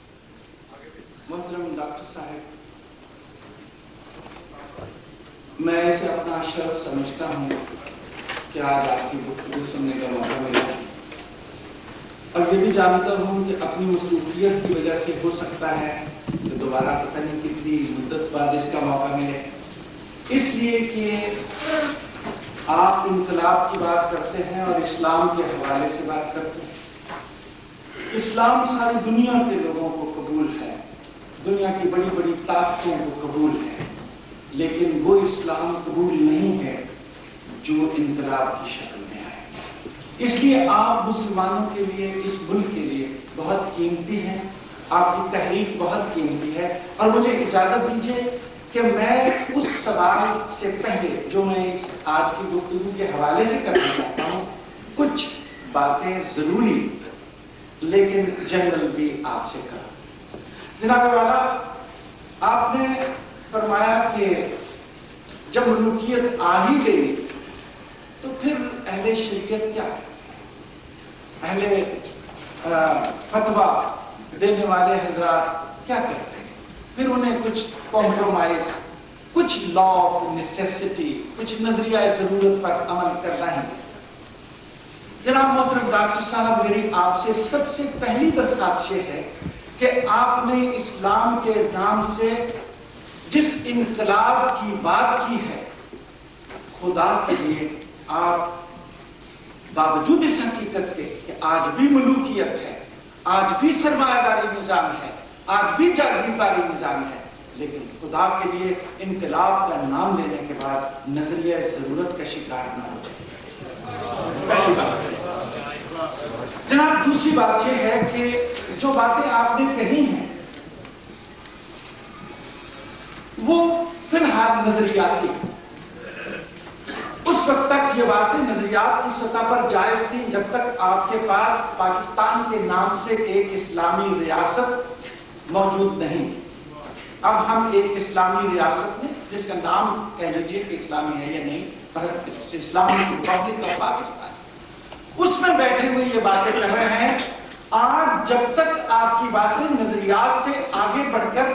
محترم ڈاکٹر صاحب، میں اسے اپنا شرف سمجھتا ہوں کہ آج آپ کی گفتگو سننے کا موقع ملا، اور یہ بھی جانتا ہوں کہ اپنی مصروفیت کی وجہ سے ہو سکتا ہے کہ دوبارہ پتہ نہیں کتنی مدت بعد اس کا موقع ملے، اس لیے کہ آپ انقلاب کی بات کرتے ہیں اور اسلام کے حوالے سے بات کرتے ہیں۔ اسلام ساری دنیا کے لوگوں کو قبول ہے، دنیا کی بڑی بڑی طاقتوں کو قبول ہے، لیکن وہ اسلام قبول نہیں ہے جو انقلاب کی شکل میں ہے۔ اس لیے آپ مسلمانوں کے لیے، اس ملک کے لیے بہت قیمتی ہیں، آپ کی تحریک بہت قیمتی ہے، اور مجھے اجازت دیجیے کہ میں اس سوال سے پہلے جو میں آج کی گفتگو کے حوالے سے کرنا چاہتا ہوں، کچھ باتیں ضروری لیکن جنرل بھی آپ سے کروں۔ جناب والا، آپ نے فرمایا کہ جب ملوکیت آ ہی گئی تو پھر اہل شریعت کیا، اہل فتویٰ دینے والے حضرات کیا کرتے ہیں؟ پھر انہیں کچھ کمپرومائز، کچھ لا آف نیسیسٹی، کچھ نظریہ ضرورت پر عمل کرنا ہے۔ جناب محترم ڈاکٹر صاحب، میری آپ سے سب سے پہلی درخواست یہ ہے کہ آپ نے اسلام کے نام سے جس انقلاب کی بات کی ہے، خدا کے لیے آپ باوجود اس حقیقت کے کہ آج بھی ملوکیت ہے، آج بھی سرمایہ داری نظام ہے، آج بھی جاگیرداری نظام ہے، لیکن خدا کے لیے انقلاب کا نام لینے کے بعد نظریہ ضرورت کا شکار نہ ہو جائے۔ پہلی بات۔ جناب دوسری بات یہ ہے کہ جو باتیں آپ نے کہی ہیں وہ فی الحال نظریاتی، اس وقت تک یہ باتیں نظریات کی سطح پر جائز تھیں جب تک آپ کے پاس پاکستان کے نام سے ایک اسلامی ریاست موجود نہیں۔ اب ہم ایک اسلامی ریاست میں، جس کا نام کہہ لیجیے کہ اسلامی ہے یا نہیں، پر اسلامی ریپبلک آف پاکستان، اس میں بیٹھے ہوئے یہ باتیں کر رہے ہیں۔ آج جب تک آپ کی باتیں نظریات سے آگے بڑھ کر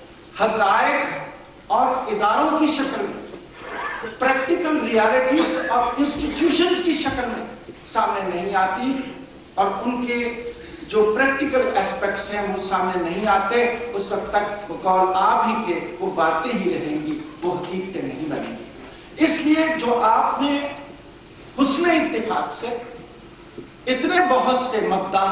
حقائق اور اداروں کی شکل میں، پریکٹیکل ریالٹیز اور انسٹیٹیوشنز کی شکل میں سامنے نہیں آتی، اور ان کے جو پریکٹیکل ایسپیکٹس ہیں وہ سامنے نہیں آتے، اس وقت تک وہ قول آپ ہی کے وہ باتیں ہی رہیں گی، وہ حقیقتیں نہیں بنیں گی۔ اس لیے جو آپ نے حسن اتفاق سے اتنے بہت سے مبدا،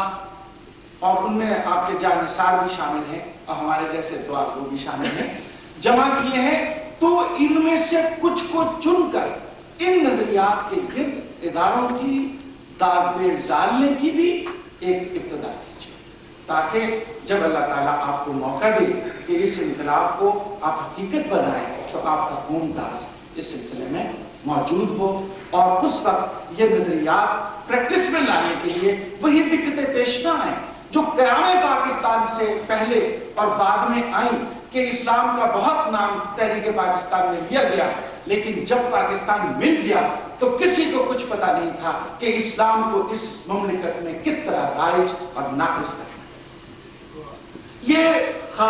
اور ان میں آپ کے جانثار بھی شامل ہیں اور ہمارے جیسے دعا کو بھی شامل ہیں، جمع کیے ہیں، تو ان میں سے کچھ کو چن کر ان نظریات کے گرد اداروں کی داغ پیڑ ڈالنے کی بھی ایک ابتدا کیجیے، تاکہ جب اللہ تعالیٰ آپ کو موقع دے کہ اس انقلاب کو آپ حقیقت بنائیں تو آپ کا خون داز اس سلسلے میں موجود ہو، اور اس وقت یہ نظریات پریکٹس میں لانے کے لیے وہی دقتیں پیش نہ آئیں جو قیام پاکستان سے پہلے اور بعد میں آئیں، کہ اسلام کا بہت نام تحریک پاکستان میں لیا گیا، لیکن جب پاکستان مل گیا تو کسی کو کچھ پتا نہیں تھا کہ اسلام کو اس مملکت میں کس طرح رائج اور نافذ کرنا۔ یہ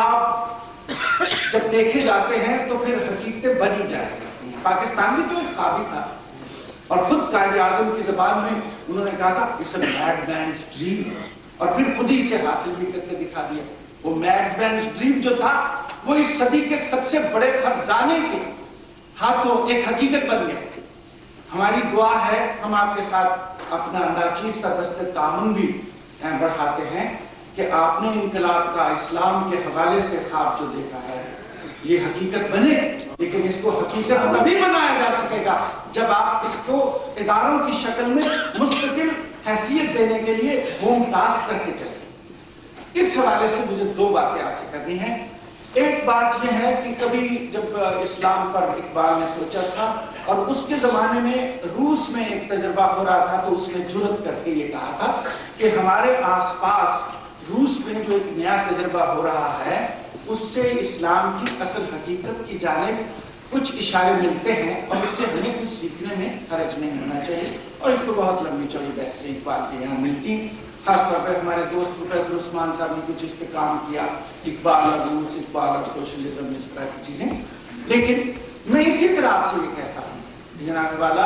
خواب جب دیکھے جاتے ہیں تو پھر حقیقتیں بنی جائے کرتی ہیں۔ پاکستان بھی تو ایک خواب ہی تھا، اور خود قائد اعظم کی زبان میں انہوں نے کہا تھا it's a madman's dream, اور پھر خود ہی اسے حاصل بھی کر کے دکھا دیا۔ وہ میڈ مینز ڈریم جو تھا وہ اس صدی کے سب سے بڑے خزانے کے ہاتھوں ایک حقیقت بن گیا۔ ہماری دعا ہے، ہم آپ کے ساتھ اپنا ناچیز سا دست تعاون بھی بڑھاتے ہیں کہ آپ نے انقلاب کا اسلام کے حوالے سے خواب جو دیکھا ہے یہ حقیقت بنے، لیکن اس کو حقیقت تبھی بنایا جا سکے گا جب آپ اس کو اداروں کی شکل میں مستقل حیثیت دینے کے لیے ممتاز کر کے چلیں۔ اس حوالے سے مجھے دو باتیں آپ سے کرنی ہیں۔ ایک بات یہ ہے کہ کبھی جب اسلام پر اقبال نے سوچا تھا، اور اس کے زمانے میں روس میں ایک تجربہ ہو رہا تھا، تو اس نے جرأت کر کے یہ کہا تھا کہ ہمارے آس پاس روس میں جو ایک نیا تجربہ ہو رہا ہے اس سے اسلام کی اصل حقیقت کی جانب کچھ اشارے ملتے ہیں اور اس سے ہمیں کچھ سیکھنے میں حرج نہیں ہونا چاہیے. اور اس کو بہت لمبی چوڑی بحثیں اقبال کے یہاں ملتی، خاص طور پر ہمارے دوست پروفیسر عثمان صاحب نے کچھ اس پہ کام کیا، اقبال اور روس، اقبال اور سوشلزم، اس طرح کی چیزیں. لیکن میں اسی طرح آپ سے یہ کہتا ہوں جناب والا،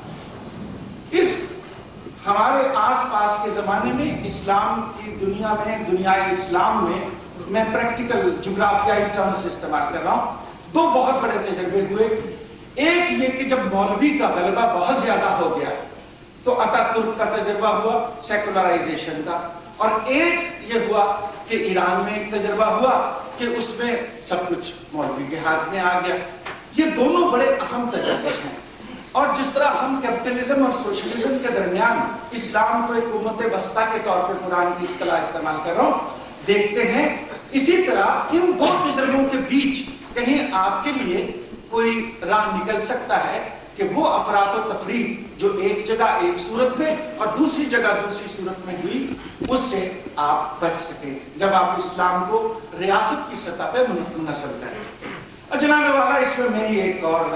اس ہمارے آس پاس کے زمانے میں اسلام کی دنیا میں، دنیا اسلام میں، میں پریکٹیکل جغرافیائی ٹرمز استعمال کر رہا ہوں، دو بہت بڑے تجربے ہوئے. ایک یہ کہ جب مولوی کا غلبہ بہت زیادہ ہو گیا تو اتا ترک کا تجربہ ہوا سیکولرائزیشن کا، اور ایک یہ ہوا کہ ایران میں ایک تجربہ ہوا کہ اس میں سب کچھ مولوی کے ہاتھ میں آ گیا. یہ دونوں بڑے اہم تجربے ہیں. اور جس طرح ہم کیپٹلزم اور سوشلزم کے درمیان اسلام کو ایک امت وسطیٰ کے طور پر قرآن کی اصطلاح استعمال کر رہا ہوں دیکھتے ہیں، اسی طرح ان دو تجربوں کے بیچ کہیں آپ کے لیے کوئی راہ نکل سکتا ہے کہ وہ افراد و تفریق جو ایک جگہ ایک صورت میں اور دوسری جگہ دوسری صورت میں ہوئی، اس سے آپ بچ سکیں جب آپ اسلام کو ریاست کی سطح پہ منحصر کریں. اور جناب والا، اس میں میری ایک اور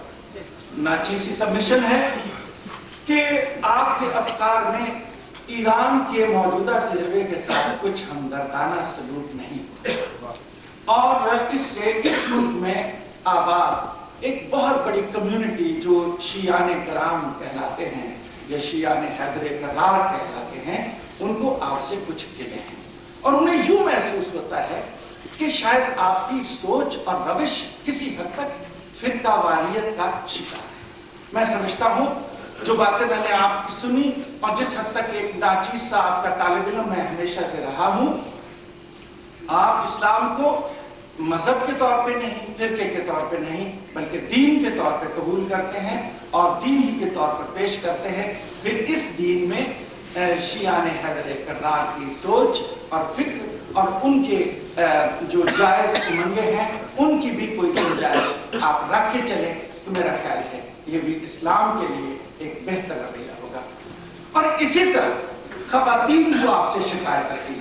ناچیزی سبمیشن ہے کہ آپ کے افکار میں ایران کے موجودہ تجربے کے ساتھ کچھ ہمدردانہ سلوک نہیں، اور اس سے اس ملک میں آباد ایک بہت بڑی کمیونٹی جو شیعان کرام کہلاتے ہیں یا شیعان حیدر کرار کہلاتے ہیں، ان کو آپ سے کچھ گلے ہیں اور انہیں یوں محسوس ہوتا ہے کہ شاید آپ کی سوچ اور روش کسی حد تک فرقہ واریت کا شکار ہے. میں سمجھتا ہوں جو باتیں میں نے آپ کی سنی اور جس حد تک ایک ناچیز سا آپ کا طالب علم میں ہمیشہ سے رہا ہوں، آپ اسلام کو مذہب کے طور پہ نہیں، فرقے کے طور پہ نہیں، بلکہ دین کے طور پہ قبول کرتے ہیں اور دین ہی کے طور پر پیش کرتے ہیں. پھر اس دین میں شیعان حیدر کرار کی سوچ اور فکر اور ان کے جو جائز امنگے ہیں ان کی بھی کوئی گنجائش آپ رکھ کے چلیں تو میرا خیال ہے یہ بھی اسلام کے لیے ایک بہتر رویہ ہوگا. اور اسی طرح خواتین جو آپ سے شکایت رہی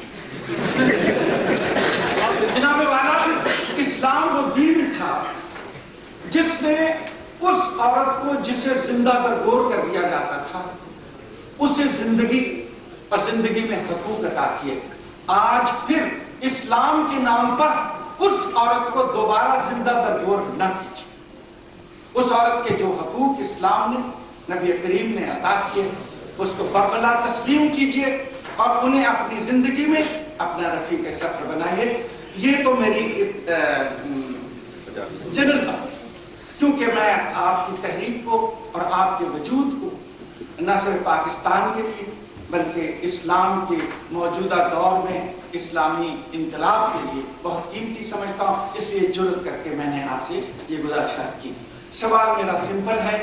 جناب والا، اسلام وہ دین تھا جس نے اس عورت کو جسے زندہ درگور کر دیا جاتا تھا اسے زندگی اور زندگی میں حقوق عطا کیے. آج پھر اسلام کے نام پر اس عورت کو دوبارہ زندہ درگور نہ کیجیے. اس عورت کے جو حقوق اسلام نے، نبی کریم نے عطا کیے، اس کو بربلا تسلیم کیجیے اور انہیں اپنی زندگی میں اپنا رفیق سفر بنائیے. یہ تو میری جنرل بات، کیونکہ میں آپ کی تحریک کو اور آپ کے وجود کو نہ صرف پاکستان کے لیے بلکہ اسلام کے موجودہ دور میں اسلامی انقلاب کے لیے بہت قیمتی سمجھتا ہوں. اس لیے جرأت کر کے میں نے آپ سے یہ گزارشات کی. سوال میرا سمپل ہے،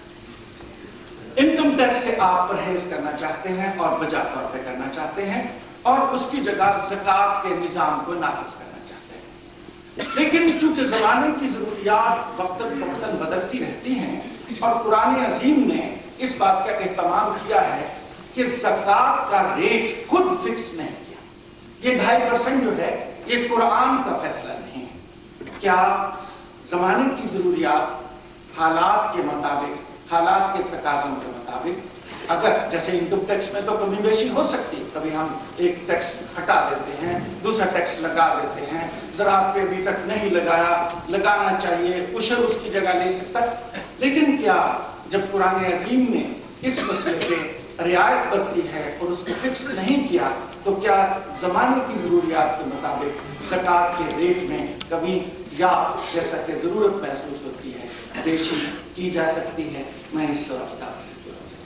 انکم ٹیکس سے آپ پرہیز کرنا چاہتے ہیں اور بجا طور پہ کرنا چاہتے ہیں اور اس کی جگہ زکوٰۃ کے نظام کو نافذ کرنا چاہتے ہیں، لیکن چونکہ زمانے کی ضروریات وقتاً فوقتاً بدلتی رہتی ہیں اور قرآن عظیم نے اس بات کا اہتمام کیا ہے کہ زکوٰۃ کا ریٹ خود فکس نہیں کیا. یہ ڈھائی پرسنٹ جو ہے یہ قرآن کا فیصلہ نہیں ہے. کیا زمانے کی ضروریات حالات کے مطابق، حالات کے تقاضوں کے مطابق، اگر جیسے انکم ٹیکس میں تو کمی بیشی ہو سکتی، کبھی ہم ایک ٹیکس ہٹا دیتے ہیں، دوسرا ٹیکس لگا دیتے ہیں، زراعت پہ ابھی تک نہیں لگایا، لگانا چاہیے، عشر اس کی جگہ لے سکتا. لیکن کیا جب قرآن عظیم نے اس مسئلے پہ رعایت برتی ہے اور اس کو فکس نہیں کیا تو کیا زمانے کی ضروریات کے مطابق زکوٰۃ کے ریٹ میں کمی یا جیسا کہ ضرورت محسوس ہوتی ہے بیشی کی جا سکتی ہے؟ میں اس وقت آپ سے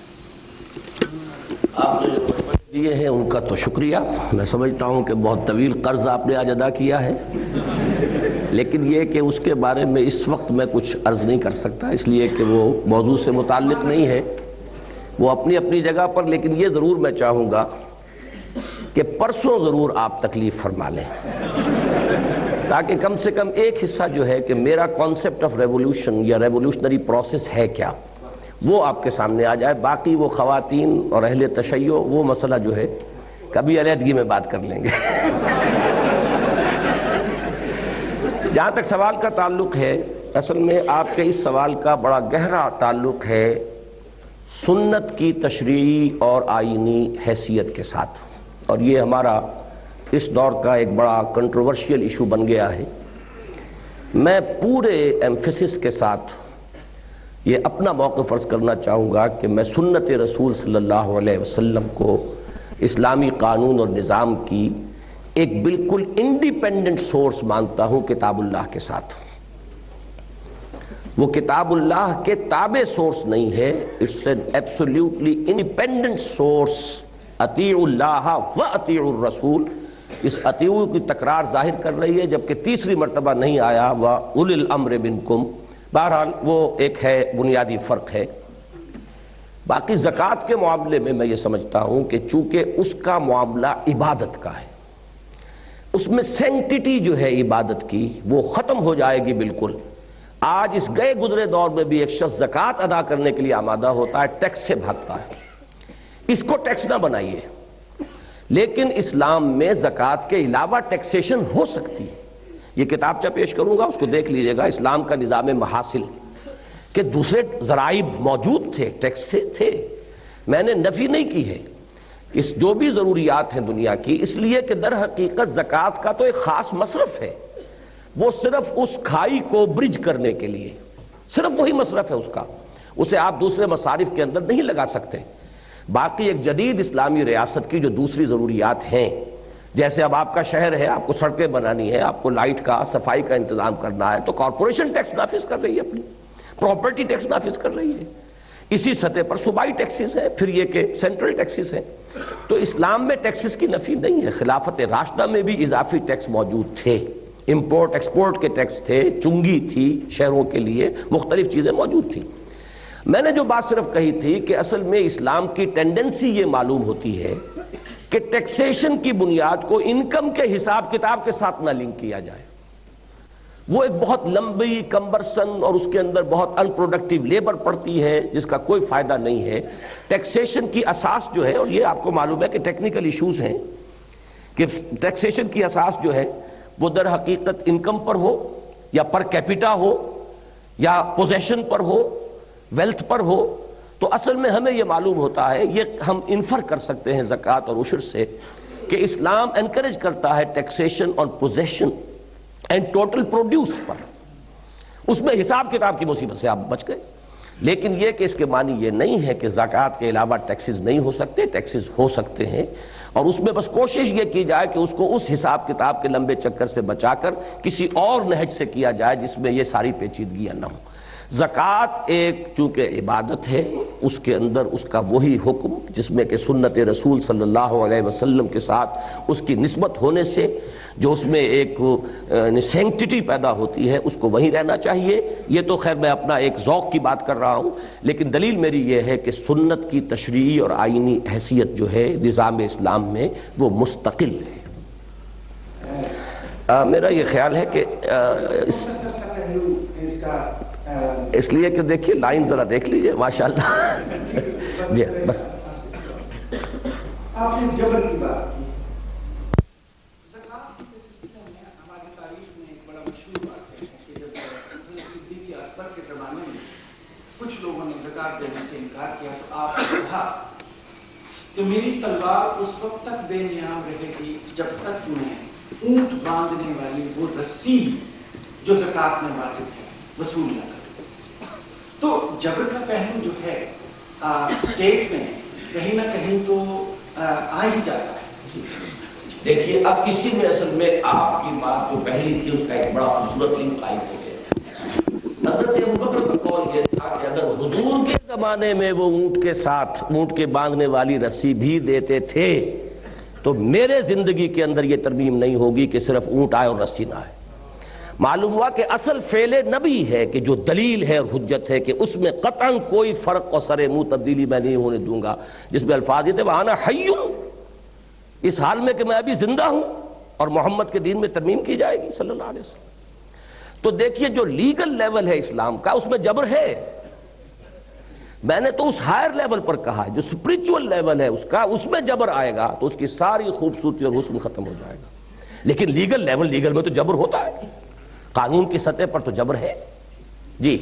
آپ نے جو دیے ہیں ان کا تو شکریہ. میں سمجھتا ہوں کہ بہت طویل قرض آپ نے آج ادا کیا ہے، لیکن یہ کہ اس کے بارے میں اس وقت میں کچھ عرض نہیں کر سکتا، اس لیے کہ وہ موضوع سے متعلق نہیں ہے، وہ اپنی اپنی جگہ پر. لیکن یہ ضرور میں چاہوں گا کہ پرسوں ضرور آپ تکلیف فرما لیں تاکہ کم سے کم ایک حصہ جو ہے کہ میرا کانسیپٹ آف ریولوشن یا ریولوشنری پروسیس ہے کیا، وہ آپ کے سامنے آ جائے. باقی وہ خواتین اور اہل تشیع وہ مسئلہ جو ہے کبھی علیحدگی میں بات کر لیں گے۔ جہاں تک سوال کا تعلق ہے، اصل میں آپ کے اس سوال کا بڑا گہرا تعلق ہے سنت کی تشریعی اور آئینی حیثیت کے ساتھ، اور یہ ہمارا اس دور کا ایک بڑا کنٹروورشیل ایشو بن گیا ہے۔ میں پورے ایمفیسس کے ساتھ یہ اپنا موقف فرض کرنا چاہوں گا کہ میں سنت رسول صلی اللہ علیہ وسلم کو اسلامی قانون اور نظام کی ایک بالکل انڈیپینڈنٹ سورس مانتا ہوں کتاب اللہ کے ساتھ۔ وہ کتاب اللہ کے تابع سورس نہیں ہے، it's an absolutely independent source. اطیعوا اللہ و اطیعوا الرسول، اس اطیعوا کی تکرار ظاہر کر رہی ہے، جبکہ تیسری مرتبہ نہیں آیا وَأُولِي الْأَمْرِ مِنْكُمْ۔ بہرحال وہ ایک ہے بنیادی فرق ہے۔ باقی زکوٰۃ کے معاملے میں میں یہ سمجھتا ہوں کہ چونکہ اس کا معاملہ عبادت کا ہے، اس میں سینکٹیٹی جو ہے عبادت کی وہ ختم ہو جائے گی بالکل۔ آج اس گئے گزرے دور میں بھی ایک شخص زکوٰۃ ادا کرنے کے لیے آمادہ ہوتا ہے، ٹیکس سے بھاگتا ہے، اس کو ٹیکس نہ بنائیے۔ لیکن اسلام میں زکوٰۃ کے علاوہ ٹیکسیشن ہو سکتی ہے۔ یہ کتابچہ پیش کروں گا، اس کو دیکھ لیجئے گا، اسلام کا نظام محاصل، کہ دوسرے ذرائع موجود تھے، ٹیکس تھے تھے میں نے نفی نہیں کی ہے اس جو بھی ضروریات ہیں دنیا کی، اس لیے کہ در حقیقت زکوٰۃ کا تو ایک خاص مصرف ہے، وہ صرف اس کھائی کو برج کرنے کے لیے، صرف وہی مصرف ہے اس کا، اسے آپ دوسرے مصارف کے اندر نہیں لگا سکتے۔ باقی ایک جدید اسلامی ریاست کی جو دوسری ضروریات ہیں، جیسے اب آپ کا شہر ہے، آپ کو سڑکیں بنانی ہے، آپ کو لائٹ کا صفائی کا انتظام کرنا ہے، تو کارپوریشن ٹیکس نافذ کر رہی ہے، اپنی پراپرٹی ٹیکس نافذ کر رہی ہے، اسی سطح پر صوبائی ٹیکسز ہیں، پھر یہ کہ سینٹرل ٹیکسز ہیں۔ تو اسلام میں ٹیکسز کی نفی نہیں ہے، خلافت راشدہ میں بھی اضافی ٹیکس موجود تھے، امپورٹ ایکسپورٹ کے ٹیکس تھے، چنگی تھی شہروں کے لیے، مختلف چیزیں موجود تھیں۔ میں نے جو بات صرف کہی تھی کہ اصل میں اسلام کی ٹینڈنسی یہ معلوم ہوتی ہے کہ ٹیکسیشن کی بنیاد کو انکم کے حساب کتاب کے ساتھ نہ لنک کیا جائے۔ وہ ایک بہت لمبی کمبرسن اور اس کے اندر بہت ان پروڈکٹیو لیبر پڑتی ہے جس کا کوئی فائدہ نہیں ہے۔ ٹیکسیشن کی اساس جو ہے، اور یہ آپ کو معلوم ہے کہ ٹیکنیکل ایشوز ہیں، کہ ٹیکسیشن کی اساس جو ہے وہ در حقیقت انکم پر ہو یا پر کیپیٹا ہو یا پوزیشن پر ہو، ویلتھ پر ہو، تو اصل میں ہمیں یہ معلوم ہوتا ہے، یہ ہم انفر کر سکتے ہیں زکوٰۃ اور عشر سے، کہ اسلام انکریج کرتا ہے ٹیکسیشن اور پوزیشن اینڈ ٹوٹل پروڈیوس پر۔ اس میں حساب کتاب کی مصیبت سے آپ بچ گئے، لیکن یہ کہ اس کے معنی یہ نہیں ہے کہ زکوٰۃ کے علاوہ ٹیکسز نہیں ہو سکتے، ٹیکسز ہو سکتے ہیں، اور اس میں بس کوشش یہ کی جائے کہ اس کو اس حساب کتاب کے لمبے چکر سے بچا کر کسی اور نہج سے کیا جائے جس میں یہ ساری پیچیدگیاں نہ ہوں۔ زکوٰۃ ایک چونکہ عبادت ہے، اس کے اندر اس کا وہی حکم جس میں کہ سنت رسول صلی اللہ علیہ وسلم کے ساتھ اس کی نسبت ہونے سے جو اس میں ایک سینکٹیٹی پیدا ہوتی ہے، اس کو وہیں رہنا چاہیے۔ یہ تو خیر میں اپنا ایک ذوق کی بات کر رہا ہوں، لیکن دلیل میری یہ ہے کہ سنت کی تشریعی اور آئینی حیثیت جو ہے نظام اسلام میں وہ مستقل ہے۔ آ, میرا یہ خیال ہے کہ آ, اس اس لیے کہ دیکھیے لائن ذرا دیکھ لیجئے ماشاءاللہ۔ جی بس آپ نے جبر کی بات کی، زکوٰۃ کے سلسلے میں ہماری تاریخ میں ایک بڑا مشہور بات ہے کہ جب صدیق اکبر کے زمانے میں کچھ لوگوں نے زکوٰۃ دینے سے انکار کیا تو آپ نے کہا کہ میری تلوار اس وقت تک بے نیام رہے گی جب تک میں اونٹ باندھنے والی وہ رسی جو زکوٰۃ میں واجب ہے وصول نہ کروں۔ تو جبر کا پہلو جو ہے اسٹیٹ میں کہیں نہ کہیں تو آ ہی جاتا ہے۔ دیکھیے اب اسی میں اصل میں آپ کی بات جو پہلی تھی اس کا ایک بڑا خوبصورت لنک قائم ہو گیا۔ حضرت ابوبکر کا قول یہ تھا کہ اگر حضور کے زمانے میں وہ اونٹ کے ساتھ اونٹ کے باندھنے والی رسی بھی دیتے تھے تو میرے زندگی کے اندر یہ ترمیم نہیں ہوگی کہ صرف اونٹ آئے اور رسی نہ آئے۔ معلوم ہوا کہ اصل فعل نبی ہے کہ جو دلیل ہے اور حجت ہے کہ اس میں قطعاً کوئی فرق اور سر منہ تبدیلی میں نہیں ہونے دوں گا، جس میں الفاظ یہ تھے وَأَنَا حَيٌّ، اس حال میں کہ میں ابھی زندہ ہوں اور محمد کے دین میں ترمیم کی جائے گی صلی اللہ علیہ وسلم۔ تو دیکھیے جو لیگل لیول ہے اسلام کا اس میں جبر ہے، میں نے تو اس ہائر لیول پر کہا ہے، جو سپریچول لیول ہے اس کا، اس میں جبر آئے گا تو اس کی ساری خوبصورتی اور حسن ختم ہو جائے گا۔ لیکن لیگل لیول، لیگل میں تو جبر ہوتا ہے، قانون کی سطح پر تو جبر ہے۔ جی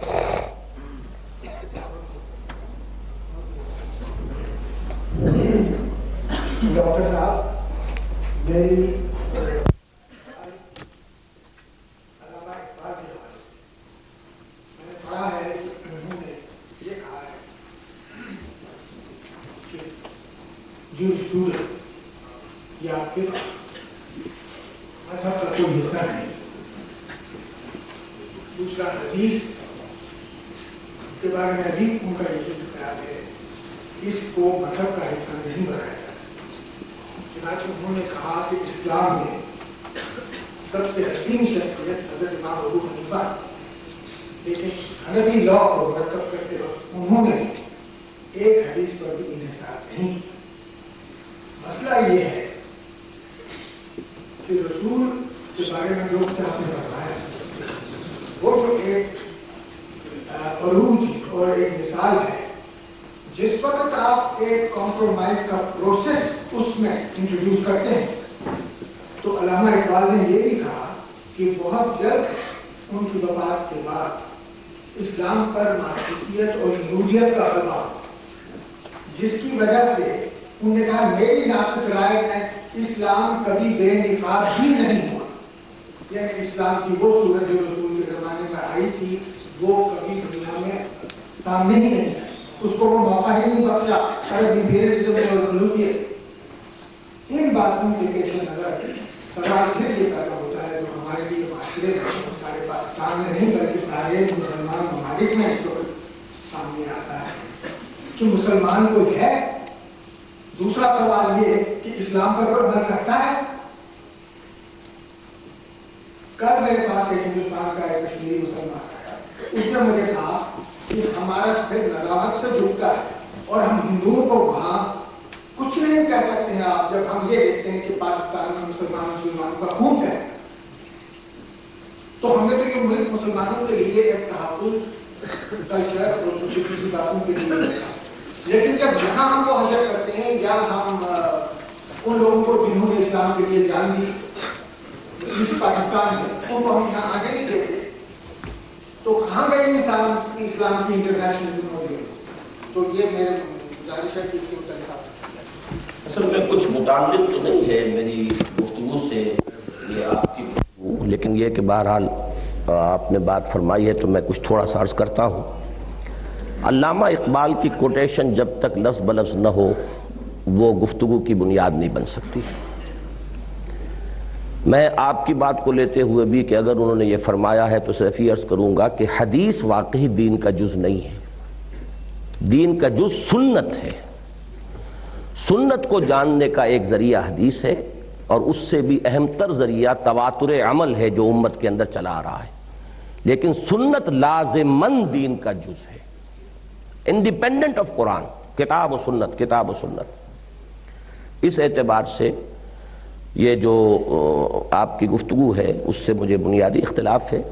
ڈاکٹر صاحب، میری علامہ اقبال کے حوالے سے میں نے پڑھا ہے کہ انہوں نے یہ کہا ہے کہ جو اسٹوڈنٹ یا پھر مذہب کا کوئی حصہ نہیں، دوسرا حدیث کے بارے میں بھی ان کا یہ خیال ہے، اس کو مذہب کا حصہ نہیں بنایا جاتا۔ چنانچہ انہوں نے کہا کہ اسلام میں سب سے حسین شخصیت حضرت امام ابو حنیفہ، لیکن حنفی لاء کو مرتب کرتے وقت انہوں نے ایک حدیث پر بھی انحصار نہیں کیا۔ مسئلہ یہ ہے کہ رسول کے بارے میں جو کچھ آپ نے فرمایا وہ جو ایک عروج اور ایک مثال ہے، جس وقت آپ ایک کمپرومائز کا پروسیس اس میں انٹروڈیوس کرتے ہیں، تو علامہ اقبال نے یہ بھی کہا کہ بہت جلد ان کی وفات کے بعد اسلام پر مارکسیت اور یہودیت کا غلبہ، جس کی وجہ سے انہوں نے کہا میری ناقص رائے میں اسلام کبھی بے نقاب ہی نہیں ہوا، یعنی اسلام کی وہ صورت جو رسول کے زمانے میں آئی تھی وہ کبھی دنیا میں سامنے ہی نہیں آئی، اس کو وہ موقع ہی نہیں بخشا۔ ارے امپیریلزم اور ملوکیت، ان باتوں کے پیش نظر سوال پھر یہ پیدا ہوتا ہے جو ہمارے لیے معاشرے میں، سارے پاکستان میں نہیں بلکہ سارے مسلمان ممالک میں اس وقت سامنے آتا ہے کہ مسلمان کوئی ہے۔ دوسرا سوال یہ کہ اسلام پر عمل کرتا ہے۔ کل میرے پاس ایک ہندوستان کا ایک کشمیری مسلمان آیا، اس نے مجھے کہا کہ ہمارا سر ندامت سے جھکتا ہے اور ہم ہندوؤں کو وہاں کچھ نہیں کہہ سکتے ہیں آپ، جب ہم یہ دیکھتے ہیں کہ پاکستان میں مسلمان مسلمانوں کا خون ہے۔ تو ہم نے تو یہ ملک مسلمانوں کے لیے ایک تحفظ کلچر اور کسی باتوں کے لیے، لیکن جب یہاں ہم کو حجر کرتے ہیں یا ہم ان لوگوں کو جنہوں نے اسلام کے لیے جان دی اس پاکستان میں، ان کو ہم یہاں آگے نہیں دیتے، تو کہاں گئے انسان اسلام کی انٹرنیشنل جمہوریت؟ تو یہ میرے گزارش ہے کہ اس کے متعلق اصل میں کچھ متعلق تو نہیں ہے میری گفتگو سے یہ آپ کی گفتگو، لیکن یہ کہ بہرحال آپ نے بات فرمائی ہے تو میں کچھ تھوڑا سا عرض کرتا ہوں۔ علامہ اقبال کی کوٹیشن جب تک لفظ بلفظ نہ ہو وہ گفتگو کی بنیاد نہیں بن سکتی۔ میں آپ کی بات کو لیتے ہوئے بھی کہ اگر انہوں نے یہ فرمایا ہے تو صرف یہ عرض کروں گا کہ حدیث واقعی دین کا جز نہیں ہے، دین کا جز سنت ہے۔ سنت کو جاننے کا ایک ذریعہ حدیث ہے، اور اس سے بھی اہم تر ذریعہ تواتر عمل ہے جو امت کے اندر چلا آ رہا ہے، لیکن سنت لازماً دین کا جز ہے، انڈیپینڈنٹ آف قرآن، کتاب و سنت، کتاب و سنت۔ اس اعتبار سے یہ جو آپ کی گفتگو ہے اس سے مجھے بنیادی اختلاف ہے۔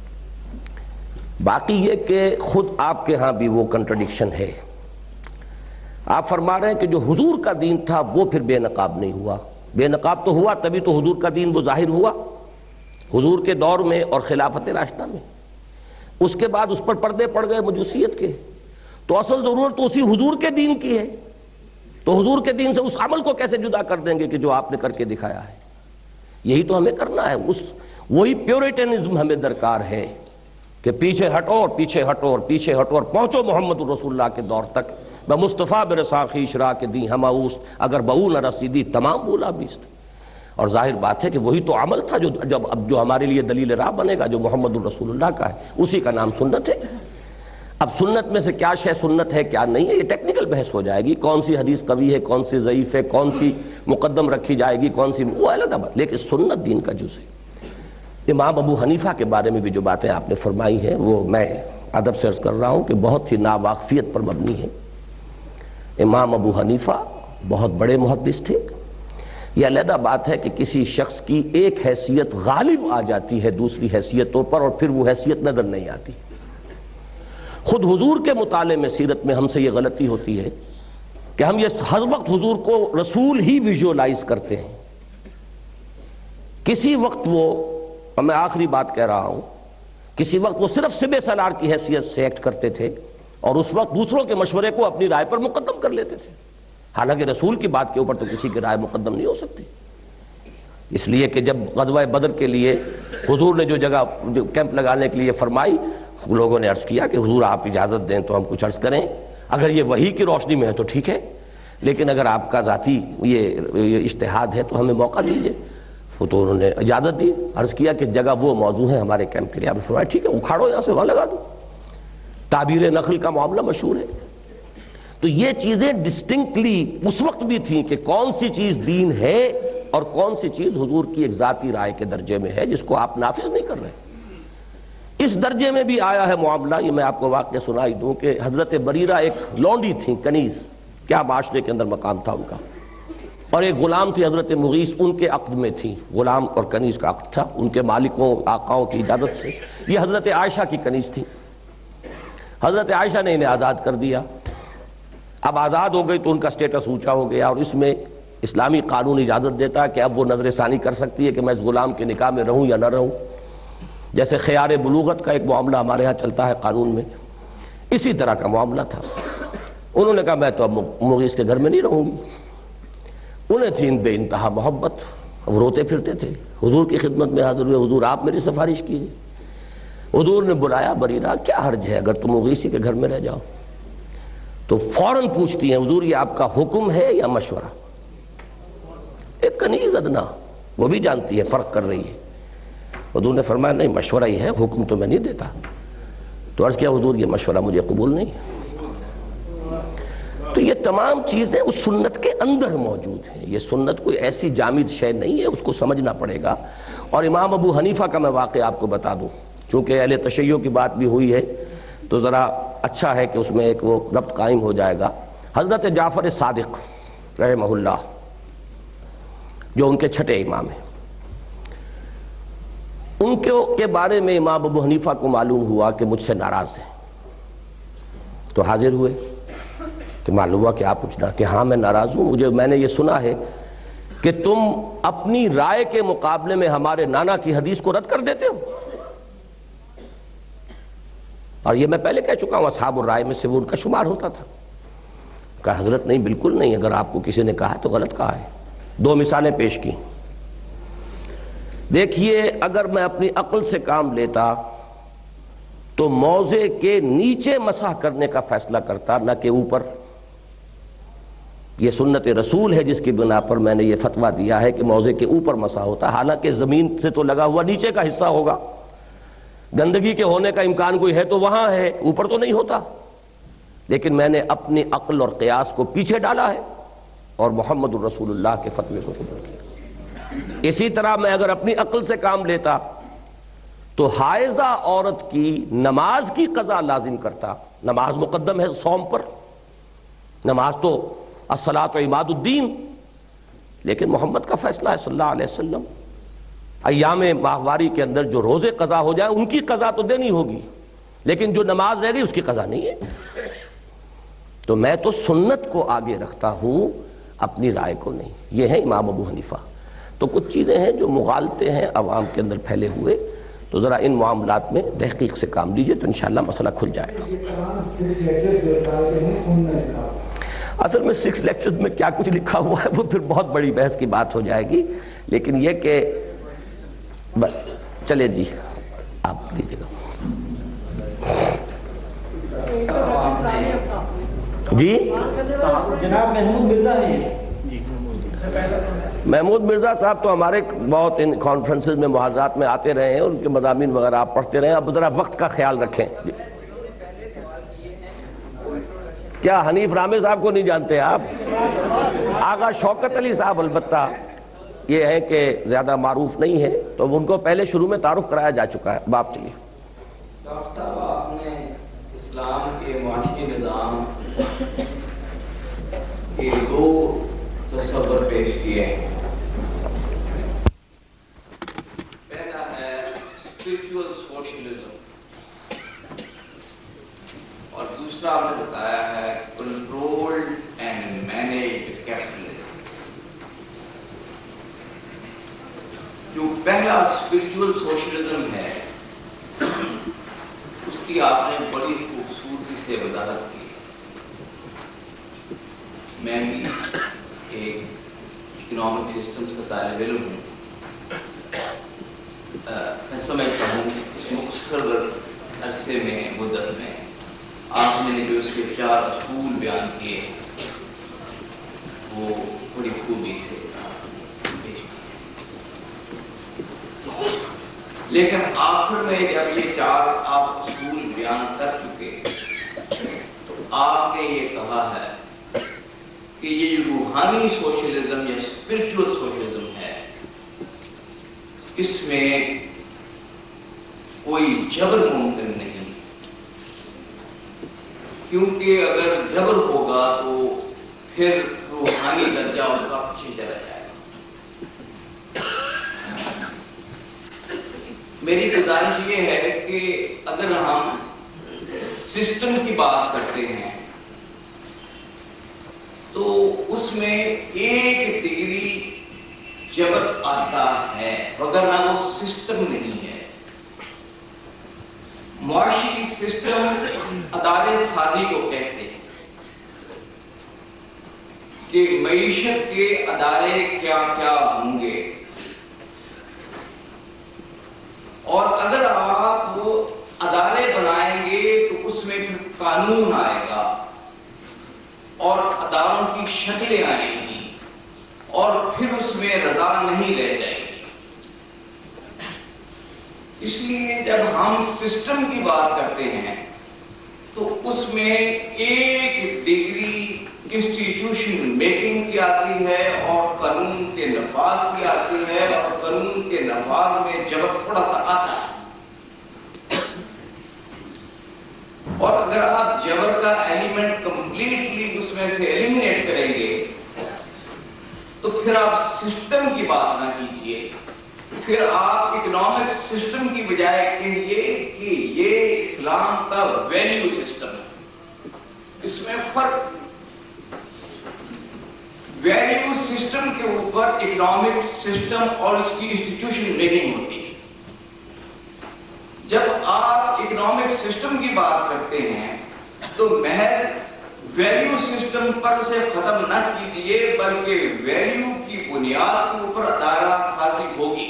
باقی یہ کہ خود آپ کے ہاں بھی وہ کنٹرڈکشن ہے۔ آپ فرما رہے ہیں کہ جو حضور کا دین تھا وہ پھر بے نقاب نہیں ہوا۔ بے نقاب تو ہوا، تبھی تو حضور کا دین وہ ظاہر ہوا حضور کے دور میں اور خلافت راشدہ میں۔ اس کے بعد اس پر پردے پڑ گئے مجوسیت کے، تو اصل ضرورت تو اسی حضور کے دین کی ہے، تو حضور کے دین سے اس عمل کو کیسے جدا کر دیں گے کہ جو آپ نے کر کے دکھایا ہے؟ یہی تو ہمیں کرنا ہے، اس وہی پیوریٹنزم ہمیں درکار ہے کہ پیچھے ہٹو اور پیچھے ہٹو اور پیچھے ہٹو اور پہنچو محمد الرسول اللہ کے دور تک۔ میں مصطفیٰ برسا خویش را کے دی ہما اوست، اگر بہو نہ رسیدی تمام بولا بیست۔ اور ظاہر بات ہے کہ وہی تو عمل تھا جو جب اب جو ہمارے لیے دلیل راہ بنے گا، جو محمد الرسول اللہ کا ہے، اسی کا نام سنت ہے۔ اب سنت میں سے کیا شے سنت ہے کیا نہیں ہے، یہ ٹیکنیکل بحث ہو جائے گی، کون سی حدیث قوی ہے، کون سی ضعیف ہے، کون سی مقدم رکھی جائے گی، کون سی، وہ علیحدہ بات، لیکن سنت دین کا جز ہے۔ امام ابو حنیفہ کے بارے میں بھی جو باتیں آپ نے فرمائی ہیں وہ میں ادب سے عرض کر رہا ہوں کہ بہت ہی ناواقفیت پر مبنی ہے۔ امام ابو حنیفہ بہت بڑے محدث تھے۔ یہ علیحدہ بات ہے کہ کسی شخص کی ایک حیثیت غالب آ جاتی ہے دوسری حیثیتوں پر، اور پھر وہ حیثیت نظر نہیں آتی۔ خود حضور کے مطالعے میں سیرت میں ہم سے یہ غلطی ہوتی ہے کہ ہم یہ ہر وقت حضور کو رسول ہی ویژولائز کرتے ہیں. کسی وقت وہ، اور میں آخری بات کہہ رہا ہوں، کسی وقت وہ صرف سب سالار کی حیثیت سے ایکٹ کرتے تھے اور اس وقت دوسروں کے مشورے کو اپنی رائے پر مقدم کر لیتے تھے، حالانکہ رسول کی بات کے اوپر تو کسی کی رائے مقدم نہیں ہو سکتی. اس لیے کہ جب غزوہ بدر کے لیے حضور نے جو جگہ جو کیمپ لگانے کے لیے فرمائی، لوگوں نے عرض کیا کہ حضور آپ اجازت دیں تو ہم کچھ عرض کریں. اگر یہ وحی کی روشنی میں ہے تو ٹھیک ہے، لیکن اگر آپ کا ذاتی یہ اجتہاد ہے تو ہمیں موقع دیجیے. تو انہوں نے اجازت دی. عرض کیا کہ جگہ وہ موضوع ہے ہمارے کیمپ کے لیے. آپ نے فرمایا ٹھیک ہے، اکھاڑو یہاں سے وہاں لگا دو. تعبیر نخل کا معاملہ مشہور ہے. تو یہ چیزیں ڈسٹنکٹلی اس وقت بھی تھیں کہ کون سی چیز دین ہے اور کون سی چیز حضور کی ایک ذاتی رائے کے درجے میں ہے جس کو آپ نافذ نہیں کر رہے. اس درجے میں بھی آیا ہے معاملہ. یہ میں آپ کو واقعہ سنائی دوں کہ حضرت بریرہ ایک لونڈی تھیں، کنیز، کیا معاشرے کے اندر مقام تھا ان کا، اور ایک غلام تھی حضرت مغیث، ان کے عقد میں تھی. غلام اور کنیز کا عقد تھا ان کے مالکوں آقاؤں کی اجازت سے. یہ حضرت عائشہ کی کنیز تھی. حضرت عائشہ نے انہیں آزاد کر دیا. اب آزاد ہو گئی تو ان کا سٹیٹس اونچا ہو گیا، اور اس میں اسلامی قانون اجازت دیتا ہے کہ اب وہ نظر ثانی کر سکتی ہے کہ میں اس غلام کے نکاح میں رہوں یا نہ رہوں. جیسے خیار بلوغت کا ایک معاملہ ہمارے ہاں چلتا ہے قانون میں، اسی طرح کا معاملہ تھا. انہوں نے کہا میں تو اب مغیث کے گھر میں نہیں رہوں گی. انہیں تھی ان بے انتہا محبت، وہ روتے پھرتے تھے. حضور کی خدمت میں حاضر ہوئے، حضور آپ میری سفارش کیجیے. حضور نے بلایا، بریرہ کیا حرج ہے اگر تم مغیثی کے گھر میں رہ جاؤ؟ تو فوراً پوچھتی ہیں حضور یہ آپ کا حکم ہے یا مشورہ؟ ایک کنیز ادنا، وہ بھی جانتی ہے، فرق کر رہی ہے. حضور نے فرمایا نہیں مشورہ ہی ہے، حکم تو میں نہیں دیتا. تو عرض کیا حضور یہ مشورہ مجھے قبول نہیں. تو یہ تمام چیزیں اس سنت کے اندر موجود ہیں. یہ سنت کوئی ایسی جامد شے نہیں ہے، اس کو سمجھنا پڑے گا. اور امام ابو حنیفہ کا میں واقعہ آپ کو بتا دوں، چونکہ اہل تشیع کی بات بھی ہوئی ہے تو ذرا اچھا ہے کہ اس میں ایک وہ ربط قائم ہو جائے گا. حضرت جعفر صادق رحمہ اللہ جو ان کے چھٹے امام ہیں، ان کے بارے میں امام ابو حنیفہ کو معلوم ہوا کہ مجھ سے ناراض ہیں. تو حاضر ہوئے کہ معلوم ہوا کہ آپ پوچھنا کہ ہاں میں ناراض ہوں، مجھے میں نے یہ سنا ہے کہ تم اپنی رائے کے مقابلے میں ہمارے نانا کی حدیث کو رد کر دیتے ہو. اور یہ میں پہلے کہہ چکا ہوں اصحاب الرائے میں سے وہ ان کا شمار ہوتا تھا. کہا حضرت نہیں بالکل نہیں، اگر آپ کو کسی نے کہا ہے تو غلط کہا ہے. دو مثالیں پیش کی. دیکھیے اگر میں اپنی عقل سے کام لیتا تو موضع کے نیچے مسح کرنے کا فیصلہ کرتا، نہ کہ اوپر. یہ سنت رسول ہے جس کی بنا پر میں نے یہ فتویٰ دیا ہے کہ موضع کے اوپر مسح ہوتا، حالانکہ زمین سے تو لگا ہوا نیچے کا حصہ ہوگا. گندگی کے ہونے کا امکان کوئی ہے تو وہاں ہے، اوپر تو نہیں ہوتا. لیکن میں نے اپنی عقل اور قیاس کو پیچھے ڈالا ہے اور محمد الرسول اللہ کے فتوے کو قبول کیا. اسی طرح میں اگر اپنی عقل سے کام لیتا تو حائضہ عورت کی نماز کی قضا لازم کرتا. نماز مقدم ہے صوم پر، نماز تو الصلاۃ عماد الدین، لیکن محمد کا فیصلہ ہے صلی اللہ علیہ وسلم. ایام ماہواری کے اندر جو روزے قضا ہو جائیں ان کی قضا تو دینی ہوگی، لیکن جو نماز رہ گئی اس کی قضا نہیں ہے. تو میں تو سنت کو آگے رکھتا ہوں، اپنی رائے کو نہیں. یہ ہے امام ابو حنیفہ. تو کچھ چیزیں ہیں جو مغالطے ہیں عوام کے اندر پھیلے ہوئے، تو ذرا ان معاملات میں تحقیق سے کام لیجئے تو انشاءاللہ مسئلہ کھل جائے گا. اصل میں سکس لیکچرز میں کیا کچھ لکھا ہوا ہے وہ پھر بہت بڑی بحث کی بات ہو جائے گی، لیکن یہ کہ چلے جی آپ لیجیے گا. جی جناب محمود مرزا ہے. محمود مرزا صاحب تو ہمارے بہت ان کانفرنسز میں محاذات میں آتے رہے ہیں، ان کے مضامین وغیرہ آپ پڑھتے رہے ہیں. اب ذرا وقت کا خیال رکھیں. کیا حنیف رامے صاحب کو نہیں جانتے آپ؟ آغا شوکت علی صاحب البتہ یہ ہے کہ زیادہ معروف نہیں ہے، تو ان کو پہلے شروع میں تعارف کرایا جا چکا ہے. باپ چلیے. ڈاکٹر صاحب آپ نے اسلام کے معاشی نظام کے دو تصور پیش کیے ہیں. پہلا ہے اسپرچول سوشلزم جو پہلا اسپرچول سوشلزم ہے اس کی آپ نے بڑی خوبصورتی سے وضاحت کی. میں بھی ایک اکنامک سسٹمز کا طالب علم ہوں. میں سمجھتا ہوں کہ اس مختصر عرصے میں مدت میں آپ نے جو اس کے چار اصول بیان کیے وہ بڑی خوبی سے پیش کیے. لیکن آخر میں جب یہ چار آپ اصول بیان کر چکے تو آپ نے یہ کہا ہے کہ یہ روحانی سوشلزم یا اسپرچول سوشلزم ہے اس میں کوئی جبر ممکن نہیں، کیونکہ اگر جبر ہوگا تو پھر روحانی درجہ اس کا پیچھے چلا جائے گا. میری گزارش یہ ہے کہ اگر ہم سسٹم کی بات کرتے ہیں تو اس میں ایک ڈگری جبر آتا ہے وگرنہ وہ سسٹم نہیں ہے. معاشی سسٹم ادارے سازی کو کہتے ہیں کہ معیشت کے ادارے کیا کیا ہوں گے، اور اگر آپ وہ ادارے بنائیں گے تو اس میں پھر قانون آئے گا اور اداروں کی شکلیں آئیں گی اور پھر اس میں رضا نہیں رہ جائے گی. اس لیے جب ہم سسٹم کی بات کرتے ہیں تو اس میں ایک ڈگری انسٹیٹیوشن میکنگ کی آتی ہے اور قانون کے نفاذ کی آتی ہے، اور قانون کے نفاذ میں جبر تھوڑا سا آتا ہے. اور اگر آپ جبر کا ایلیمنٹ کمپلیٹلی اس میں سے ایلیمینیٹ کریں گے تو پھر آپ سسٹم کی بات نہ کیجئے، پھر آپ اکنامک سسٹم کی بجائے کہیے کہ یہ اسلام کا ویلیو سسٹم ہے. اس میں فرق ویلیو سسٹم کے اوپر اکنامک سسٹم اور اس کی انسٹیٹیوشن میکنگ ہوتی ہے. جب آپ اکنامک سسٹم کی بات کرتے ہیں تو محض ویلیو سسٹم پر اسے ختم نہ کیجیے بلکہ ویلیو کی بنیاد کے اوپر ادارہ سازی ہوگی.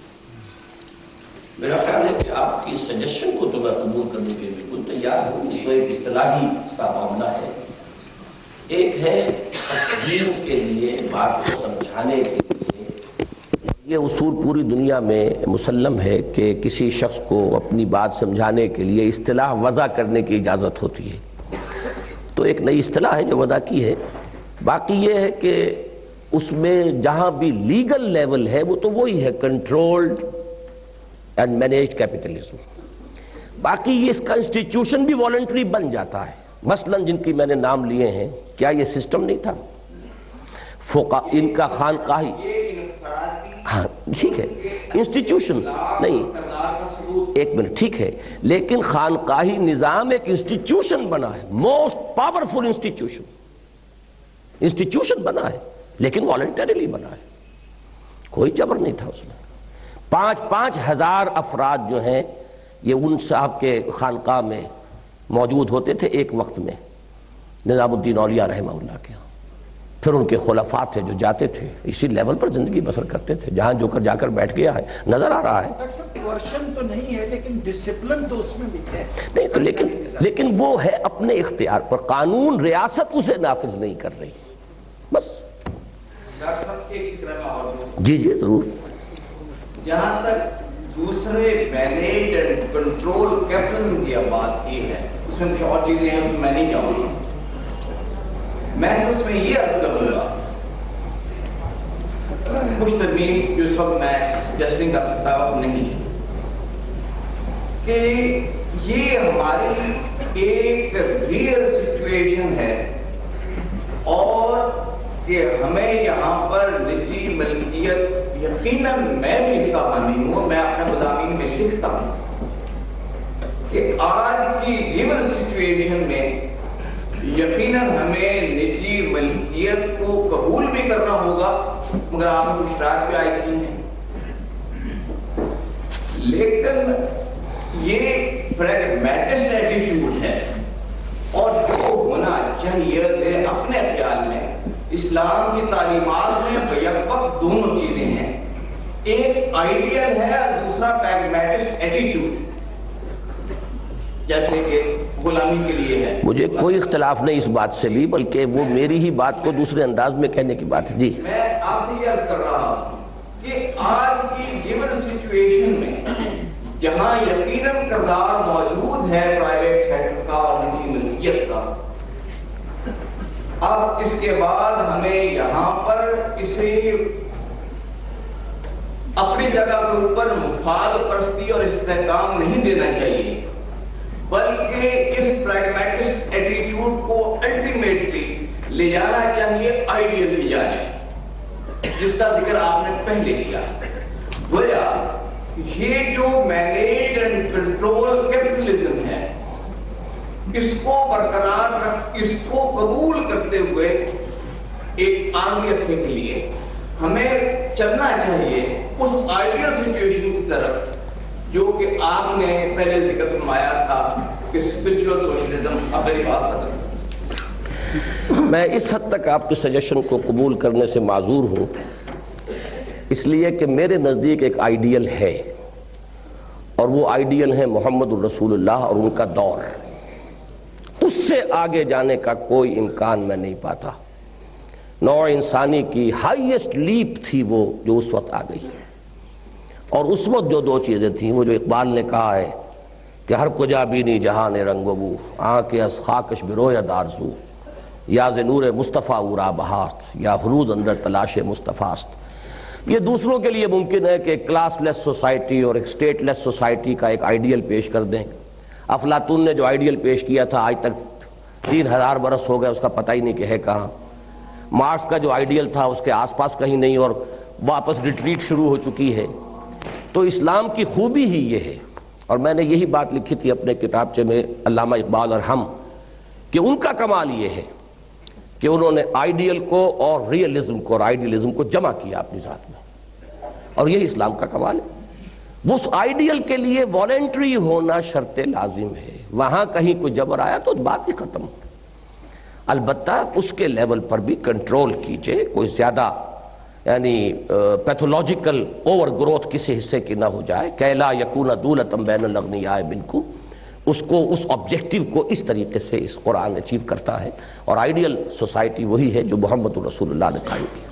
میرا خیال ہے کہ آپ کی سجیشن کو تو میں قبول کرنے کے بالکل تیار ہوں. اس میں ایک اصطلاحی سا معاملہ ہے. ایک ہے تصدیق کے لیے، بات کو سمجھانے کے لیے. یہ اصول پوری دنیا میں مسلم ہے کہ کسی شخص کو اپنی بات سمجھانے کے لیے اصطلاح وضع کرنے کی اجازت ہوتی ہے. تو ایک نئی اصطلاح ہے جو وضع کی ہے. باقی یہ ہے کہ اس میں جہاں بھی لیگل لیول ہے وہ تو وہی ہے، کنٹرولڈ اینڈ مینیجڈ کیپٹلزم. باقی یہ اس کا انسٹیٹیوشن بھی والنٹری بن جاتا ہے. مثلا جن کی میں نے نام لیے ہیں، کیا یہ سسٹم نہیں تھا؟ فقہ ان کا خانقاہی، ہاں ٹھیک ہے، انسٹیٹیوشن نہیں، ایک منٹ ٹھیک ہے، لیکن خانقاہی نظام ایک انسٹیٹیوشن بنا ہے، موسٹ پاورفل انسٹیٹیوشن انسٹیٹیوشن بنا ہے، لیکن والنٹریلی بنا ہے، کوئی جبر نہیں تھا اس میں. پانچ پانچ ہزار افراد جو ہیں یہ ان صاحب کے خانقاہ میں موجود ہوتے تھے ایک وقت میں، نظام الدین اولیاء رحمہ اللہ کے ہاں. پھر ان کے خلفاء تھے جو جاتے تھے اسی لیول پر زندگی بسر کرتے تھے. جہاں جو کر جا کر بیٹھ گیا ہے نظر آ رہا ہے. ورشن تو نہیں ہے لیکن ڈسپلن تو اس میں بھی ہے. نہیں تو لیکن لیکن وہ ہے اپنے اختیار پر. قانون ریاست اسے نافذ نہیں کر رہی بس. جی جی ضرور. جہاں تک دوسرے مینیج اینڈ کنٹرول کیپٹلزم کی بات کی ہے اس میں کچھ اور چیزیں ہیں اس میں میں نہیں جاؤں گا. میں اس میں یہ عرض کروں گا کچھ ترمیم جو اس وقت میں سجیسٹنگ کر سکتا وقت نہیں ہے کہ یہ ہماری ایک ریئل سچویشن ہے اور کہ ہمیں یہاں پر نجی ملکیت یقیناً میں بھی اس کا حامی ہوں. میں اپنے مضامین میں لکھتا ہوں کہ آج کی ریئل سچویشن میں یقیناً ہمیں نجی ملکیت کو قبول بھی کرنا ہوگا مگر آپ نے کچھ شرائط بھی عائد کی ہیں. لیکن یہ پریگمیٹسٹ ایٹیٹیوڈ ہے، اور جو ہونا چاہیے میرے اپنے خیال میں اسلام کی تعلیمات میں بیک وقت دونوں چیزیں ہیں، ایک آئیڈیل ہے اور دوسرا پریگمیٹسٹ ایٹیٹیوڈ، جیسے کہ غلامی کے لیے ہے۔ مجھے کوئی اختلاف نہیں اس بات سے بھی، بلکہ وہ میری ہی بات کو دوسرے انداز میں کہنے کی بات ہے۔ جی میں آپ سے یہ عرض کر رہا ہوں کہ آج کی گیون سچویشن میں جہاں یقیناً کردار موجود ہے پرائیویٹ سیکٹر کا اور نجی ملکیت کا، اب اس کے بعد ہمیں یہاں پر اسے اپنی جگہ کے اوپر مفاد پرستی اور استحکام نہیں دینا چاہیے، بلکہ اس پریگمیٹسٹ ایٹیٹیوڈ کو الٹیمیٹلی لے جانا چاہیے آئیڈیل کی جانب، جس کا ذکر آپ نے پہلے کیا۔ گویا یہ جو مینیج اینڈ کنٹرول کیپٹلزم ہے، اس کو برقرار رکھ، اس کو قبول کرتے ہوئے ایک عارضی عرصے کے لیے ہمیں چلنا چاہیے اس آئیڈیل سچویشن کی طرف جو کہ آپ نے پہلے ذکر فرمایا تھا کہ اسپرچول سوشلزم اب میری بات ختم۔ میں اس حد تک آپ کے سجیشن کو قبول کرنے سے معذور ہوں، اس لیے کہ میرے نزدیک ایک آئیڈیل ہے، اور وہ آئیڈیل ہے محمد الرسول اللہ اور ان کا دور۔ اس سے آگے جانے کا کوئی امکان میں نہیں پاتا۔ نوع انسانی کی ہائیسٹ لیپ تھی وہ جو اس وقت آ گئی، اور اس وقت جو دو چیزیں تھیں، وہ جو اقبال نے کہا ہے کہ ہر کجا بینی جہان رنگ و بو، آنکھ از خاکش بروید آرزو، یا ز نور مصطفیٰ اورا بہاست، یا حروز اندر تلاش مصطفیٰست۔ یہ دوسروں کے لیے ممکن ہے کہ ایک کلاس لیس سوسائٹی اور ایک سٹیٹ لیس سوسائٹی کا ایک آئیڈیل پیش کر دیں۔ افلاطون نے جو آئیڈیل پیش کیا تھا آج تک تین ہزار برس ہو گئے، اس کا پتہ ہی نہیں کہ ہے کہاں۔ مارس کا جو آئیڈیل تھا اس کے آس پاس کہیں نہیں، اور واپس ریٹریٹ شروع ہو چکی ہے۔ تو اسلام کی خوبی ہی یہ ہے، اور میں نے یہی بات لکھی تھی اپنے کتابچے میں علامہ اقبال اور ہم، کہ ان کا کمال یہ ہے کہ انہوں نے آئیڈیل کو اور ریئلزم کو اور آئیڈیلزم کو جمع کیا اپنی ذات میں، اور یہی اسلام کا کمال ہے۔ اس آئیڈیل کے لیے والنٹری ہونا شرط لازم ہے، وہاں کہیں کوئی جبر آیا تو بات ہی ختم۔ البتہ اس کے لیول پر بھی کنٹرول کیجئے، کوئی زیادہ یعنی پیتھولوجیکل اوور گروتھ کسی حصے کی نہ ہو جائے، کہ لا یکون دولتم بین الاغنیاء منکم، اس کو اس آبجیکٹیو کو اس طریقے سے اس قرآن اچیو کرتا ہے، اور آئیڈیل سوسائٹی وہی ہے جو محمد رسول اللہ نے قائم کی۔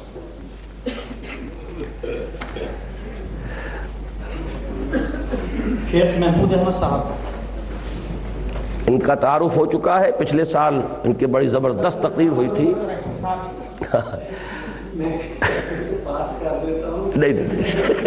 شیخ محمود احمد صاحب، ان کا تعارف ہو چکا ہے، پچھلے سال ان کی بڑی زبردست تقریر ہوئی تھی۔ نہیں نہیں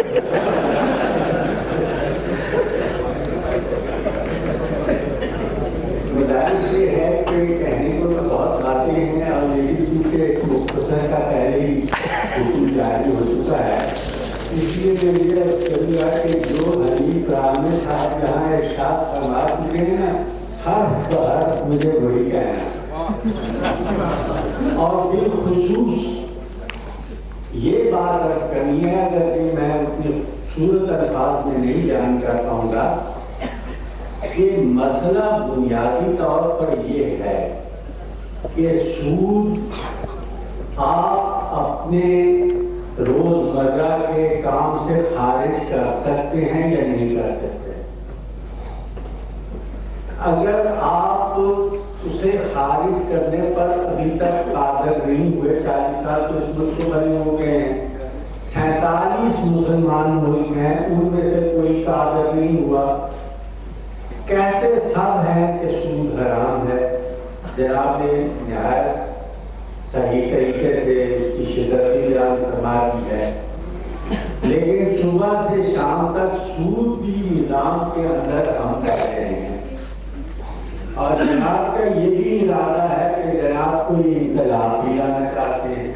گزارش یہ ہے کہ کہنے کو تو بہت باتیں ہیں، اور لیکن کیونکہ مختصر کا پہلے ہی حکم جاری ہو چکا ہے، اس لیے میں یہ چل رہا ہے کہ جو حنیف رحمانی صاحب جہاں ارشاد فرما چکے ہیں نا، حرف بحرف مجھے وہی کہنا، اور بالخصوص یہ بات عرض کرنی ہے، اگر کہ میں اتنی صورت الفاظ میں نہیں بیان کر پاؤں گا، کہ مسئلہ بنیادی طور پر یہ ہے کہ سود آپ اپنے روزمرہ کے کام سے خارج کر سکتے ہیں یا نہیں کر سکتے۔ اگر آپ اسے خارج کرنے پر ابھی تک قادر نہیں ہوئے، چالیس سال تو اس ملک کو بنے ہو گئے ہیں، سینتالیس مسلمان ملک ہیں، ان میں سے کوئی قادر نہیں ہوا، کہتے سب ہیں کہ سود حرام ہے۔ جناب نے نہایت صحیح طریقے سے اس کی شدت بیان فرما دی ہے، لیکن صبح سے شام تک سود بھی نظام کے اندر ہم کر رہے ہیں، اور جناب کا یہ بھی ارادہ ہے کہ جناب کوئی انقلاب بھی لانا چاہتے ہیں،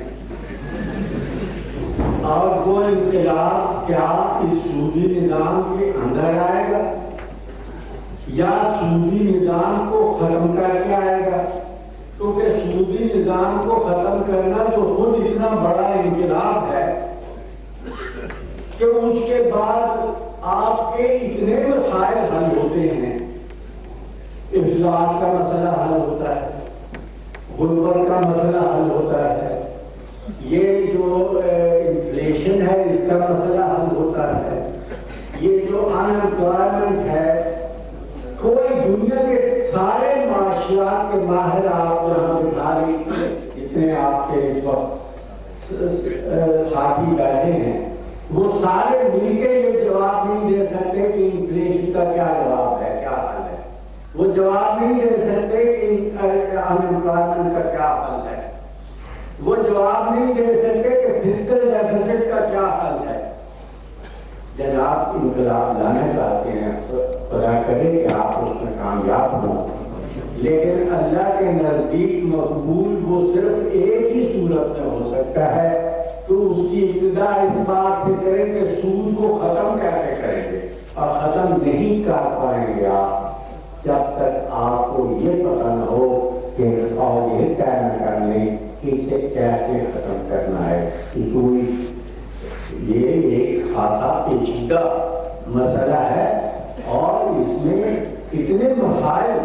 اور وہ انقلاب کیا اس سودی نظام کے اندر آئے گا یا سودی نظام کو ختم کر کے آئے گا؟ کیونکہ سودی نظام کو ختم کرنا تو خود اتنا بڑا انقلاب ہے کہ اس کے بعد آپ کے اتنے مسائل حل ہوتے ہیں، افلاس کا مسئلہ حل ہوتا ہے، غربت کا مسئلہ حل ہوتا ہے، یہ جو انفلیشن ہے اس کا مسئلہ حل ہوتا ہے، یہ جو ان امپلائمنٹ ہے، کوئی دنیا کے سارے معاشیات کے ماہر آپ یہاں بٹھا لیجیے جتنے آپ کے اس وقت ساتھی بیٹھے ہیں، وہ سارے مل کے یہ جواب نہیں دے سکتے کہ انفلیشن کا کیا جواب ہے، کیا حل ہے. وہ جواب نہیں دے سکتے کہ ان امپلائمنٹ کا کیا حل ہے. وہ جواب نہیں دے سکتے کہ فسکل ڈیفیسٹ کا کیا حل ہے. جناب انقلاب لانا چاہتے ہیں، خدا کرے کہ آپ اس میں کامیاب ہوں، لیکن اللہ کے نزدیک مقبول وہ صرف ایک ہی صورت میں ہو سکتا ہے. تو اس کی ابتدا اس بات سے کریں کہ سود کو ختم کیسے کریں گے، اور ختم نہیں کر پائیں گے آپ جب تک آپ کو یہ پتہ نہ ہو کہ اور یہ طے نہ کر لیں کہ اسے کیسے ختم کرنا ہے. کوئی یہ ایک خاصا پیچیدہ مسئلہ ہے اور اس میں اتنے مسائل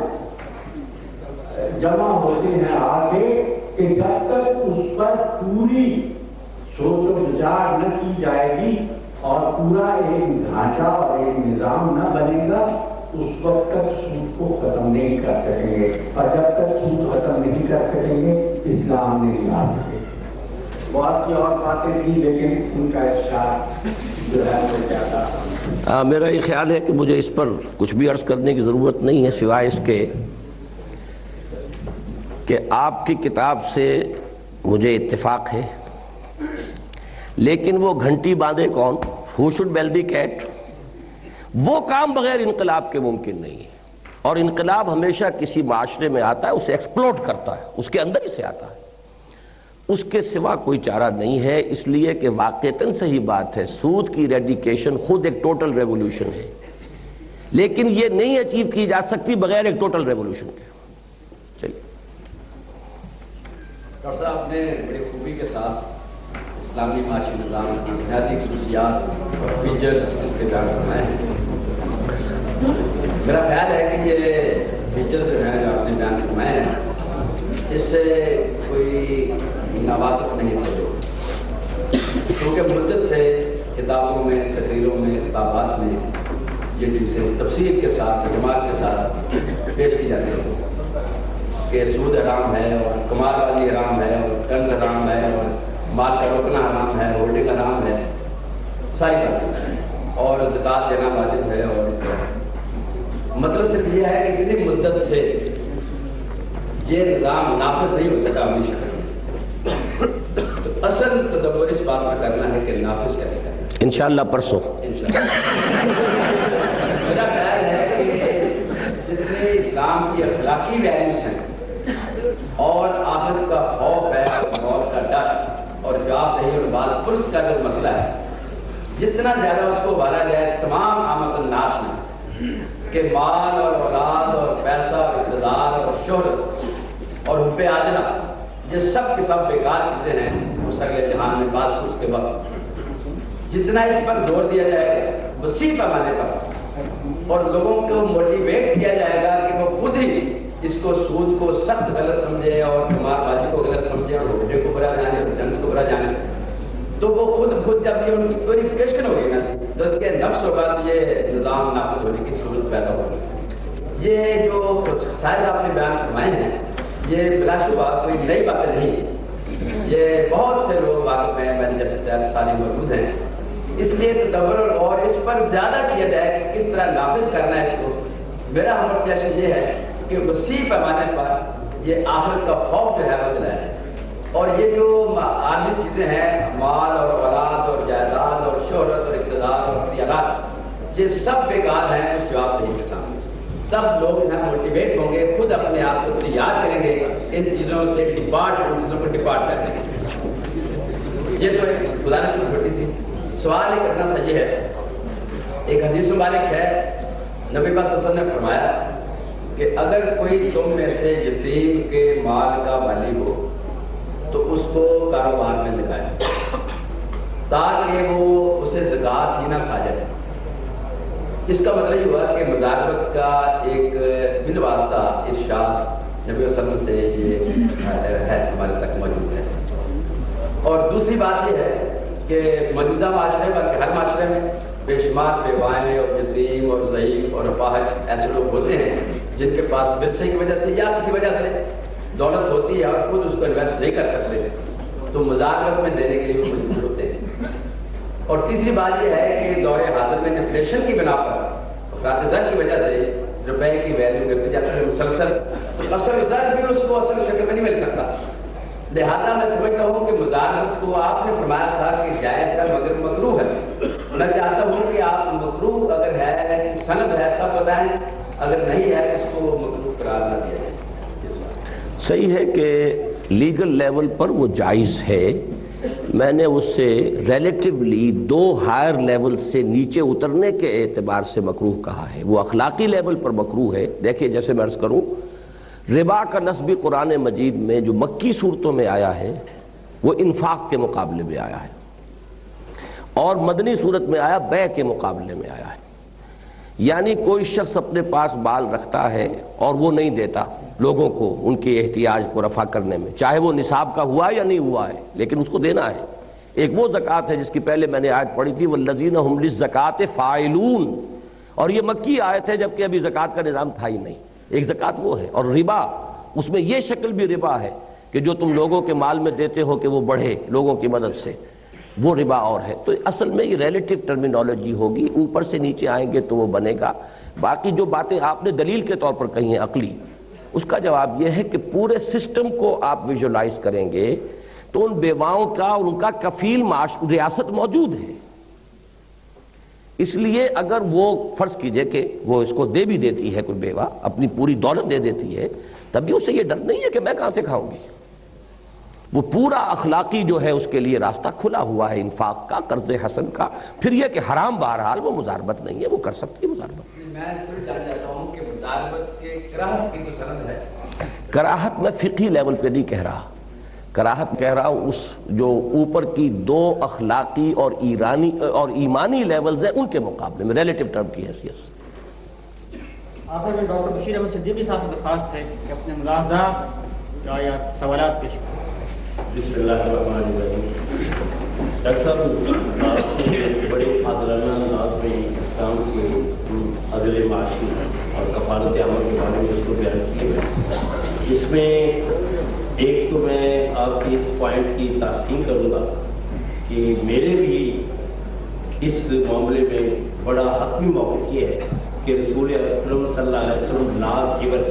جمع ہوتے ہیں آگے کہ جب تک اس پر پوری سوچ و بچار نہ کی جائے گی اور پورا ایک ڈھانچہ اور ایک نظام نہ بنے گا، اس وقت تک سود کو ختم نہیں کر سکیں گے. اور جب تک سود ختم نہیں کر سکیں گے اسلام نہیں لا سکے. بہت سی اور باتیں تھیں لیکن ان کا ارشاد جو ہے وہ زیادہ. میرا یہ خیال ہے کہ مجھے اس پر کچھ بھی عرض کرنے کی ضرورت نہیں ہے سوائے اس کے کہ آپ کی کتاب سے مجھے اتفاق ہے، لیکن وہ گھنٹی باندھے کون، who should bell the cat, وہ کام بغیر انقلاب کے ممکن نہیں ہے. اور انقلاب ہمیشہ کسی معاشرے میں آتا ہے، اسے ایکسپلوڈ کرتا ہے، اس کے اندر ہی سے آتا ہے، اس کے سوا کوئی چارہ نہیں ہے. اس لیے کہ واقعتاً صحیح بات ہے، سود کی ریڈیکیشن خود ایک ٹوٹل ریولوشن ہے، لیکن یہ نہیں اچیو کی جا سکتی بغیر ایک ٹوٹل ریولوشن کے. چلیے ڈاکٹر صاحب نے بڑی خوبی کے ساتھ اسلامی معاشی نظام کی بنیادی خصوصیات اور فیچرز اس کے بیان فرمائے ہیں. میرا خیال ہے کہ یہ فیچرز جو ہیں جو آپ نے بیان فرمائے ہیں اس سے کوئی ناواقف نہیں تھے، کیونکہ مدت سے کتابوں میں، تقریروں میں، خطابات میں یہ چیزیں تفصیل کے ساتھ، جمال کے ساتھ پیش کی جاتی ہیں کہ سود حرام ہے اور کمال بازی حرام ہے اور قرض حرام ہے اور مال کا روکنا حرام ہے، ہولڈنگ حرام ہے، ساری باتیں، اور زکوٰۃ دینا واجب ہے. اور اس طرح مطلب صرف یہ ہے کہ کتنی مدت سے یہ نظام نافذ نہیں ہو سکا اپنی شکل میں. تو اصل تدبر اس بات میں کرنا ہے کہ نافذ کیسے کرنا ہے. انشاءاللہ پرسوں میرا خیال ہے کہ جتنے اسلام کی اخلاقی ویلیوز ہیں اور آخرت کا خوف ہے اور موت کا ڈر اور جواب دہی اور باز پرس کا جو مسئلہ ہے، جتنا زیادہ اس کو ابھارا جائے تمام آمد الناس میں کہ مال اور اولاد اور پیسہ اور اقتدار اور شہرت اور حب عاجلہ یہ سب کے سب بیکار چیزیں ہیں اس اگلے جہان میں باز پرس کے وقت، جتنا اس پر زور دیا جائے گا وسیع پیمانے پر اور لوگوں کو موٹیویٹ کیا جائے گا کہ وہ خود ہی اس کو سود کو سخت غلط سمجھے اور قمار بازی کو غلط سمجھے اور روڈے کو برا جانے اور جنس کو برا جانے، تو وہ خود خود جب یہ ان کی پیوریفیکیشن ہوگی نا تو اس کے نفس ہوگا تو یہ نظام نافذ ہونے کی صورت پیدا ہوگی. یہ جو خصائص آپ نے بیان فرمائے ہیں یہ بلا شبہ کوئی نئی باتیں نہیں ہیں، یہ بہت سے لوگ واقف ہیں، میں جیسے ساری موجود ہیں. اس لیے تدبر اور اس پر زیادہ کیا جائے کہ کس طرح نافذ کرنا ہے اس کو. میرا ہمر سیاسی یہ ہے کہ وسیع پیمانے پر یہ آخرت کا خوف جو ہے وہ دلائے اور یہ جو عارضی چیزیں ہیں مال اور اولاد اور جائیداد اور شہرت اور اقتدار اور اختیارات یہ سب بیکار ہیں اس جواب دہی کے سامنے. تب لوگ یہاں موٹیویٹ ہوں گے، خود اپنے آپ کو تیار کریں گے ان چیزوں سے ڈپارٹ ان چیزوں کو ڈپارٹ کر دیں گے. یہ تو ایک گزارش چھوٹی سی سوال یہ کرنا سا یہ ہے، ایک حدیث مبارک ہے نبی پاک صلی اللہ علیہ وسلم نے فرمایا کہ اگر کوئی تم میں سے یتیم کے مال کا والی ہو تو اس کو کاروبار میں لگائے تاکہ وہ اسے زکوٰۃ ہی نہ کھا جائے. اس کا مطلب یہ ہوا کہ مزاربت کا ایک بالواسطہ ارشاد نبی صلی اللہ علیہ وسلم سے یہ ہے ہمارے تک موجود ہے. اور دوسری بات یہ ہے کہ موجودہ معاشرے بلکہ ہر معاشرے میں بے شمار بیوائیں اور یتیم اور ضعیف اور اپاہج ایسے لوگ ہوتے ہیں جن کے پاس ورثے کی وجہ سے یا کسی وجہ سے دولت ہوتی ہے اور خود اس کو انویسٹ نہیں کر سکتے, تو مزاربت میں دینے کے لیے وہ مجبور ہوتے ہیں. اور تیسری بات یہ ہے کہ دور حاضر میں انفلیشن کی بنا پر افراط زر کی وجہ سے روپے کی ویلیو گرتی جاتی ہے مسلسل, تو اصل زر بھی اس کو اصل شکل میں نہیں مل سکتا. لہٰذا میں سمجھتا ہوں کہ مزاربت کو آپ نے فرمایا تھا کہ جائز ہے مگر مکروہ ہے. میں چاہتا ہوں کہ آپ مکروہ اگر ہے سند ہے تب بتائیں, اگر نہیں ہے اس کو مکروہ قرار نہ دیا جائے. صحیح ہے کہ لیگل لیول پر وہ جائز ہے. میں نے اس سے ریلیٹیولی دو ہائر لیول سے نیچے اترنے کے اعتبار سے مکروہ کہا ہے. وہ اخلاقی لیول پر مکروہ ہے. دیکھیں جیسے میں عرض کروں, ربا کا لفظ بھی قرآن مجید میں جو مکی صورتوں میں آیا ہے وہ انفاق کے مقابلے میں آیا ہے, اور مدنی صورت میں آیا بیع کے مقابلے میں آیا ہے. یعنی کوئی شخص اپنے پاس مال رکھتا ہے اور وہ نہیں دیتا لوگوں کو ان کے احتیاج کو رفع کرنے میں, چاہے وہ نصاب کا ہوا یا نہیں ہوا ہے, لیکن اس کو دینا ہے. ایک وہ زکوٰۃ ہے جس کی پہلے میں نے آیت پڑھی تھی والذین هم للزکاۃ فاعلون, اور یہ مکی آیت ہے جبکہ ابھی زکوٰۃ کا نظام تھا ہی نہیں. ایک زکوٰۃ وہ ہے, اور ربا اس میں یہ شکل بھی ربا ہے کہ جو تم لوگوں کے مال میں دیتے ہو کہ وہ بڑھے لوگوں کی مدد سے, وہ ربا اور ہے. تو اصل میں یہ ریلیٹیو ٹرمینالوجی ہوگی, اوپر سے نیچے آئیں گے تو وہ بنے گا. باقی جو باتیں آپ نے دلیل کے طور پر کہی ہیں عقلی, اس کا جواب یہ ہے کہ پورے سسٹم کو آپ ویژولائز کریں گے تو ان بیواؤں کا اور ان کا کفیل معاش ریاست موجود ہے. اس لیے اگر وہ فرض کیجئے کہ وہ اس کو دے بھی دیتی ہے, کوئی بیوہ اپنی پوری دولت دے دیتی ہے, تب بھی اسے یہ ڈر نہیں ہے کہ میں کہاں سے کھاؤں گی. وہ پورا اخلاقی جو ہے اس کے لیے راستہ کھلا ہوا ہے انفاق کا, قرض حسن کا. پھر یہ کہ حرام بہرحال وہ مزاربت نہیں ہے, وہ کر سکتی ہے مزاربت. میں صرف جان جاتا ہوں کہ مزاربت کے کراہت کی سند ہے. کراہت میں فقہی لیول پہ نہیں کہہ رہا, کراہت کہہ رہا ہوں اس جو اوپر کی دو اخلاقی اور ایرانی اور ایمانی لیولز ہیں ان کے مقابلے میں ریلیٹیو ٹرم کی حیثیت سے. آخر میں ڈاکٹر بشیر احمد صدیقی صاحب کی درخواست ہے کہ اپنے ملاحظات یا سوالات پیش کریں. بسم اللہ الرحمن الرحیم. ڈاکٹر صاحب, آپ نے بڑے فاضلانہ انداز میں اسلام کے عدل معاشی اور کفالت عمل کے بارے میں اس کو بیان کیے. اس میں ایک تو میں آپ کی اس پوائنٹ کی تحسین کروں گا کہ میرے بھی اس معاملے میں بڑا حتمی موقف یہ ہے کہ رسول اکرم صلی اللہ علیہ وسلم لا گیور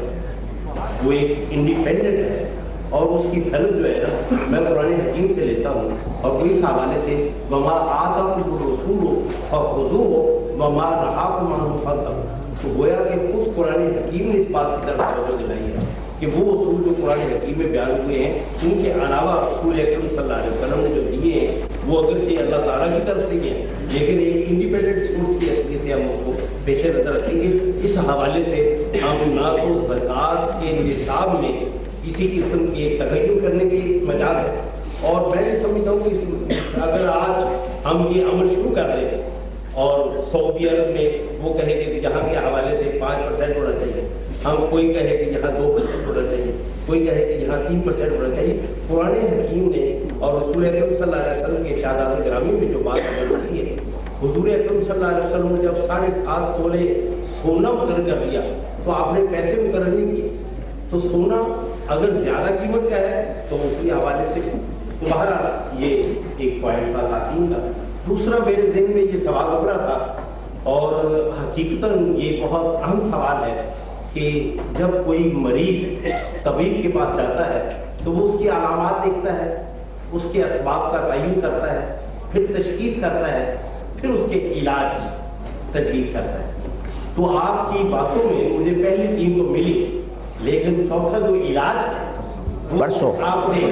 وہ ایک انڈیپینڈنٹ ہے, اور اس کی سند جو ہے نا میں قرآن حکیم سے لیتا ہوں, اور وہ اس حوالے سے وما آتاکم الرسول فخذوہ وما نہاکم عنہ فانتہوا. تو گویا کہ خود قرآن حکیم نے اس بات کی طرف توجہ دلائی ہے کہ وہ اصول جو قرآن حکیم میں بیان ہوئے ہیں ان کے علاوہ رسول اکرم صلی اللہ علیہ وسلم نے جو دیے ہیں وہ اگرچہ اللہ تعالیٰ کی طرف سے ہی ہیں, لیکن ایک انڈیپینڈنٹ سورس کی حیثیت سے ہم اس کو پیش نظر رکھیں گے. اس حوالے سے ہم نہ تو زکوٰۃ کے نصاب میں کسی قسم کے تغیر کرنے کی مجاز ہے, اور میں بھی سمجھتا ہوں کہ اس اگر آج ہم یہ عمل شروع کر دیں اور سعودی عرب میں وہ کہے کہ یہاں کے حوالے سے پانچ پرسینٹ ہونا چاہیے, ہم کوئی کہے کہ یہاں دو پرسینٹ ہونا چاہیے, کوئی کہے کہ یہاں تین پرسینٹ ہونا چاہیے. قرآن حکیم نے اور رسول اکرم صلی اللہ علیہ وسلم کے ارشادات گرامی میں جو بات کی ہے, حضور اکرم صلی اللہ علیہ وسلم نے جب ساڑھے سات تولے سونا مقرر کر لیا تو آپ نے پیسے مقرر نہیں کیے. تو سونا اگر زیادہ قیمت کا ہے تو اسی حوالے سے بہرحال یہ ایک پوائنٹ تھا تحسین کا. دوسرا میرے ذہن میں یہ سوال ابھرا تھا, اور حقیقتاً یہ بہت اہم سوال ہے کہ جب کوئی مریض طبیب کے پاس جاتا ہے تو وہ اس کی علامات دیکھتا ہے, اس کے اسباب کا تعین کرتا ہے, پھر تشخیص کرتا ہے, پھر اس کے علاج تجویز کرتا ہے. تو آپ کی باتوں میں مجھے پہلی تین تو ملی, لیکن چوتھا جو علاج ہے برسوں آپ نے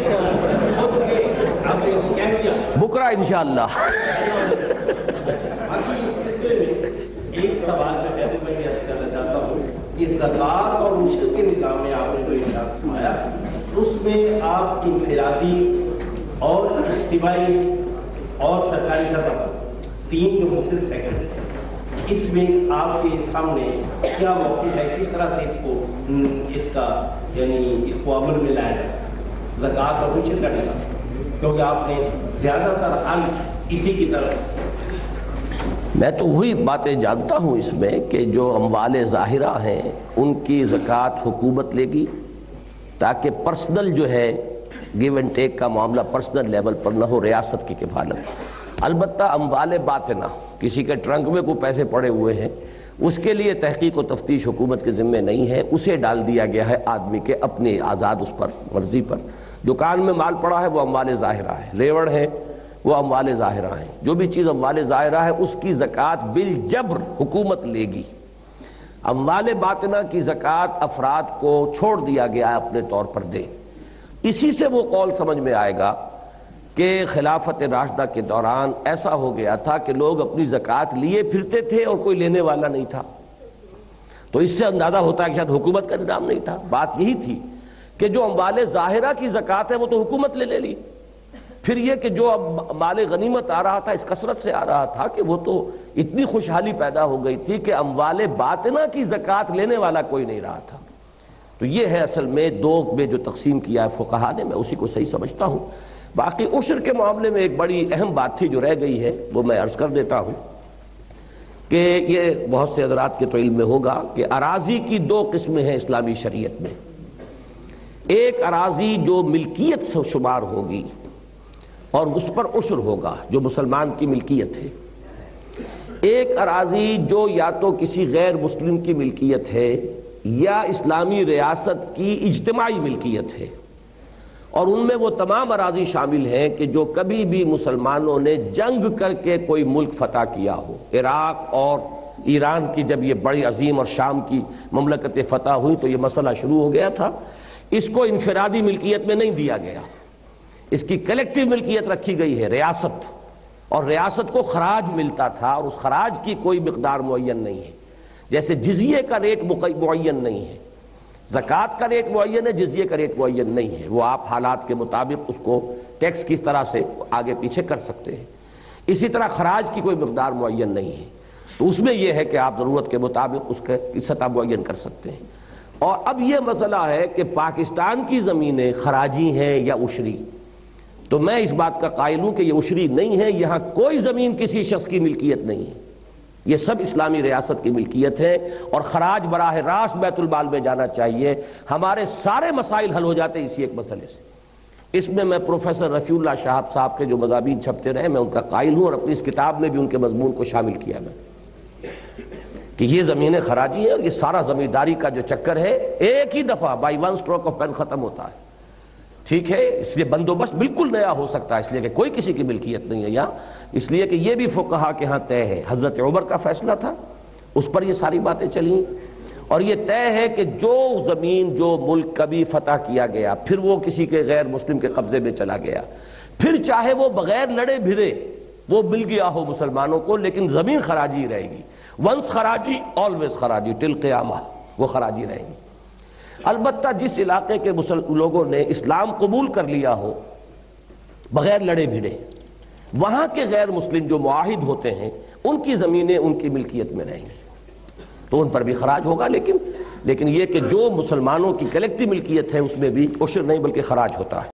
آپ نے کہہ دیا بکرا انشاءاللہ. باقی اس سلسلے میں ایک سوال میں پہلے میں یہ عرض کرنا چاہتا ہوں کہ زکوٰۃ اور مشرق کے نظام میں آپ نے جو ارشاد فرمایا اس میں آپ انفرادی اور اجتماعی اور سرکاری سطح پر تین جو مختلف سیکٹرز ہیں اس میں آپ کے سامنے کیا موقف ہے، کس طرح سے اس کو اس کا یعنی اس کو عمل میں لایا جائے زکوٰۃ اور عشر کا نظام، کیونکہ آپ نے زیادہ تر حل اسی کی طرف؟ میں تو وہی باتیں جانتا ہوں اس میں کہ جو اموال ظاہرہ ہیں ان کی زکوٰۃ حکومت لے گی، تاکہ پرسنل جو ہے گیو اینڈ ٹیک کا معاملہ پرسنل لیول پر نہ ہو، ریاست کی کفالت۔ البتہ اموال باطنہ، کسی کے ٹرنک میں کوئی پیسے پڑے ہوئے ہیں، اس کے لیے تحقیق و تفتیش حکومت کے ذمہ نہیں ہے، اسے ڈال دیا گیا ہے آدمی کے اپنے آزاد اس پر مرضی پر۔ دکان میں مال پڑا ہے وہ اموال ظاہرہ ہے، ریوڑ ہے وہ اموال ظاہرہ ہیں، جو بھی چیز اموال ظاہرہ ہے اس کی زکوٰۃ بالجبر حکومت لے گی۔ اموال باطنہ کی زکوٰۃ افراد کو چھوڑ دیا گیا ہے اپنے طور پر دے۔ اسی سے وہ قول سمجھ میں آئے گا کہ خلافت راشدہ کے دوران ایسا ہو گیا تھا کہ لوگ اپنی زکوٰۃ لیے پھرتے تھے اور کوئی لینے والا نہیں تھا، تو اس سے اندازہ ہوتا ہے کہ شاید حکومت کا نظام نہیں تھا۔ بات یہی تھی کہ جو اموال ظاہرہ کی زکوٰۃ ہے وہ تو حکومت نے لے لی، پھر یہ کہ جو اب مال غنیمت آ رہا تھا اس کثرت سے آ رہا تھا کہ وہ تو اتنی خوشحالی پیدا ہو گئی تھی کہ اموال باطنہ کی زکوٰۃ لینے والا کوئی نہیں رہا تھا۔ تو یہ ہے اصل میں دو میں جو تقسیم کیا ہے فقہا نے، میں اسی کو صحیح سمجھتا ہوں۔ باقی عشر کے معاملے میں ایک بڑی اہم بات تھی جو رہ گئی ہے، وہ میں عرض کر دیتا ہوں کہ یہ بہت سے حضرات کے تو علم میں ہوگا کہ اراضی کی دو قسمیں ہیں اسلامی شریعت میں۔ ایک اراضی جو ملکیت سے شمار ہوگی اور اس پر عشر ہوگا جو مسلمان کی ملکیت ہے، ایک اراضی جو یا تو کسی غیر مسلم کی ملکیت ہے یا اسلامی ریاست کی اجتماعی ملکیت ہے، اور ان میں وہ تمام اراضی شامل ہیں کہ جو کبھی بھی مسلمانوں نے جنگ کر کے کوئی ملک فتح کیا ہو۔ عراق اور ایران کی جب یہ بڑی عظیم اور شام کی مملکتیں فتح ہوئی تو یہ مسئلہ شروع ہو گیا تھا، اس کو انفرادی ملکیت میں نہیں دیا گیا، اس کی کلیکٹیو ملکیت رکھی گئی ہے ریاست، اور ریاست کو خراج ملتا تھا اور اس خراج کی کوئی مقدار معین نہیں ہے، جیسے جزیے کا ریٹ معین نہیں ہے، زکوٰۃ کا ریٹ معین ہے، جزیے کا ریٹ معین نہیں ہے، وہ آپ حالات کے مطابق اس کو ٹیکس کی طرح سے آگے پیچھے کر سکتے ہیں۔ اسی طرح خراج کی کوئی مقدار معین نہیں ہے، تو اس میں یہ ہے کہ آپ ضرورت کے مطابق اس کی سطح معین کر سکتے ہیں۔ اور اب یہ مسئلہ ہے کہ پاکستان کی زمینیں خراجی ہیں یا عشری، تو میں اس بات کا قائل ہوں کہ یہ عشری نہیں ہے، یہاں کوئی زمین کسی شخص کی ملکیت نہیں ہے، یہ سب اسلامی ریاست کی ملکیت ہے، اور خراج براہ راست بیت المال میں جانا چاہیے۔ ہمارے سارے مسائل حل ہو جاتے ہیں اسی ایک مسئلے سے۔ اس میں میں پروفیسر رفیع اللہ شہاب صاحب کے جو مضامین چھپتے رہے میں ان کا قائل ہوں، اور اپنی اس کتاب میں بھی ان کے مضمون کو شامل کیا میں کہ یہ زمینیں خراجی ہیں، اور یہ سارا زمینداری کا جو چکر ہے ایک ہی دفعہ by one stroke of pen ختم ہوتا ہے، ٹھیک ہے۔ اس لیے بندوبست بالکل نیا ہو سکتا ہے، اس لیے کہ کوئی کسی کی ملکیت نہیں ہے یہاں، اس لیے کہ یہ بھی فقہا کے ہاں طے ہے، حضرت عمر کا فیصلہ تھا، اس پر یہ ساری باتیں چلیں، اور یہ طے ہے کہ جو زمین جو ملک کبھی فتح کیا گیا پھر وہ کسی کے غیر مسلم کے قبضے میں چلا گیا، پھر چاہے وہ بغیر لڑے بھرے وہ مل گیا ہو مسلمانوں کو، لیکن زمین خراجی رہے گی، ونس خراجی آلویز خراجی ٹل قیامہ، وہ خراجی رہے گی۔ البتہ جس علاقے کے لوگوں نے اسلام قبول کر لیا ہو بغیر لڑے بھیڑے، وہاں کے غیر مسلم جو معاہد ہوتے ہیں ان کی زمینیں ان کی ملکیت میں رہیں گی، تو ان پر بھی خراج ہوگا، لیکن لیکن یہ کہ جو مسلمانوں کی کلیکٹیو ملکیت ہے اس میں بھی عشر نہیں بلکہ خراج ہوتا ہے۔